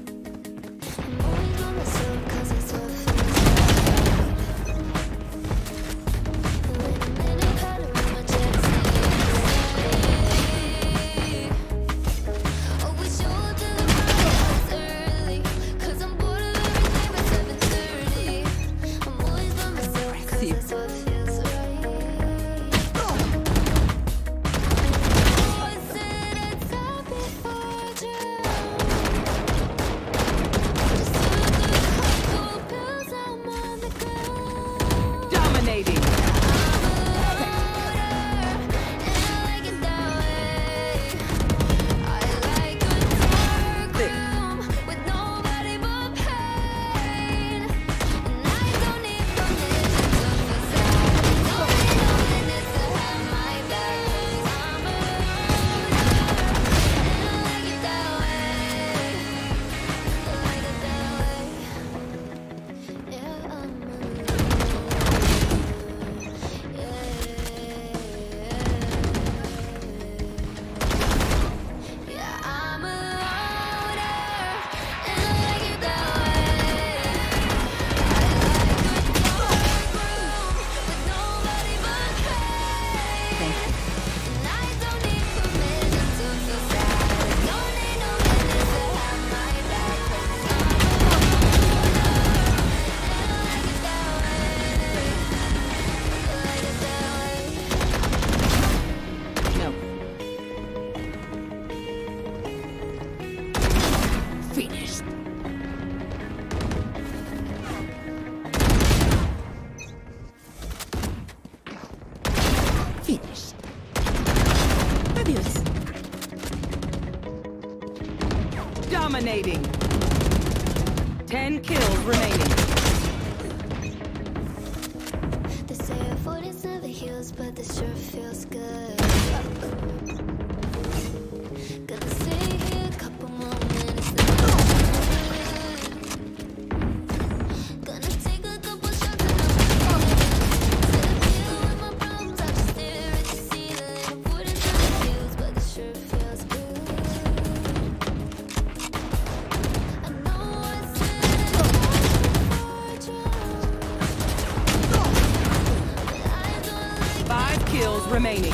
Dominating. Ten kills remaining. They say avoidance never heals, but this sure feels good. Gonna stay here a couple more minutes. Gonna take a couple shots and I'm instead of dealing with my problems, I just stare at the ceiling. Avoidance never heals, but this sure feels good. Five kills remaining.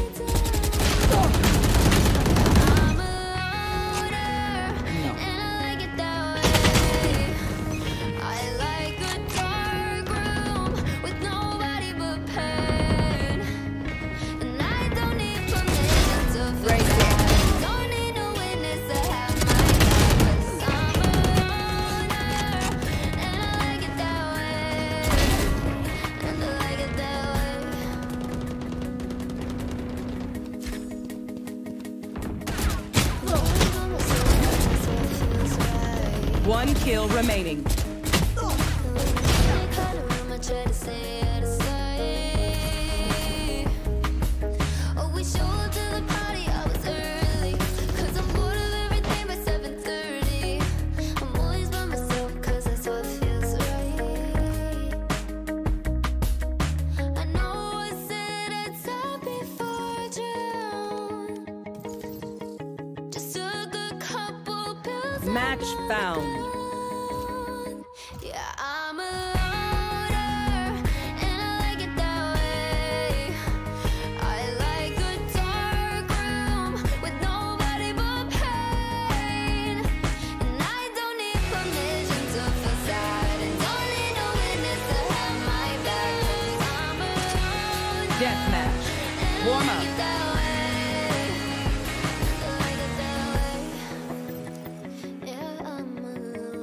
One kill remaining. Match found. Yeah, I'm a loner, and I like it that way. I like a dark room with nobody but pain. And I don't need permission to feel sad, and don't need no witness to have my back. I'm a loner, Deathmatch. Warm up. yeah, I'm a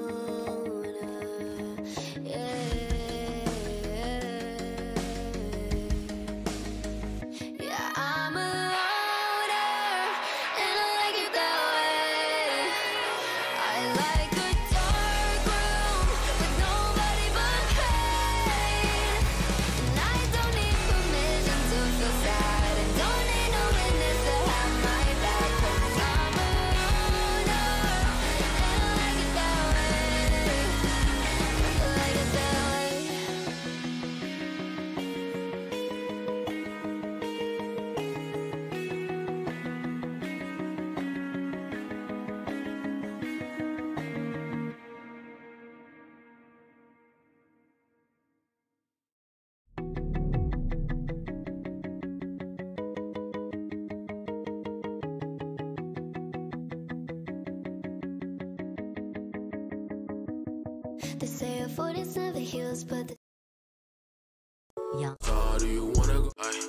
They say a foot is never heals, but the Yeah. So do you wanna go? I,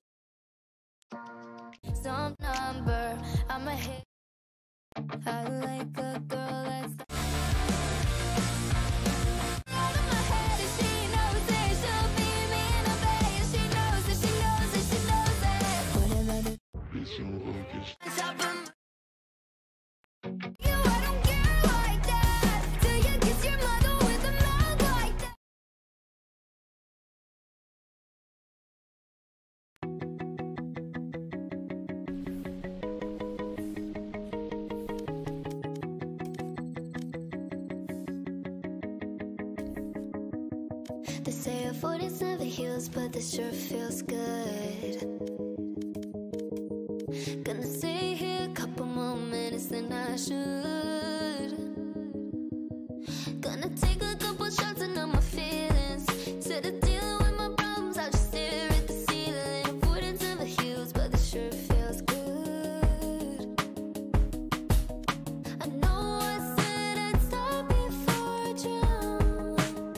some number I'm a hit. I like a girl that's out of my head, and she knows it. She'll be me in a bed, and she knows it. She knows it. She knows it. Whatever the top of you, I don't care like that. Do you kiss your mother with a mouth like that? They say a foot is never heals, but this sure feels good. Gonna stay here a couple more minutes than I should. Gonna take a couple shots and know my feelings. Instead of dealing with my problems, I'll just stare at the ceiling. A foot is never heals, but this sure feels good. I know I said I'd stop before I drown,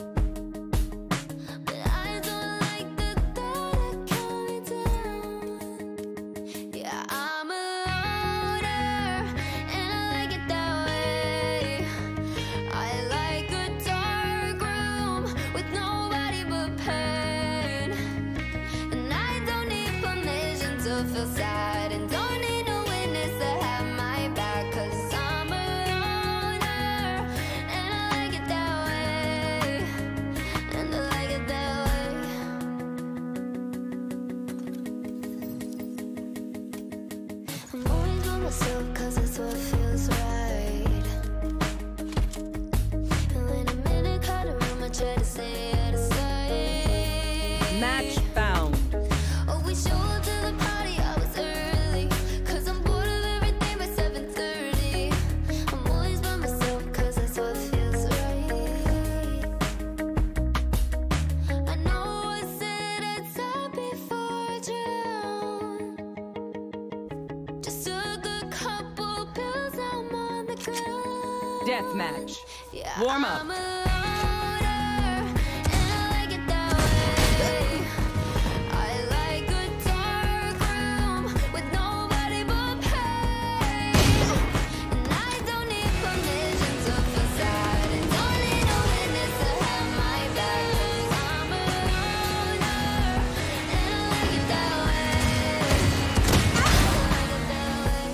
but I don't like the thought of coming down. Yeah, I'm a loner, and I like it that way. I like a dark room with nobody but pain, and I don't need permission to feel sad, and don't need no witness to have my back, 'cause I'm a loner, and I like it that way, and I like it that way. I'm always by myself 'cause that's what feels right. And when I'm in a crowded room, I try to stay out of sight. Match found. Oh, we show up to the party hours early, 'cause I'm bored of everything by seven thirty. I'm always by myself 'cause that's what feels right. I know I said I'd stop before I drown. Just took a couple pills, now I'm on the ground. Deathmatch. Yeah, Warm up. I'm a loner, and I like it that way. I like a dark room with nobody but pain, and I don't need permission to feel sad, and don't need no witness to have my back, 'cause I'm a loner, and I like it that way. I like it that way.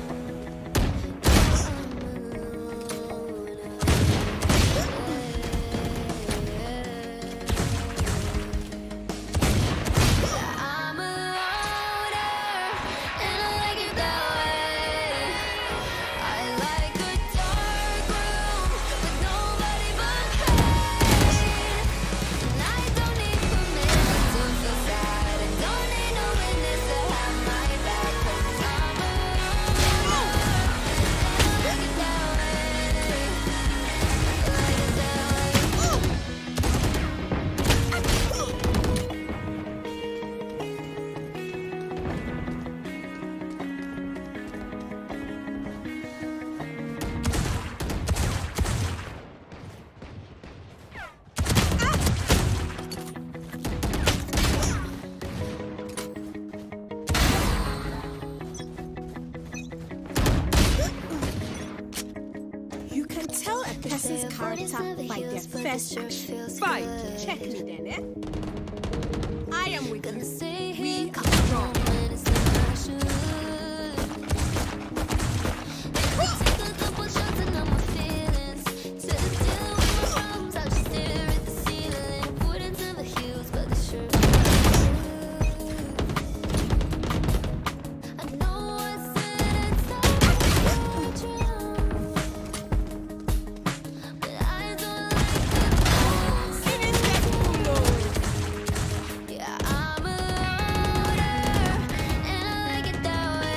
I'm a loner, and I like it that way. I like a dark room with nobody but pain, and I don't need permission to feel sad, and don't need no witness to have my back, 'cause I'm a loner, and I like it that way. I like it that You can tell a person's character by their first action. Fine, check me then, eh? I am with you. We are strong. Take a couple shots and know my feelings. Instead of dealing with my problems, I'll just stare at the ceiling. Wouldn't never heals, but the shirt. I know I said I'd stop before I drown, but I don't like the yeah, I'm a loner, and I like it that way.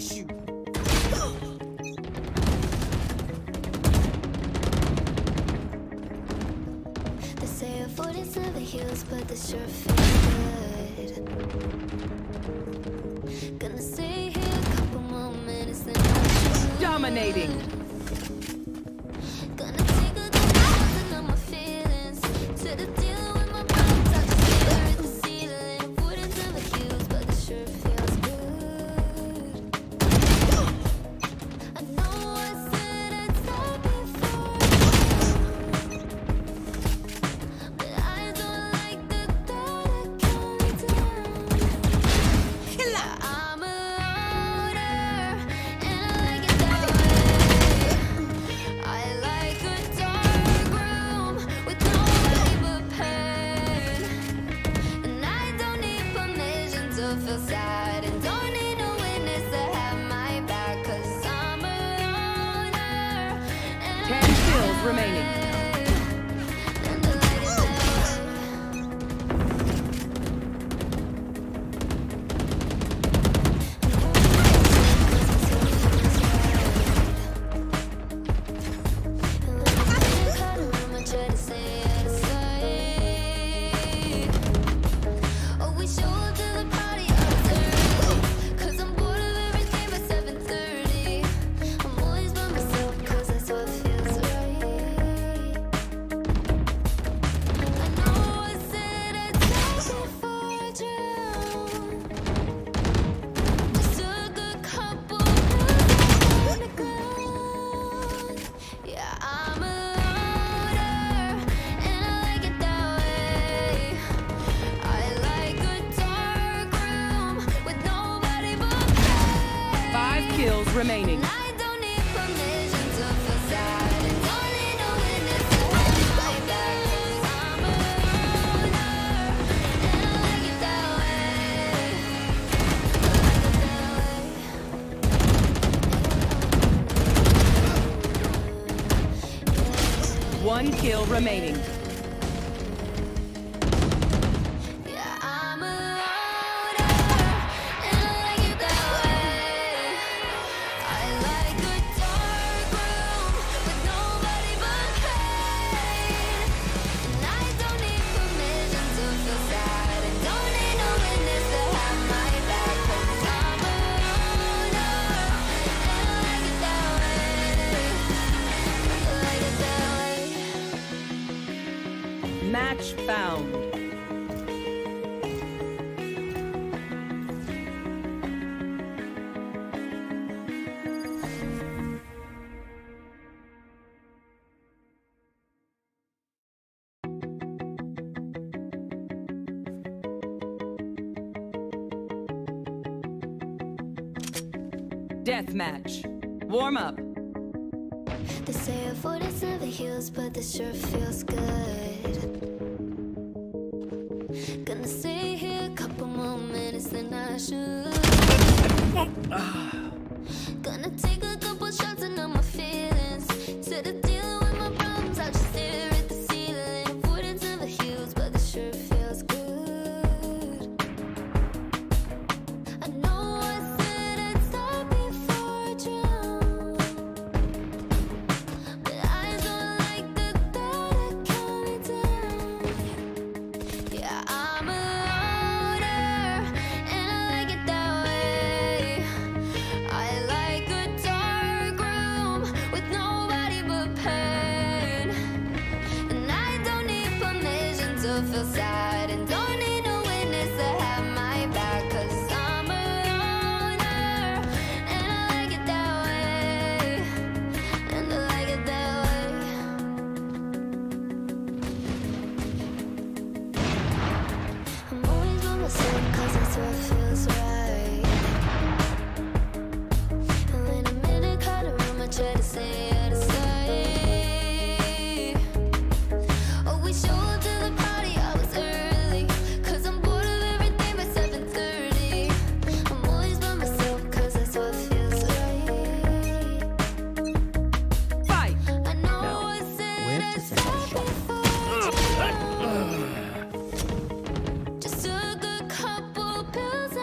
finish you. They say avoidance never heals, but this sure feels good. Gonna stay here a couple more minutes, then I'll shoot. Dominating. Gonna take a good look at my feelings. Instead of dealing with my problems, I just stare at the ceiling. Avoidance never heals, but this sure feels good. I know I said I'd stop before, but I don't like the thought of counting down. Yeah, I'm a loner, and I like it that way. I like a dark room with nobody but pain, and I don't need permission to feel sad, and don't need no witness to have my back, 'cause I'm a loner, and Ten kills remaining. and I like it that way. Oh, we show up to the party early, 'cause I'm bored of everything by seven thirty. I'm always by myself, 'cause that's what feels right. I know I said I'd stop before I drown. Just took a couple pills on the ground. Yeah, I'm a loner, and I like it that way. I like a dark room with nobody but pain. Five kills remaining. And I don't need permission to feel sad, and don't need no witness to have my back, 'cause I'm a loner, and I like it that way. One kill remaining. Yeah, I'm a loner, and I like it that way. I like a dark room with nobody but pain, and I don't need permission to feel sad, and don't need no witness to have my back, 'cause I'm a loner, and I like it that way. I like it that way. Match found. Deathmatch. Warm up. They say avoidance never heals, but this sure feels good. Gonna stay here a couple more minutes, then I should. Gonna take a couple shots and know my feelings. Instead of dealing with my problems, I just stare at the ceiling. Avoidance never heals, but this sure feels good. I know I said I'd stop before I drown, but I don't like the thought of counting down. Yeah, I'm a loner, and I like it that way. I like a dark room with nobody but pain, and I don't need permission to feel sad, and don't need no witness to have my back, 'cause I'm a loner, and I like it that way, and I like it that way. I'm always by myself, 'cause that's what feels right. And when I'm in a crowded room, I try to stay out of sight. Oh, we show up to the party hours early, 'cause I'm bored of everything by seven thirty. I'm always by myself, 'cause that's what feels right. Fight. I know I said I'd stop before I drown. Just took a couple pills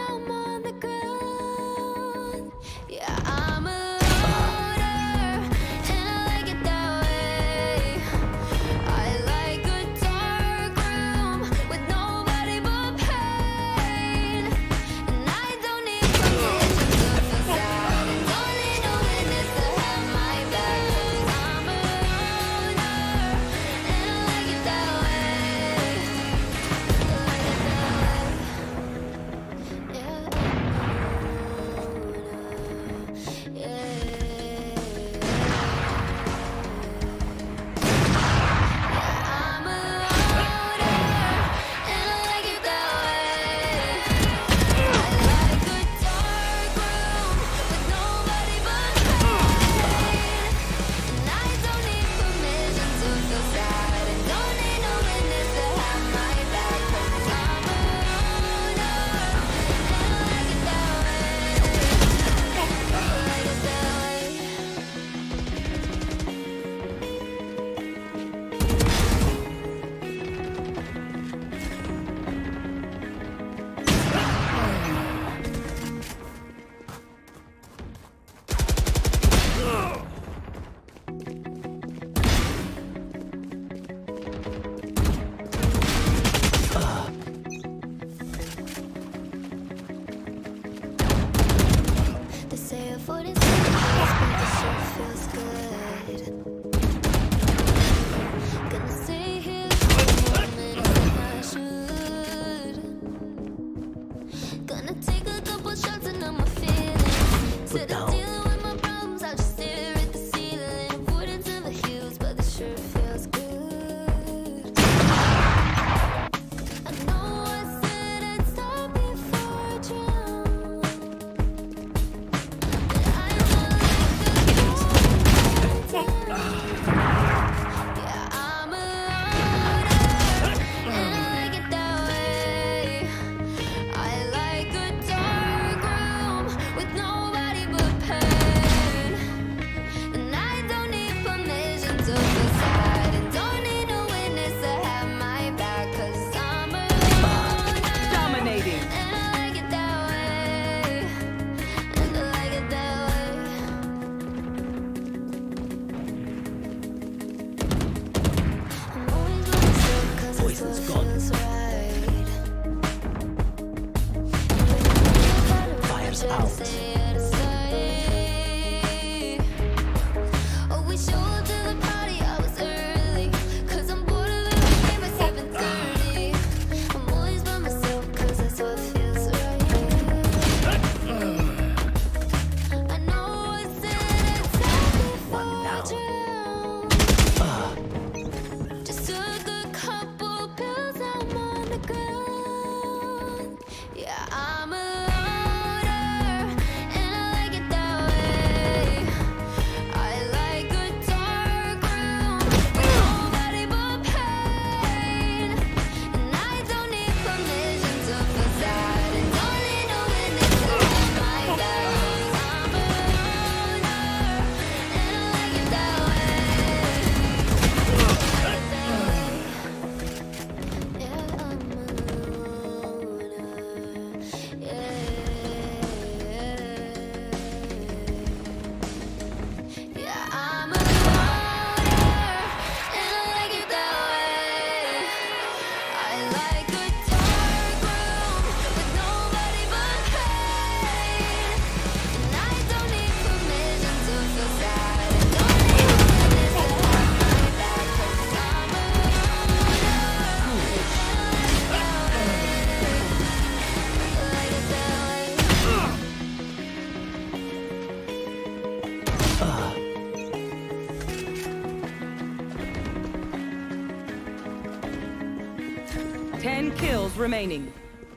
Ten kills remaining.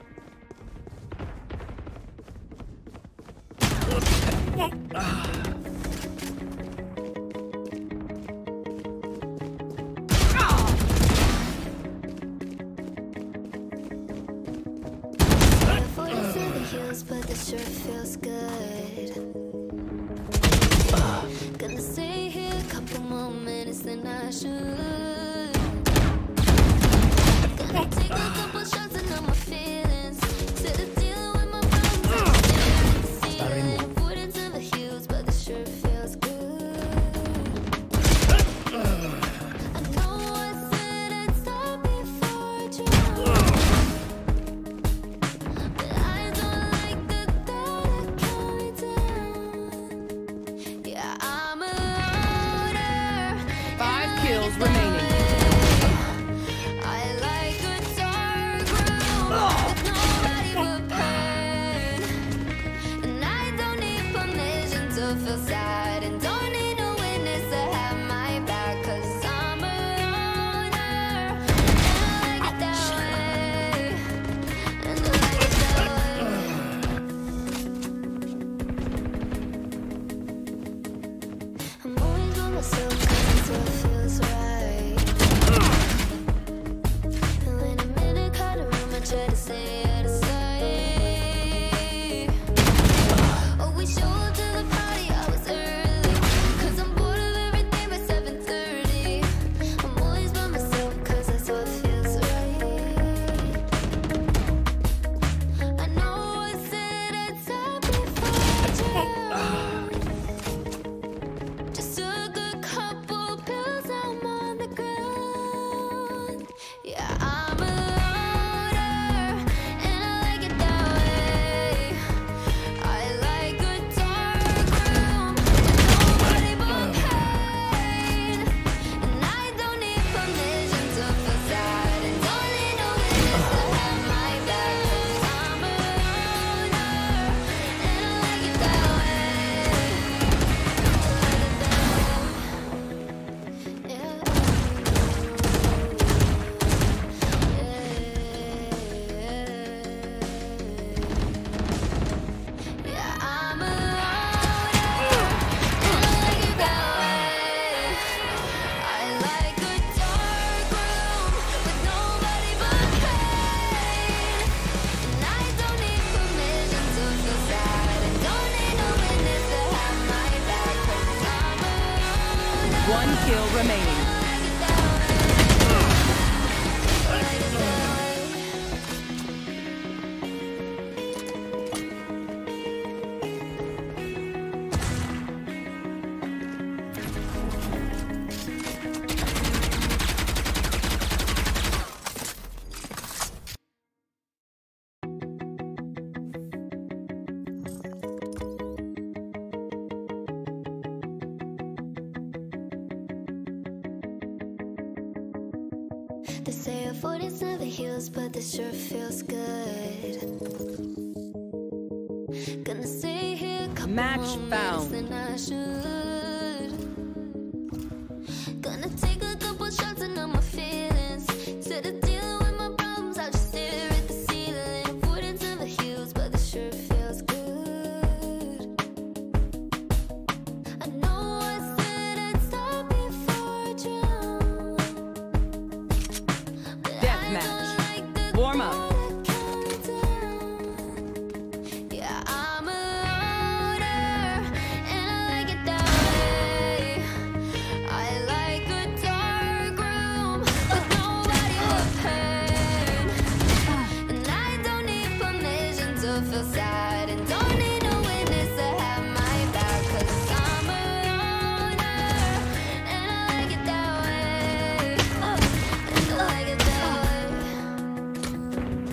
But this sure feels good. Gonna stay here a couple more minutes than I should. Gonna take a couple shots and know my feelings. Instead of dealing with my problems, ceiling. Put it to the heels, but this sure feels good. I know I said I'd stop before I drown. Kills remaining. I like a dark room with nobody but pain. And I don't need permission to feel sad, and don't need no witness to have my back, 'cause I'm a loner, and I like it that way. And I like it that way. I'm always by myself 'cause it's what feels right. And when I'm in a crowded room, I try to stay out of sight. Oh, we show up to the party hours early, 'cause I'm bored of everything by seven thirty. I'm always by myself 'cause that's what feels right. I know I said I'd stop before I drown. Just took a couple pills, I'm on the ground. Yeah, I'm a loner, and I like it that way. I like a dark room with nobody but pain. And I don't need permission to feel sad, and don't need no witness to have my back, 'cause I'm a loner, and I like it that way. Yeah, I'm a loner, and I like it that way. I like a dark room with nobody but pain. And I don't need permission to feel sad, and don't need no witness to have my back, 'cause I'm a loner. One kill remaining. They say avoidance never heals, but this sure feels good. Gonna stay here a couple Match more found. minutes than I should. Gonna take a couple shots and know my feelings. Instead of dealing with my problems, I'll just stare at the ceiling. Avoidance never heals, but this sure feels good. I know I said I'd stop before I drown. Deathmatch. Warm up. Yeah, I'm a loner, and I like it that way. I like a dark room with nobody but pain. And I don't need permission to feel sad, and don't need no witness to have my back, 'cause I'm a loner, and I like it that way. And I like it that way.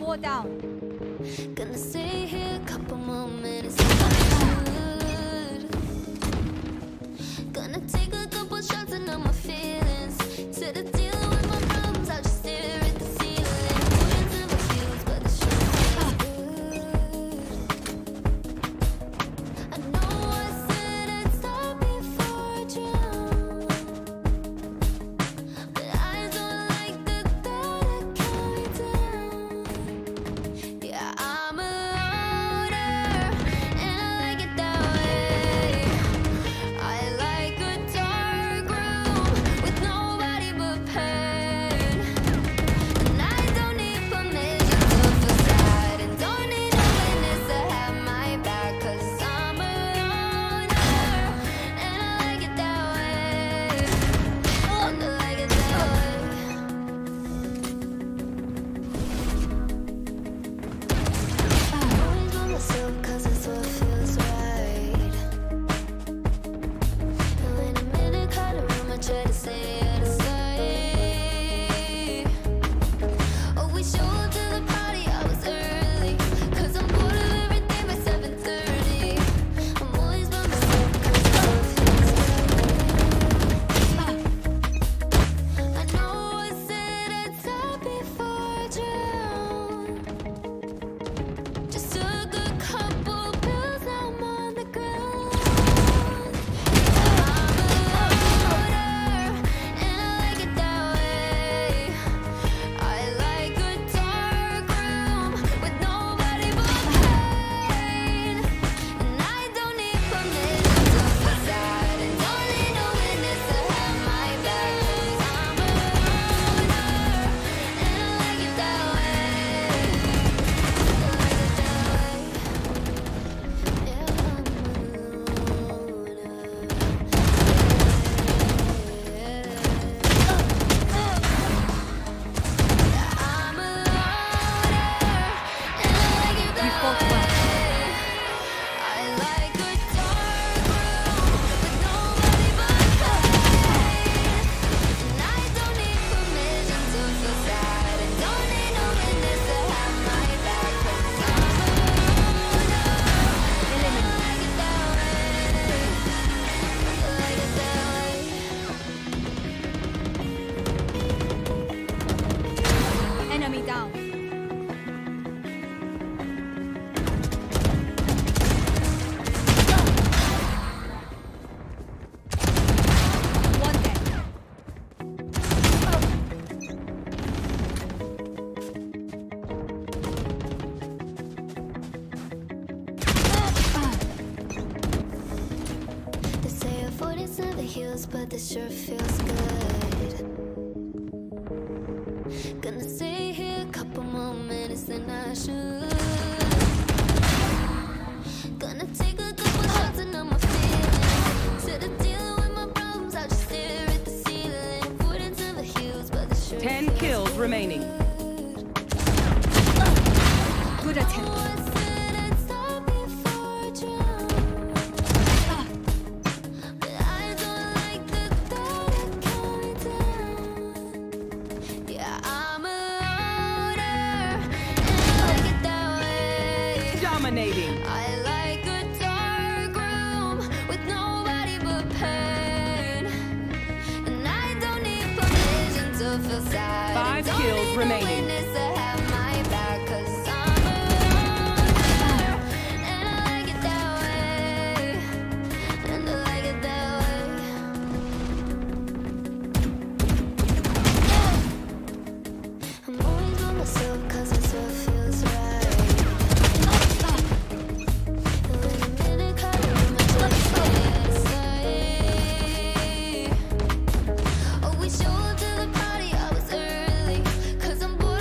Door down. Gonna stay here a couple more minutes. Gonna take a couple shots and know my feelings. Instead of dealing with my problems, I'll just stare at the ceiling. Words never feels, but the show feels good. I know I said I'd stop before I drown, but I don't like the thought of coming down. Yeah, I'm a loner, and I like it that way. I like a dark room with nobody but pain, and I don't need permission to feel sad, and don't need a witness to have my back, 'cause I'm a loner, and I like it that way. And I like it that way. Always by myself 'cause it's what feels right. And when I'm in a crowded room, I try to stay out of sight. Oh, we show up to the party, I was early, 'cause I'm bored of everything by seven thirty. I'm always by myself 'cause it's what feels right. I know I said I'd stop before I drown. Just took a couple pills, now I'm on the ground. I'm a loner, and I like it that way. I like a dark room with nobody but pain, and I don't need permission to feel sad, and don't need no witness to have my back, 'cause I'm a loner, and I like it that way. Enemy down. One dead. They say avoidance never heals, but this sure feels good. Gonna stay here a couple more minutes than I should. Gonna take a couple shots and know my feelings. Instead of dealing with my problems, I'll just stare at the ceiling. Avoidance never heals, but this sure Ten feels kills remaining. Good attempt. Dominating. I like a dark room with nobody but pain, and I don't need permission to feel sad. Five Don't kills need no remaining. witness to have my back, 'cause I'm a loner, and I like it that way. And I like it that way. I'm always by myself 'cause it's what feels right. Oh, we show up to the party, I was early, 'cause I'm bored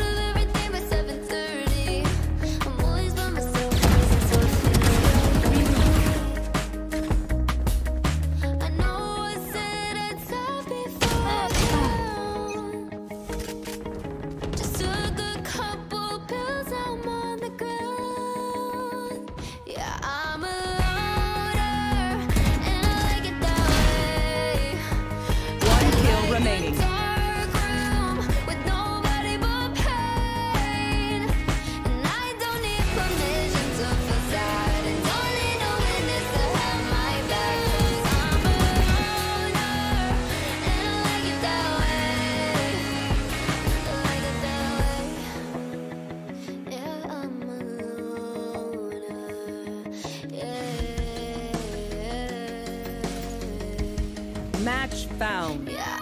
Match found. Yeah.